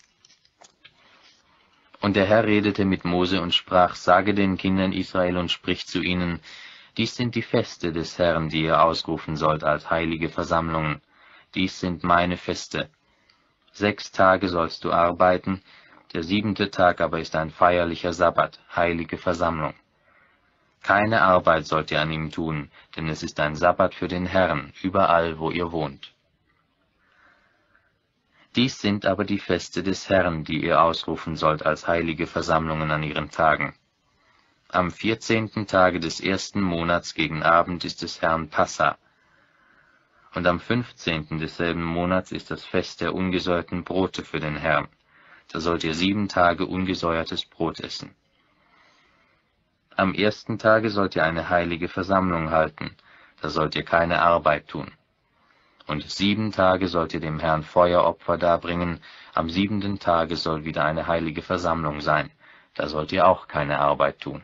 Und der Herr redete mit Mose und sprach, sage den Kindern Israel und sprich zu ihnen, dies sind die Feste des Herrn, die ihr ausrufen sollt als heilige Versammlungen. Dies sind meine Feste. 6 Tage sollst du arbeiten, der 7. Tag aber ist ein feierlicher Sabbat, heilige Versammlung. Keine Arbeit sollt ihr an ihm tun, denn es ist ein Sabbat für den Herrn, überall, wo ihr wohnt. Dies sind aber die Feste des Herrn, die ihr ausrufen sollt als heilige Versammlungen an ihren Tagen. Am 14. Tage des 1. Monats gegen Abend ist des Herrn Passa. Und am 15. desselben Monats ist das Fest der ungesäuerten Brote für den Herrn. Da sollt ihr 7 Tage ungesäuertes Brot essen. Am 1. Tage sollt ihr eine heilige Versammlung halten, da sollt ihr keine Arbeit tun. Und 7 Tage sollt ihr dem Herrn Feueropfer darbringen, am 7. Tage soll wieder eine heilige Versammlung sein, da sollt ihr auch keine Arbeit tun.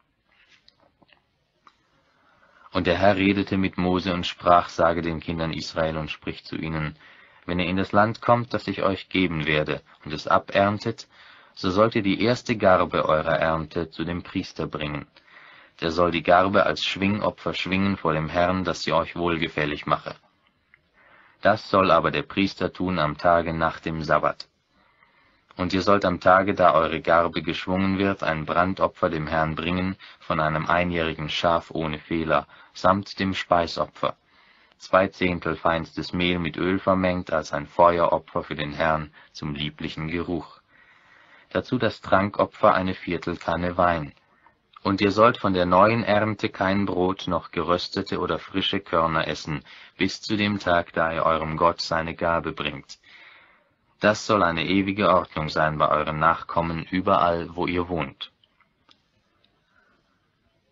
Und der Herr redete mit Mose und sprach, sage den Kindern Israel und sprich zu ihnen, wenn ihr in das Land kommt, das ich euch geben werde, und es aberntet, so sollt ihr die erste Garbe eurer Ernte zu dem Priester bringen. Der soll die Garbe als Schwingopfer schwingen vor dem Herrn, dass sie euch wohlgefällig mache. Das soll aber der Priester tun am Tage nach dem Sabbat. Und ihr sollt am Tage, da eure Garbe geschwungen wird, ein Brandopfer dem Herrn bringen, von einem einjährigen Schaf ohne Fehler, samt dem Speisopfer, 2/10 feinstes Mehl mit Öl vermengt, als ein Feueropfer für den Herrn zum lieblichen Geruch. Dazu das Trankopfer eine Viertelkanne Wein. Und ihr sollt von der neuen Ernte kein Brot noch geröstete oder frische Körner essen, bis zu dem Tag, da ihr eurem Gott seine Gabe bringt. Das soll eine ewige Ordnung sein bei euren Nachkommen überall, wo ihr wohnt.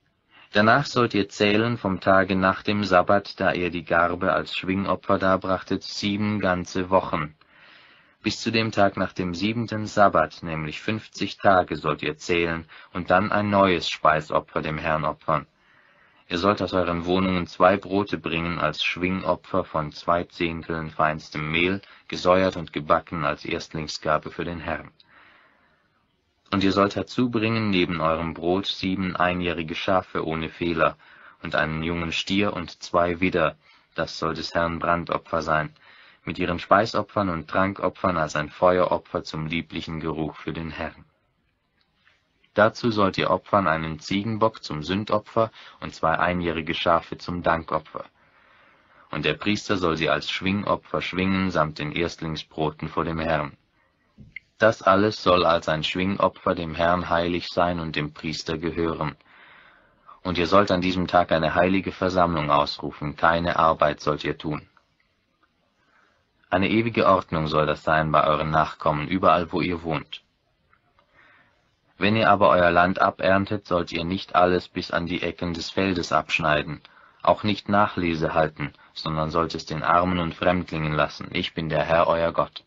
Danach sollt ihr zählen vom Tage nach dem Sabbat, da ihr die Garbe als Schwingopfer darbrachtet, 7 ganze Wochen. Bis zu dem Tag nach dem 7. Sabbat, nämlich 50 Tage, sollt ihr zählen und dann ein neues Speisopfer dem Herrn opfern. Ihr sollt aus euren Wohnungen 2 Brote bringen als Schwingopfer von 2 Zehnteln feinstem Mehl, gesäuert und gebacken als Erstlingsgabe für den Herrn. Und ihr sollt herzubringen neben eurem Brot 7 einjährige Schafe ohne Fehler und einen jungen Stier und 2 Widder, das soll des Herrn Brandopfer sein, mit ihren Speisopfern und Trankopfern als ein Feueropfer zum lieblichen Geruch für den Herrn. Dazu sollt ihr opfern einen Ziegenbock zum Sündopfer und 2 einjährige Schafe zum Dankopfer. Und der Priester soll sie als Schwingopfer schwingen samt den Erstlingsbroten vor dem Herrn. Das alles soll als ein Schwingopfer dem Herrn heilig sein und dem Priester gehören. Und ihr sollt an diesem Tag eine heilige Versammlung ausrufen, keine Arbeit sollt ihr tun. Eine ewige Ordnung soll das sein bei euren Nachkommen, überall wo ihr wohnt. Wenn ihr aber euer Land aberntet, sollt ihr nicht alles bis an die Ecken des Feldes abschneiden, auch nicht Nachlese halten, sondern sollt es den Armen und Fremdlingen lassen. Ich bin der Herr, euer Gott.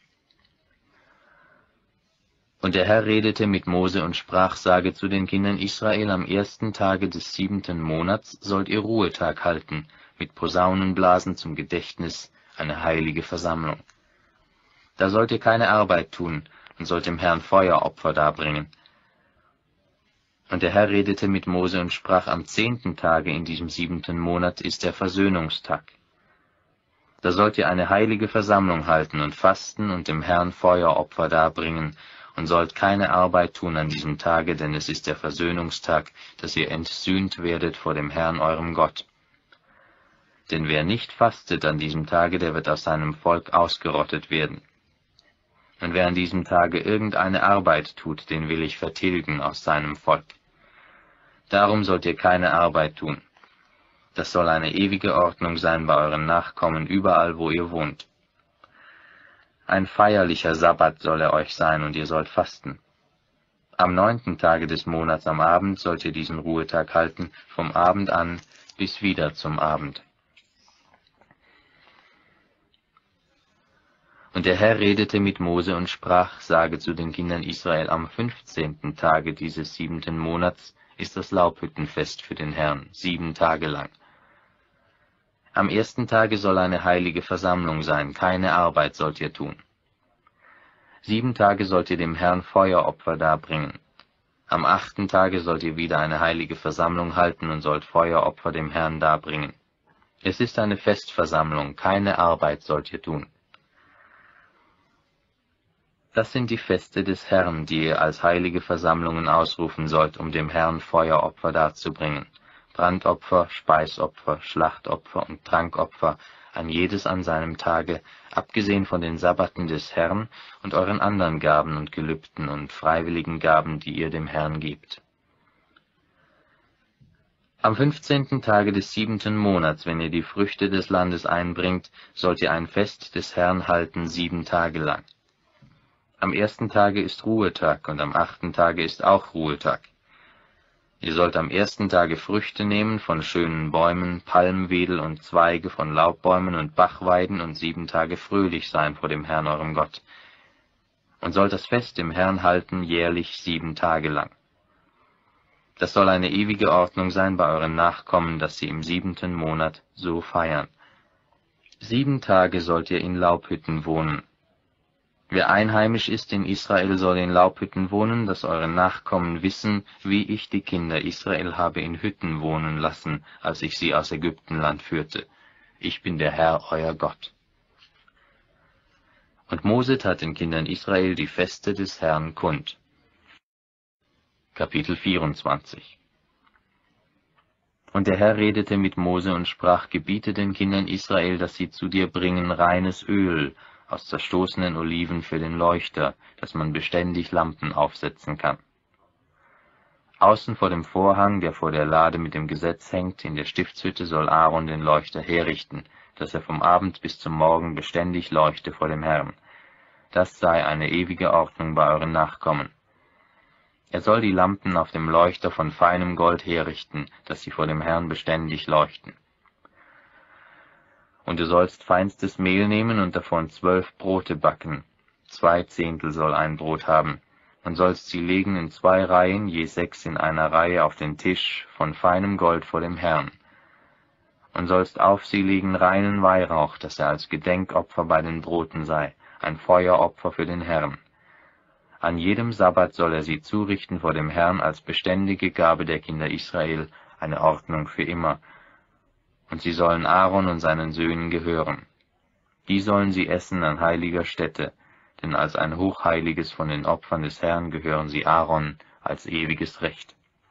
Und der Herr redete mit Mose und sprach, sage zu den Kindern Israel, am 1. Tage des 7. Monats sollt ihr Ruhetag halten, mit Posaunenblasen zum Gedächtnis, eine heilige Versammlung. Da sollt ihr keine Arbeit tun und sollt dem Herrn Feueropfer darbringen. Und der Herr redete mit Mose und sprach, am 10. Tage in diesem 7. Monat ist der Versöhnungstag. Da sollt ihr eine heilige Versammlung halten und fasten und dem Herrn Feueropfer darbringen, und sollt keine Arbeit tun an diesem Tage, denn es ist der Versöhnungstag, dass ihr entsühnt werdet vor dem Herrn eurem Gott. Denn wer nicht fastet an diesem Tage, der wird aus seinem Volk ausgerottet werden. Und wer an diesem Tage irgendeine Arbeit tut, den will ich vertilgen aus seinem Volk. Darum sollt ihr keine Arbeit tun. Das soll eine ewige Ordnung sein bei euren Nachkommen, überall wo ihr wohnt. Ein feierlicher Sabbat soll er euch sein, und ihr sollt fasten. Am 9. Tage des Monats am Abend sollt ihr diesen Ruhetag halten, vom Abend an bis wieder zum Abend. Und der Herr redete mit Mose und sprach, sage zu den Kindern Israel, am 15. Tage dieses 7. Monats ist das Laubhüttenfest für den Herrn, 7 Tage lang. Am 1. Tage soll eine heilige Versammlung sein, keine Arbeit sollt ihr tun. 7 Tage sollt ihr dem Herrn Feueropfer darbringen. Am 8. Tage sollt ihr wieder eine heilige Versammlung halten und sollt Feueropfer dem Herrn darbringen. Es ist eine Festversammlung, keine Arbeit sollt ihr tun. Das sind die Feste des Herrn, die ihr als heilige Versammlungen ausrufen sollt, um dem Herrn Feueropfer darzubringen. Brandopfer, Speisopfer, Schlachtopfer und Trankopfer, an jedes an seinem Tage, abgesehen von den Sabbaten des Herrn und euren anderen Gaben und Gelübden und freiwilligen Gaben, die ihr dem Herrn gebt. Am 15. Tage des 7. Monats, wenn ihr die Früchte des Landes einbringt, sollt ihr ein Fest des Herrn halten 7 Tage lang. Am 1. Tage ist Ruhetag und am 8. Tage ist auch Ruhetag. Ihr sollt am 1. Tage Früchte nehmen von schönen Bäumen, Palmwedel und Zweige von Laubbäumen und Bachweiden und 7 Tage fröhlich sein vor dem Herrn eurem Gott. Und sollt das Fest im Herrn halten jährlich 7 Tage lang. Das soll eine ewige Ordnung sein bei euren Nachkommen, dass sie im 7. Monat so feiern. 7 Tage sollt ihr in Laubhütten wohnen. Wer einheimisch ist in Israel, soll in Laubhütten wohnen, dass eure Nachkommen wissen, wie ich die Kinder Israel habe in Hütten wohnen lassen, als ich sie aus Ägyptenland führte. Ich bin der Herr, euer Gott. Und Mose tat den Kindern Israel die Feste des Herrn kund. Kapitel 24. Und der Herr redete mit Mose und sprach, gebiete den Kindern Israel, dass sie zu dir bringen reines Öl aus zerstoßenen Oliven für den Leuchter, dass man beständig Lampen aufsetzen kann. Außen vor dem Vorhang, der vor der Lade mit dem Gesetz hängt, in der Stiftshütte soll Aaron den Leuchter herrichten, dass er vom Abend bis zum Morgen beständig leuchte vor dem Herrn. Das sei eine ewige Ordnung bei euren Nachkommen. Er soll die Lampen auf dem Leuchter von feinem Gold herrichten, dass sie vor dem Herrn beständig leuchten. Und du sollst feinstes Mehl nehmen und davon 12 Brote backen. 2 Zehntel soll ein Brot haben, und sollst sie legen in 2 Reihen, je 6 in einer Reihe auf den Tisch von feinem Gold vor dem Herrn. Und sollst auf sie legen reinen Weihrauch, dass er als Gedenkopfer bei den Broten sei, ein Feueropfer für den Herrn. An jedem Sabbat soll er sie zurichten vor dem Herrn als beständige Gabe der Kinder Israel, eine Ordnung für immer. Und sie sollen Aaron und seinen Söhnen gehören. Die sollen sie essen an heiliger Stätte, denn als ein Hochheiliges von den Opfern des Herrn gehören sie Aaron als ewiges Recht.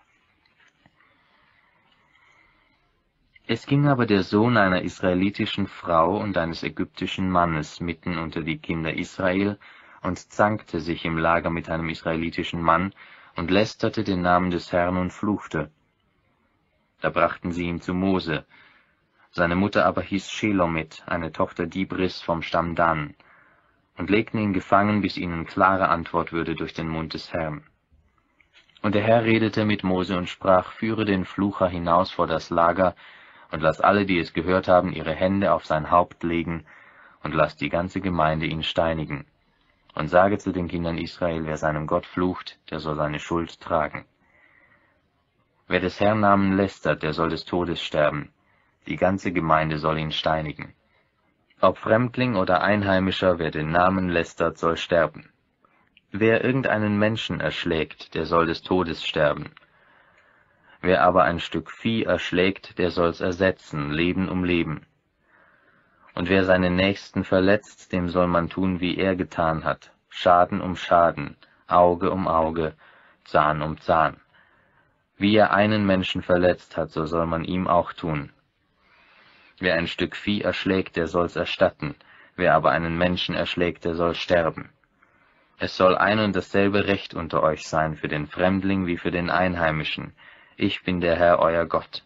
Es ging aber der Sohn einer israelitischen Frau und eines ägyptischen Mannes mitten unter die Kinder Israel und zankte sich im Lager mit einem israelitischen Mann und lästerte den Namen des Herrn und fluchte. Da brachten sie ihn zu Mose. Seine Mutter aber hieß Shelomit, eine Tochter Dibris vom Stamm Dan, und legten ihn gefangen, bis ihnen klare Antwort würde durch den Mund des Herrn. Und der Herr redete mit Mose und sprach, führe den Flucher hinaus vor das Lager, und lass alle, die es gehört haben, ihre Hände auf sein Haupt legen, und lass die ganze Gemeinde ihn steinigen. Und sage zu den Kindern Israel, wer seinem Gott flucht, der soll seine Schuld tragen. Wer des Herrn Namen lästert, der soll des Todes sterben. Die ganze Gemeinde soll ihn steinigen. Ob Fremdling oder Einheimischer, wer den Namen lästert, soll sterben. Wer irgendeinen Menschen erschlägt, der soll des Todes sterben. Wer aber ein Stück Vieh erschlägt, der soll's ersetzen, Leben um Leben. Und wer seinen Nächsten verletzt, dem soll man tun, wie er getan hat, Schaden um Schaden, Auge um Auge, Zahn um Zahn. Wie er einen Menschen verletzt hat, so soll man ihm auch tun. Wer ein Stück Vieh erschlägt, der soll's erstatten, wer aber einen Menschen erschlägt, der soll sterben. Es soll ein und dasselbe Recht unter euch sein, für den Fremdling wie für den Einheimischen. Ich bin der Herr, euer Gott.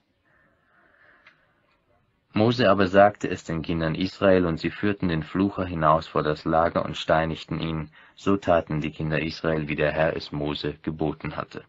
Mose aber sagte es den Kindern Israel, und sie führten den Flucher hinaus vor das Lager und steinigten ihn. So taten die Kinder Israel, wie der Herr es Mose geboten hatte.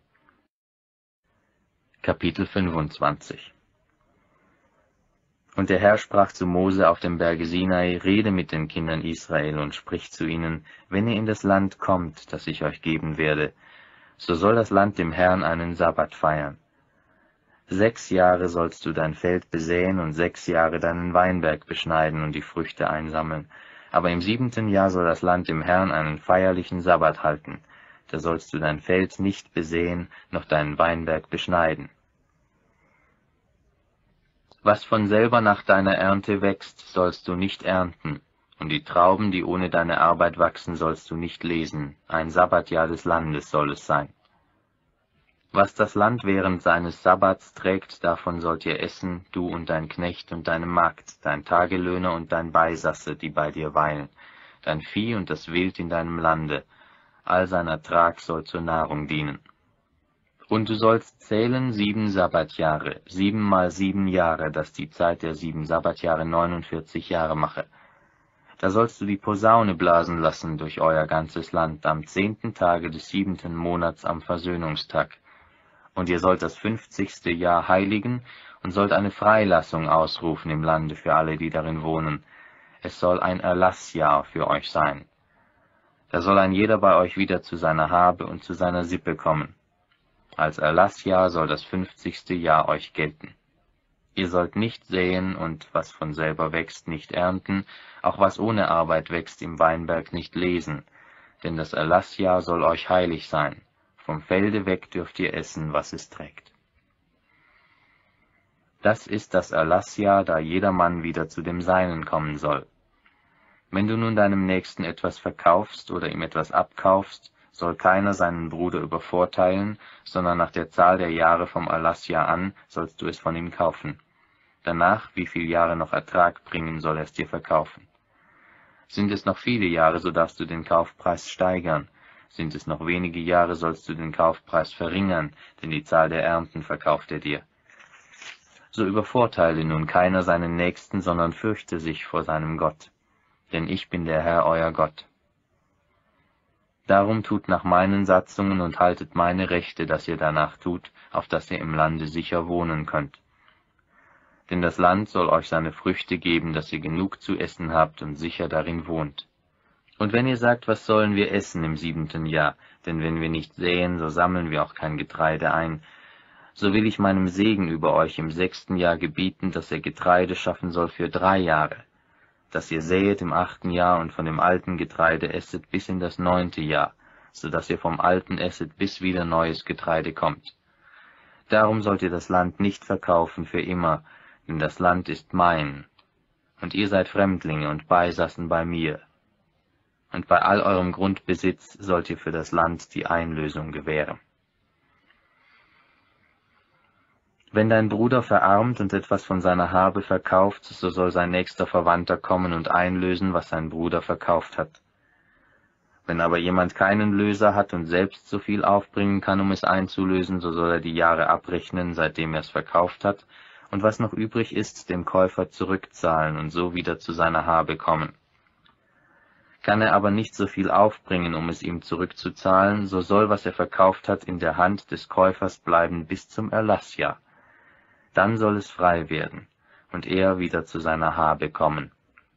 Kapitel 25. Und der Herr sprach zu Mose auf dem Berge Sinai, rede mit den Kindern Israel und sprich zu ihnen, wenn ihr in das Land kommt, das ich euch geben werde, so soll das Land dem Herrn einen Sabbat feiern. 6 Jahre sollst du dein Feld besäen und 6 Jahre deinen Weinberg beschneiden und die Früchte einsammeln. Aber im 7. Jahr soll das Land dem Herrn einen feierlichen Sabbat halten. Da sollst du dein Feld nicht besäen, noch deinen Weinberg beschneiden. Was von selber nach deiner Ernte wächst, sollst du nicht ernten, und die Trauben, die ohne deine Arbeit wachsen, sollst du nicht lesen. Ein Sabbatjahr des Landes soll es sein. Was das Land während seines Sabbats trägt, davon sollt ihr essen, du und dein Knecht und deine Magd, dein Tagelöhner und dein Beisasse, die bei dir weilen, dein Vieh und das Wild in deinem Lande. All sein Ertrag soll zur Nahrung dienen. Und du sollst zählen 7 Sabbatjahre, 7 mal 7 Jahre, dass die Zeit der 7 Sabbatjahre 49 Jahre mache. Da sollst du die Posaune blasen lassen durch euer ganzes Land am 10. Tage des 7. Monats am Versöhnungstag. Und ihr sollt das 50. Jahr heiligen und sollt eine Freilassung ausrufen im Lande für alle, die darin wohnen. Es soll ein Erlassjahr für euch sein. Da soll ein jeder bei euch wieder zu seiner Habe und zu seiner Sippe kommen. Als Erlassjahr soll das 50. Jahr euch gelten. Ihr sollt nicht säen und was von selber wächst, nicht ernten, auch was ohne Arbeit wächst im Weinberg nicht lesen, denn das Erlassjahr soll euch heilig sein. Vom Felde weg dürft ihr essen, was es trägt. Das ist das Erlassjahr, da jedermann wieder zu dem Seinen kommen soll. Wenn du nun deinem Nächsten etwas verkaufst oder ihm etwas abkaufst, soll keiner seinen Bruder übervorteilen, sondern nach der Zahl der Jahre vom Erlassjahr an sollst du es von ihm kaufen. Danach, wie viel Jahre noch Ertrag bringen, soll er es dir verkaufen. Sind es noch viele Jahre, so darfst du den Kaufpreis steigern. Sind es noch wenige Jahre, sollst du den Kaufpreis verringern, denn die Zahl der Ernten verkauft er dir. So übervorteile nun keiner seinen Nächsten, sondern fürchte sich vor seinem Gott. Denn ich bin der Herr, euer Gott. Darum tut nach meinen Satzungen und haltet meine Rechte, dass ihr danach tut, auf dass ihr im Lande sicher wohnen könnt. Denn das Land soll euch seine Früchte geben, dass ihr genug zu essen habt und sicher darin wohnt. Und wenn ihr sagt, was sollen wir essen im 7. Jahr, denn wenn wir nicht säen, so sammeln wir auch kein Getreide ein, so will ich meinem Segen über euch im 6. Jahr gebieten, dass er Getreide schaffen soll für 3 Jahre, dass ihr säet im 8. Jahr und von dem alten Getreide esset bis in das 9. Jahr, so dass ihr vom alten esset, bis wieder neues Getreide kommt. Darum sollt ihr das Land nicht verkaufen für immer, denn das Land ist mein, und ihr seid Fremdlinge und Beisassen bei mir. Und bei all eurem Grundbesitz sollt ihr für das Land die Einlösung gewähren. Wenn dein Bruder verarmt und etwas von seiner Habe verkauft, so soll sein nächster Verwandter kommen und einlösen, was sein Bruder verkauft hat. Wenn aber jemand keinen Löser hat und selbst so viel aufbringen kann, um es einzulösen, so soll er die Jahre abrechnen, seitdem er es verkauft hat, und was noch übrig ist, dem Käufer zurückzahlen und so wieder zu seiner Habe kommen. Kann er aber nicht so viel aufbringen, um es ihm zurückzuzahlen, so soll, was er verkauft hat, in der Hand des Käufers bleiben bis zum Erlassjahr. Dann soll es frei werden, und er wieder zu seiner Habe kommen.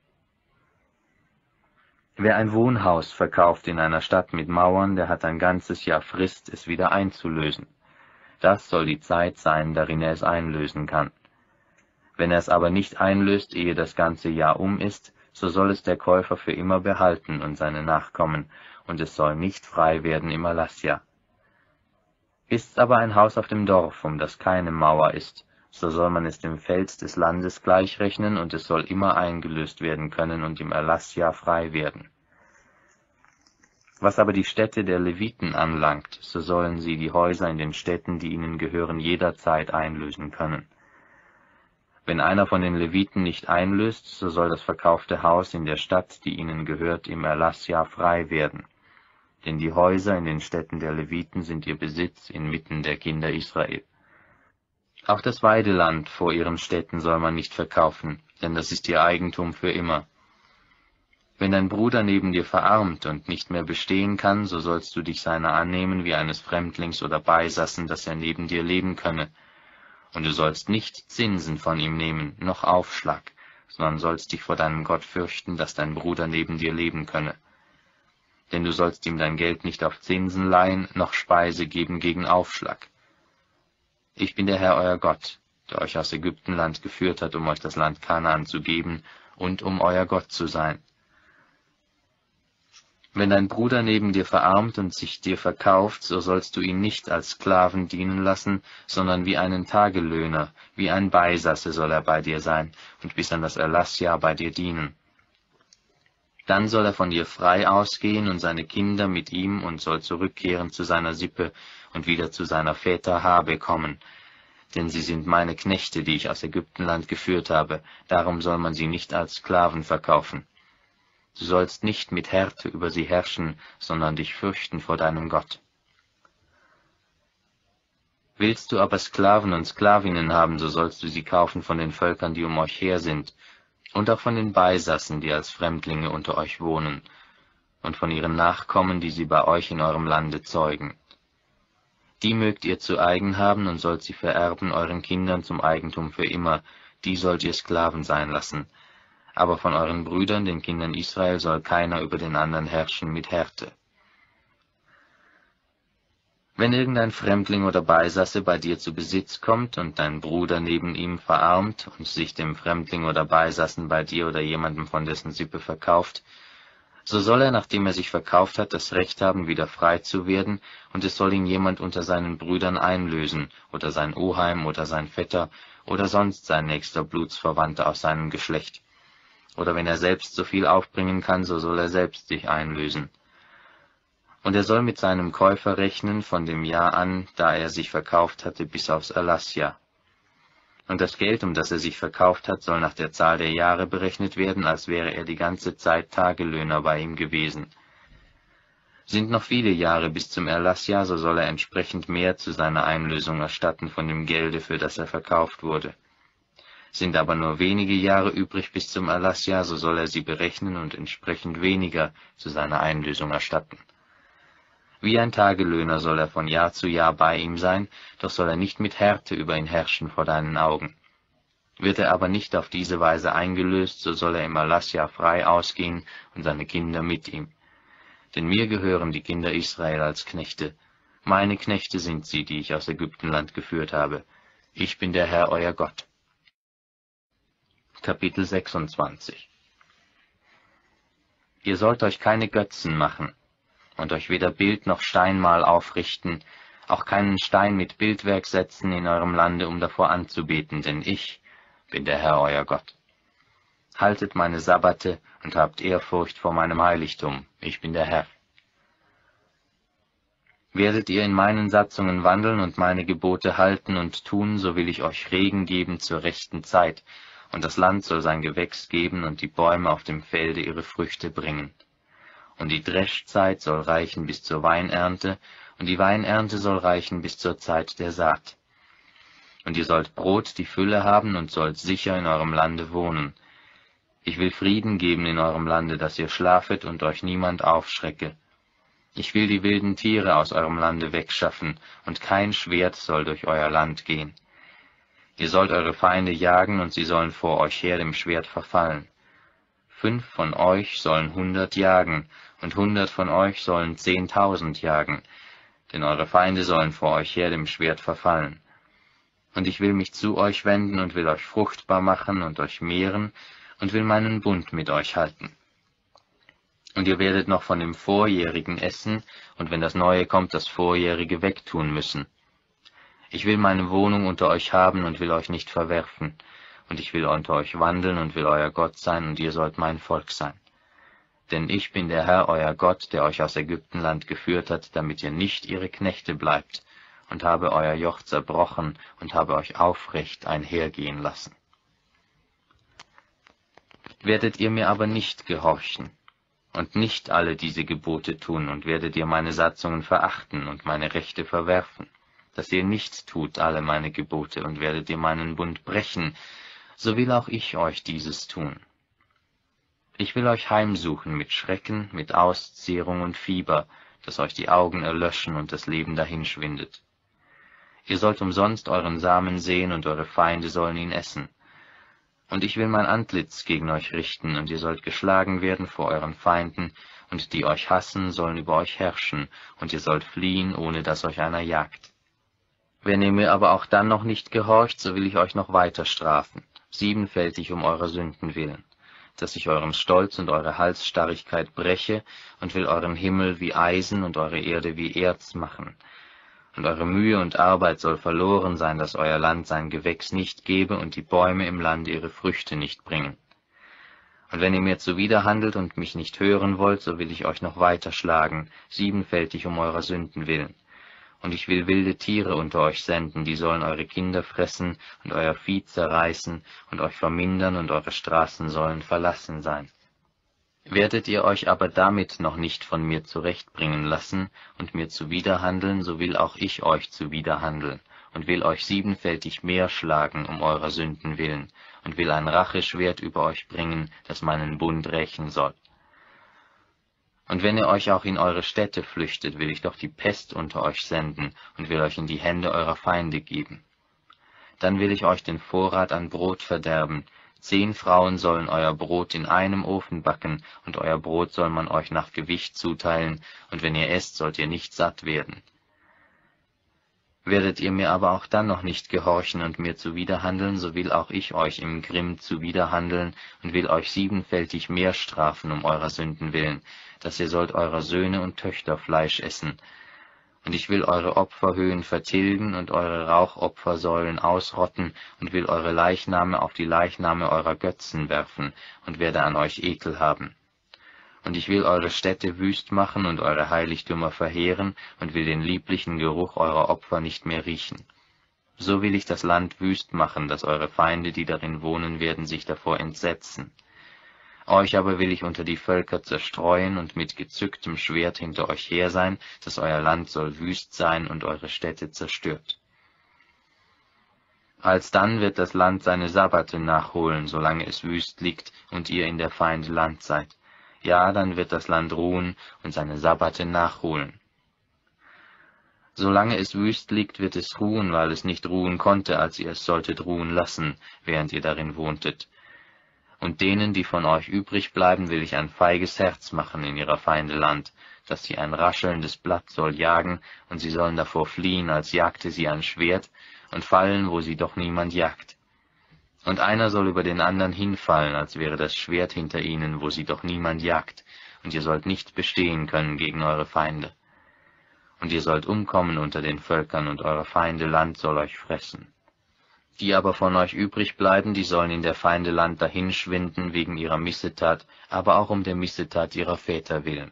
Wer ein Wohnhaus verkauft in einer Stadt mit Mauern, der hat ein ganzes Jahr Frist, es wieder einzulösen. Das soll die Zeit sein, darin er es einlösen kann. Wenn er es aber nicht einlöst, ehe das ganze Jahr um ist, so soll es der Käufer für immer behalten und seine Nachkommen, und es soll nicht frei werden im Erlassjahr. Ist aber ein Haus auf dem Dorf, um das keine Mauer ist, so soll man es dem Feld des Landes gleichrechnen, und es soll immer eingelöst werden können und im Erlassjahr frei werden. Was aber die Städte der Leviten anlangt, so sollen sie die Häuser in den Städten, die ihnen gehören, jederzeit einlösen können. Wenn einer von den Leviten nicht einlöst, so soll das verkaufte Haus in der Stadt, die ihnen gehört, im Erlassjahr frei werden. Denn die Häuser in den Städten der Leviten sind ihr Besitz inmitten der Kinder Israel. Auch das Weideland vor ihren Städten soll man nicht verkaufen, denn das ist ihr Eigentum für immer. Wenn dein Bruder neben dir verarmt und nicht mehr bestehen kann, so sollst du dich seiner annehmen wie eines Fremdlings oder Beisassen, dass er neben dir leben könne. Und du sollst nicht Zinsen von ihm nehmen, noch Aufschlag, sondern sollst dich vor deinem Gott fürchten, dass dein Bruder neben dir leben könne. Denn du sollst ihm dein Geld nicht auf Zinsen leihen, noch Speise geben gegen Aufschlag. Ich bin der Herr euer Gott, der euch aus Ägyptenland geführt hat, um euch das Land Kanaan zu geben und um euer Gott zu sein. Wenn dein Bruder neben dir verarmt und sich dir verkauft, so sollst du ihn nicht als Sklaven dienen lassen, sondern wie einen Tagelöhner, wie ein Beisasse soll er bei dir sein und bis an das Erlassjahr bei dir dienen. Dann soll er von dir frei ausgehen und seine Kinder mit ihm und soll zurückkehren zu seiner Sippe und wieder zu seiner Väter Habe kommen. Denn sie sind meine Knechte, die ich aus Ägyptenland geführt habe, darum soll man sie nicht als Sklaven verkaufen. Du sollst nicht mit Härte über sie herrschen, sondern dich fürchten vor deinem Gott. Willst du aber Sklaven und Sklavinnen haben, so sollst du sie kaufen von den Völkern, die um euch her sind, und auch von den Beisassen, die als Fremdlinge unter euch wohnen, und von ihren Nachkommen, die sie bei euch in eurem Lande zeugen. Die mögt ihr zu eigen haben und sollt sie vererben euren Kindern zum Eigentum für immer, die sollt ihr Sklaven sein lassen. Aber von euren Brüdern, den Kindern Israel, soll keiner über den anderen herrschen mit Härte. Wenn irgendein Fremdling oder Beisasse bei dir zu Besitz kommt und dein Bruder neben ihm verarmt und sich dem Fremdling oder Beisassen bei dir oder jemandem von dessen Sippe verkauft, so soll er, nachdem er sich verkauft hat, das Recht haben, wieder frei zu werden, und es soll ihn jemand unter seinen Brüdern einlösen, oder sein Oheim oder sein Vetter, oder sonst sein nächster Blutsverwandter aus seinem Geschlecht. Oder wenn er selbst so viel aufbringen kann, so soll er selbst sich einlösen. Und er soll mit seinem Käufer rechnen von dem Jahr an, da er sich verkauft hatte, bis aufs Erlassjahr. Und das Geld, um das er sich verkauft hat, soll nach der Zahl der Jahre berechnet werden, als wäre er die ganze Zeit Tagelöhner bei ihm gewesen. Sind noch viele Jahre bis zum Erlassjahr, so soll er entsprechend mehr zu seiner Einlösung erstatten von dem Gelde, für das er verkauft wurde. Sind aber nur wenige Jahre übrig bis zum Erlassjahr, so soll er sie berechnen und entsprechend weniger zu seiner Einlösung erstatten. Wie ein Tagelöhner soll er von Jahr zu Jahr bei ihm sein, doch soll er nicht mit Härte über ihn herrschen vor deinen Augen. Wird er aber nicht auf diese Weise eingelöst, so soll er im Erlassjahr frei ausgehen und seine Kinder mit ihm. Denn mir gehören die Kinder Israel als Knechte. Meine Knechte sind sie, die ich aus Ägyptenland geführt habe. Ich bin der Herr, euer Gott. Kapitel 26. Ihr sollt euch keine Götzen machen und euch weder Bild noch Steinmal aufrichten, auch keinen Stein mit Bildwerk setzen in eurem Lande, um davor anzubeten, denn ich bin der Herr, euer Gott. Haltet meine Sabbate und habt Ehrfurcht vor meinem Heiligtum, ich bin der Herr. Werdet ihr in meinen Satzungen wandeln und meine Gebote halten und tun, so will ich euch Regen geben zur rechten Zeit, und das Land soll sein Gewächs geben und die Bäume auf dem Felde ihre Früchte bringen. Und die Dreschzeit soll reichen bis zur Weinernte, und die Weinernte soll reichen bis zur Zeit der Saat. Und ihr sollt Brot die Fülle haben und sollt sicher in eurem Lande wohnen. Ich will Frieden geben in eurem Lande, dass ihr schlafet und euch niemand aufschrecke. Ich will die wilden Tiere aus eurem Lande wegschaffen, und kein Schwert soll durch euer Land gehen. Ihr sollt eure Feinde jagen, und sie sollen vor euch her dem Schwert verfallen. 5 von euch sollen 100 jagen, und 100 von euch sollen 10.000 jagen, denn eure Feinde sollen vor euch her dem Schwert verfallen. Und ich will mich zu euch wenden und will euch fruchtbar machen und euch mehren und will meinen Bund mit euch halten. Und ihr werdet noch von dem Vorjährigen essen, und wenn das Neue kommt, das Vorjährige wegtun müssen. Ich will meine Wohnung unter euch haben und will euch nicht verwerfen, und ich will unter euch wandeln und will euer Gott sein, und ihr sollt mein Volk sein. Denn ich bin der Herr, euer Gott, der euch aus Ägyptenland geführt hat, damit ihr nicht ihre Knechte bleibt, und habe euer Joch zerbrochen und habe euch aufrecht einhergehen lassen. Werdet ihr mir aber nicht gehorchen, und nicht alle diese Gebote tun, und werdet ihr meine Satzungen verachten und meine Rechte verwerfen, dass ihr nicht tut alle meine Gebote, und werdet ihr meinen Bund brechen, so will auch ich euch dieses tun. Ich will euch heimsuchen mit Schrecken, mit Auszehrung und Fieber, dass euch die Augen erlöschen und das Leben dahinschwindet. Ihr sollt umsonst euren Samen sehen, und eure Feinde sollen ihn essen. Und ich will mein Antlitz gegen euch richten, und ihr sollt geschlagen werden vor euren Feinden, und die euch hassen, sollen über euch herrschen, und ihr sollt fliehen, ohne dass euch einer jagt. Wenn ihr mir aber auch dann noch nicht gehorcht, so will ich euch noch weiter strafen, 7-fältig um eurer Sünden willen, dass ich euren Stolz und eure Halsstarrigkeit breche, und will euren Himmel wie Eisen und eure Erde wie Erz machen. Und eure Mühe und Arbeit soll verloren sein, dass euer Land sein Gewächs nicht gebe und die Bäume im Lande ihre Früchte nicht bringen. Und wenn ihr mir zuwiderhandelt und mich nicht hören wollt, so will ich euch noch weiter schlagen, 7-fältig um eurer Sünden willen. Und ich will wilde Tiere unter euch senden, die sollen eure Kinder fressen und euer Vieh zerreißen und euch vermindern, und eure Straßen sollen verlassen sein. Werdet ihr euch aber damit noch nicht von mir zurechtbringen lassen und mir zuwiderhandeln, so will auch ich euch zuwiderhandeln und will euch 7-fältig mehr schlagen um eurer Sünden willen und will ein Racheschwert über euch bringen, das meinen Bund rächen soll. Und wenn ihr euch auch in eure Städte flüchtet, will ich doch die Pest unter euch senden und will euch in die Hände eurer Feinde geben. Dann will ich euch den Vorrat an Brot verderben. 10 Frauen sollen euer Brot in einem Ofen backen, und euer Brot soll man euch nach Gewicht zuteilen, und wenn ihr esst, sollt ihr nicht satt werden. Werdet ihr mir aber auch dann noch nicht gehorchen und mir zuwiderhandeln, so will auch ich euch im Grimm zuwiderhandeln und will euch 7-fältig mehr strafen um eurer Sünden willen, dass ihr sollt eurer Söhne und Töchter Fleisch essen. Und ich will eure Opferhöhen vertilgen und eure Rauchopfersäulen ausrotten und will eure Leichname auf die Leichname eurer Götzen werfen und werde an euch Ekel haben. Und ich will eure Städte wüst machen und eure Heiligtümer verheeren und will den lieblichen Geruch eurer Opfer nicht mehr riechen. So will ich das Land wüst machen, dass eure Feinde, die darin wohnen werden, sich davor entsetzen. Euch aber will ich unter die Völker zerstreuen und mit gezücktem Schwert hinter euch her sein, dass euer Land soll wüst sein und eure Städte zerstört. Alsdann wird das Land seine Sabbate nachholen, solange es wüst liegt und ihr in der Feinde Land seid. Ja, dann wird das Land ruhen und seine Sabbate nachholen. Solange es wüst liegt, wird es ruhen, weil es nicht ruhen konnte, als ihr es solltet ruhen lassen, während ihr darin wohntet. Und denen, die von euch übrig bleiben, will ich ein feiges Herz machen in ihrer Feinde Land, dass sie ein raschelndes Blatt soll jagen, und sie sollen davor fliehen, als jagte sie ein Schwert, und fallen, wo sie doch niemand jagt. Und einer soll über den anderen hinfallen, als wäre das Schwert hinter ihnen, wo sie doch niemand jagt, und ihr sollt nicht bestehen können gegen eure Feinde. Und ihr sollt umkommen unter den Völkern, und eure Feinde Land soll euch fressen. Die aber von euch übrig bleiben, die sollen in der Feinde Land dahinschwinden wegen ihrer Missetat, aber auch um der Missetat ihrer Väter willen.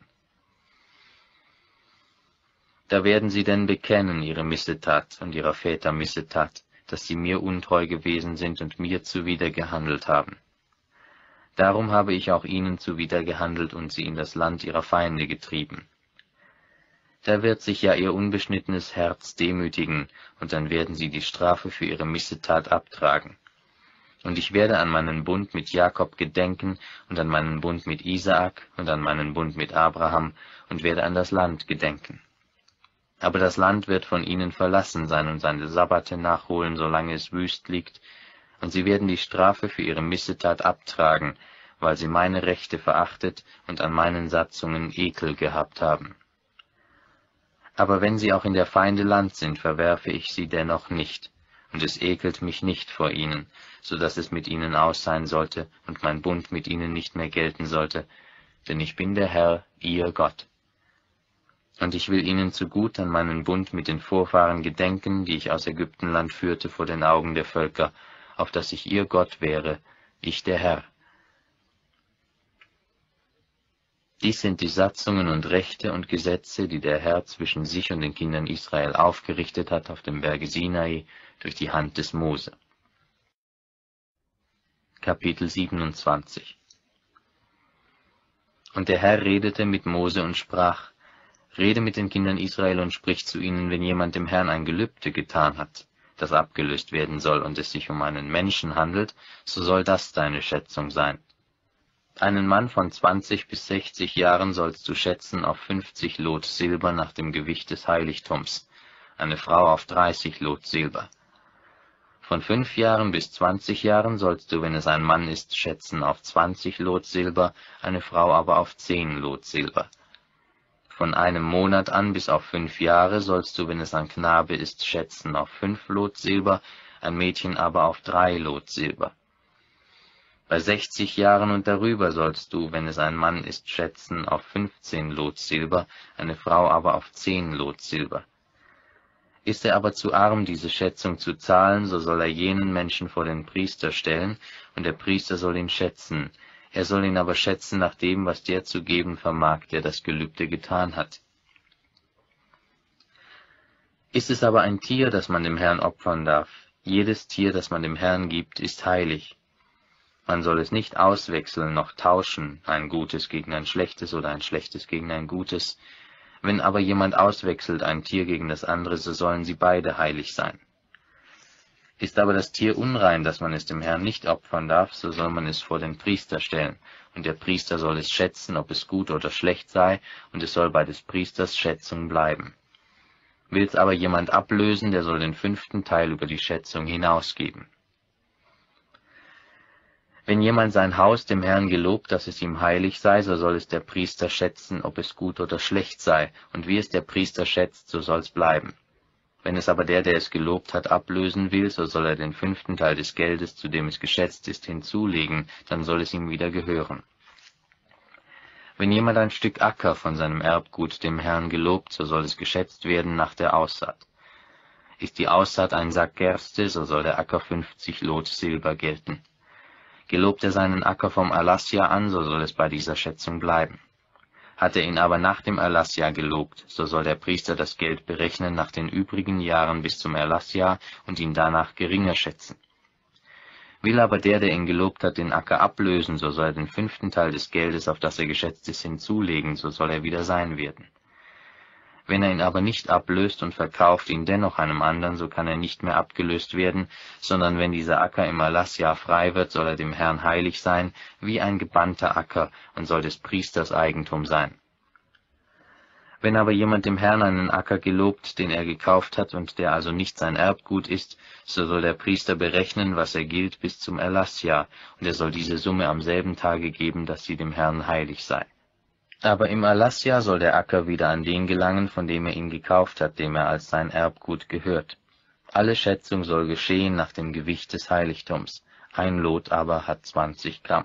Da werden sie denn bekennen ihre Missetat und ihrer Väter Missetat, dass sie mir untreu gewesen sind und mir zuwider gehandelt haben. Darum habe ich auch ihnen zuwider gehandelt und sie in das Land ihrer Feinde getrieben. Da wird sich ja ihr unbeschnittenes Herz demütigen, und dann werden sie die Strafe für ihre Missetat abtragen. Und ich werde an meinen Bund mit Jakob gedenken, und an meinen Bund mit Isaak, und an meinen Bund mit Abraham, und werde an das Land gedenken. Aber das Land wird von ihnen verlassen sein und seine Sabbate nachholen, solange es wüst liegt, und sie werden die Strafe für ihre Missetat abtragen, weil sie meine Rechte verachtet und an meinen Satzungen Ekel gehabt haben. Aber wenn sie auch in der Feinde Land sind, verwerfe ich sie dennoch nicht, und es ekelt mich nicht vor ihnen, so dass es mit ihnen aus sein sollte und mein Bund mit ihnen nicht mehr gelten sollte, denn ich bin der Herr, ihr Gott. Und ich will ihnen zugut an meinen Bund mit den Vorfahren gedenken, die ich aus Ägyptenland führte vor den Augen der Völker, auf dass ich ihr Gott wäre, ich der Herr. Dies sind die Satzungen und Rechte und Gesetze, die der Herr zwischen sich und den Kindern Israel aufgerichtet hat auf dem Berge Sinai durch die Hand des Mose. Kapitel 27. Und der Herr redete mit Mose und sprach: Rede mit den Kindern Israel und sprich zu ihnen, wenn jemand dem Herrn ein Gelübde getan hat, das abgelöst werden soll, und es sich um einen Menschen handelt, so soll das deine Schätzung sein. Einen Mann von 20 bis 60 Jahren sollst du schätzen auf 50 Lot Silber nach dem Gewicht des Heiligtums, eine Frau auf 30 Lot Silber. Von 5 Jahren bis 20 Jahren sollst du, wenn es ein Mann ist, schätzen auf 20 Lot Silber, eine Frau aber auf 10 Lot Silber. Von einem Monat an bis auf 5 Jahre sollst du, wenn es ein Knabe ist, schätzen auf 5 Lot Silber, ein Mädchen aber auf 3 Lot Silber. Bei 60 Jahren und darüber sollst du, wenn es ein Mann ist, schätzen auf 15 Lot Silber, eine Frau aber auf 10 Lot Silber. Ist er aber zu arm, diese Schätzung zu zahlen, so soll er jenen Menschen vor den Priester stellen, und der Priester soll ihn schätzen. Er soll ihn aber schätzen nach dem, was der zu geben vermag, der das Gelübde getan hat. Ist es aber ein Tier, das man dem Herrn opfern darf, jedes Tier, das man dem Herrn gibt, ist heilig. Man soll es nicht auswechseln noch tauschen, ein Gutes gegen ein Schlechtes oder ein Schlechtes gegen ein Gutes. Wenn aber jemand auswechselt ein Tier gegen das andere, so sollen sie beide heilig sein. Ist aber das Tier unrein, dass man es dem Herrn nicht opfern darf, so soll man es vor den Priester stellen, und der Priester soll es schätzen, ob es gut oder schlecht sei, und es soll bei des Priesters Schätzung bleiben. Will es aber jemand ablösen, der soll den 5. Teil über die Schätzung hinausgeben. Wenn jemand sein Haus dem Herrn gelobt, dass es ihm heilig sei, so soll es der Priester schätzen, ob es gut oder schlecht sei, und wie es der Priester schätzt, so soll's bleiben. Wenn es aber der es gelobt hat, ablösen will, so soll er den 5. Teil des Geldes, zu dem es geschätzt ist, hinzulegen, dann soll es ihm wieder gehören. Wenn jemand ein Stück Acker von seinem Erbgut dem Herrn gelobt, so soll es geschätzt werden nach der Aussaat. Ist die Aussaat ein Sack Gerste, so soll der Acker 50 Lot Silber gelten. Gelobt er seinen Acker vom Erlassjahr an, so soll es bei dieser Schätzung bleiben. Hat er ihn aber nach dem Erlassjahr gelobt, so soll der Priester das Geld berechnen nach den übrigen Jahren bis zum Erlassjahr und ihn danach geringer schätzen. Will aber der ihn gelobt hat, den Acker ablösen, so soll er den 5. Teil des Geldes, auf das er geschätzt ist, hinzulegen, so soll er wieder sein werden. Wenn er ihn aber nicht ablöst und verkauft ihn dennoch einem anderen, so kann er nicht mehr abgelöst werden, sondern wenn dieser Acker im Erlassjahr frei wird, soll er dem Herrn heilig sein, wie ein gebannter Acker, und soll des Priesters Eigentum sein. Wenn aber jemand dem Herrn einen Acker gelobt, den er gekauft hat und der also nicht sein Erbgut ist, so soll der Priester berechnen, was er gilt bis zum Erlassjahr, und er soll diese Summe am selben Tage geben, dass sie dem Herrn heilig sei. Aber im Erlassjahr soll der Acker wieder an den gelangen, von dem er ihn gekauft hat, dem er als sein Erbgut gehört. Alle Schätzung soll geschehen nach dem Gewicht des Heiligtums, ein Lot aber hat 20 Gramm.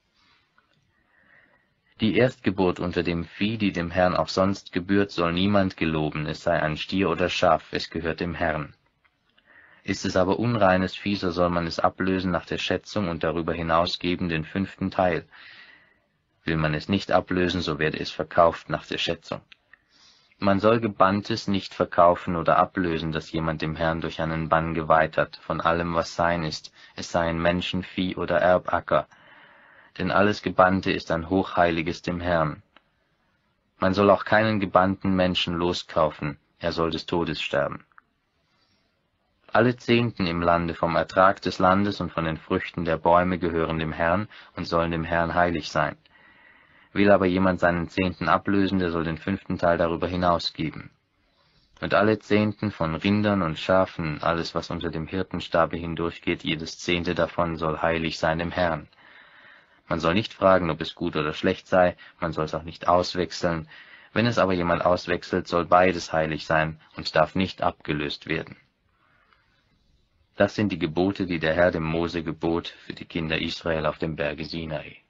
Die Erstgeburt unter dem Vieh, die dem Herrn auch sonst gebührt, soll niemand geloben, es sei ein Stier oder Schaf, es gehört dem Herrn. Ist es aber unreines Vieh, so soll man es ablösen nach der Schätzung und darüber hinaus geben den 5. Teil. Will man es nicht ablösen, so werde es verkauft nach der Schätzung. Man soll Gebanntes nicht verkaufen oder ablösen, das jemand dem Herrn durch einen Bann geweiht hat, von allem, was sein ist, es seien Menschen, Vieh oder Erbacker, denn alles Gebannte ist ein Hochheiliges dem Herrn. Man soll auch keinen gebannten Menschen loskaufen, er soll des Todes sterben. Alle Zehnten im Lande vom Ertrag des Landes und von den Früchten der Bäume gehören dem Herrn und sollen dem Herrn heilig sein. Will aber jemand seinen Zehnten ablösen, der soll den 5. Teil darüber hinaus geben. Und alle Zehnten von Rindern und Schafen, alles, was unter dem Hirtenstabe hindurchgeht, jedes 10. davon soll heilig sein dem Herrn. Man soll nicht fragen, ob es gut oder schlecht sei, man soll es auch nicht auswechseln. Wenn es aber jemand auswechselt, soll beides heilig sein und darf nicht abgelöst werden. Das sind die Gebote, die der Herr dem Mose gebot für die Kinder Israel auf dem Berge Sinai.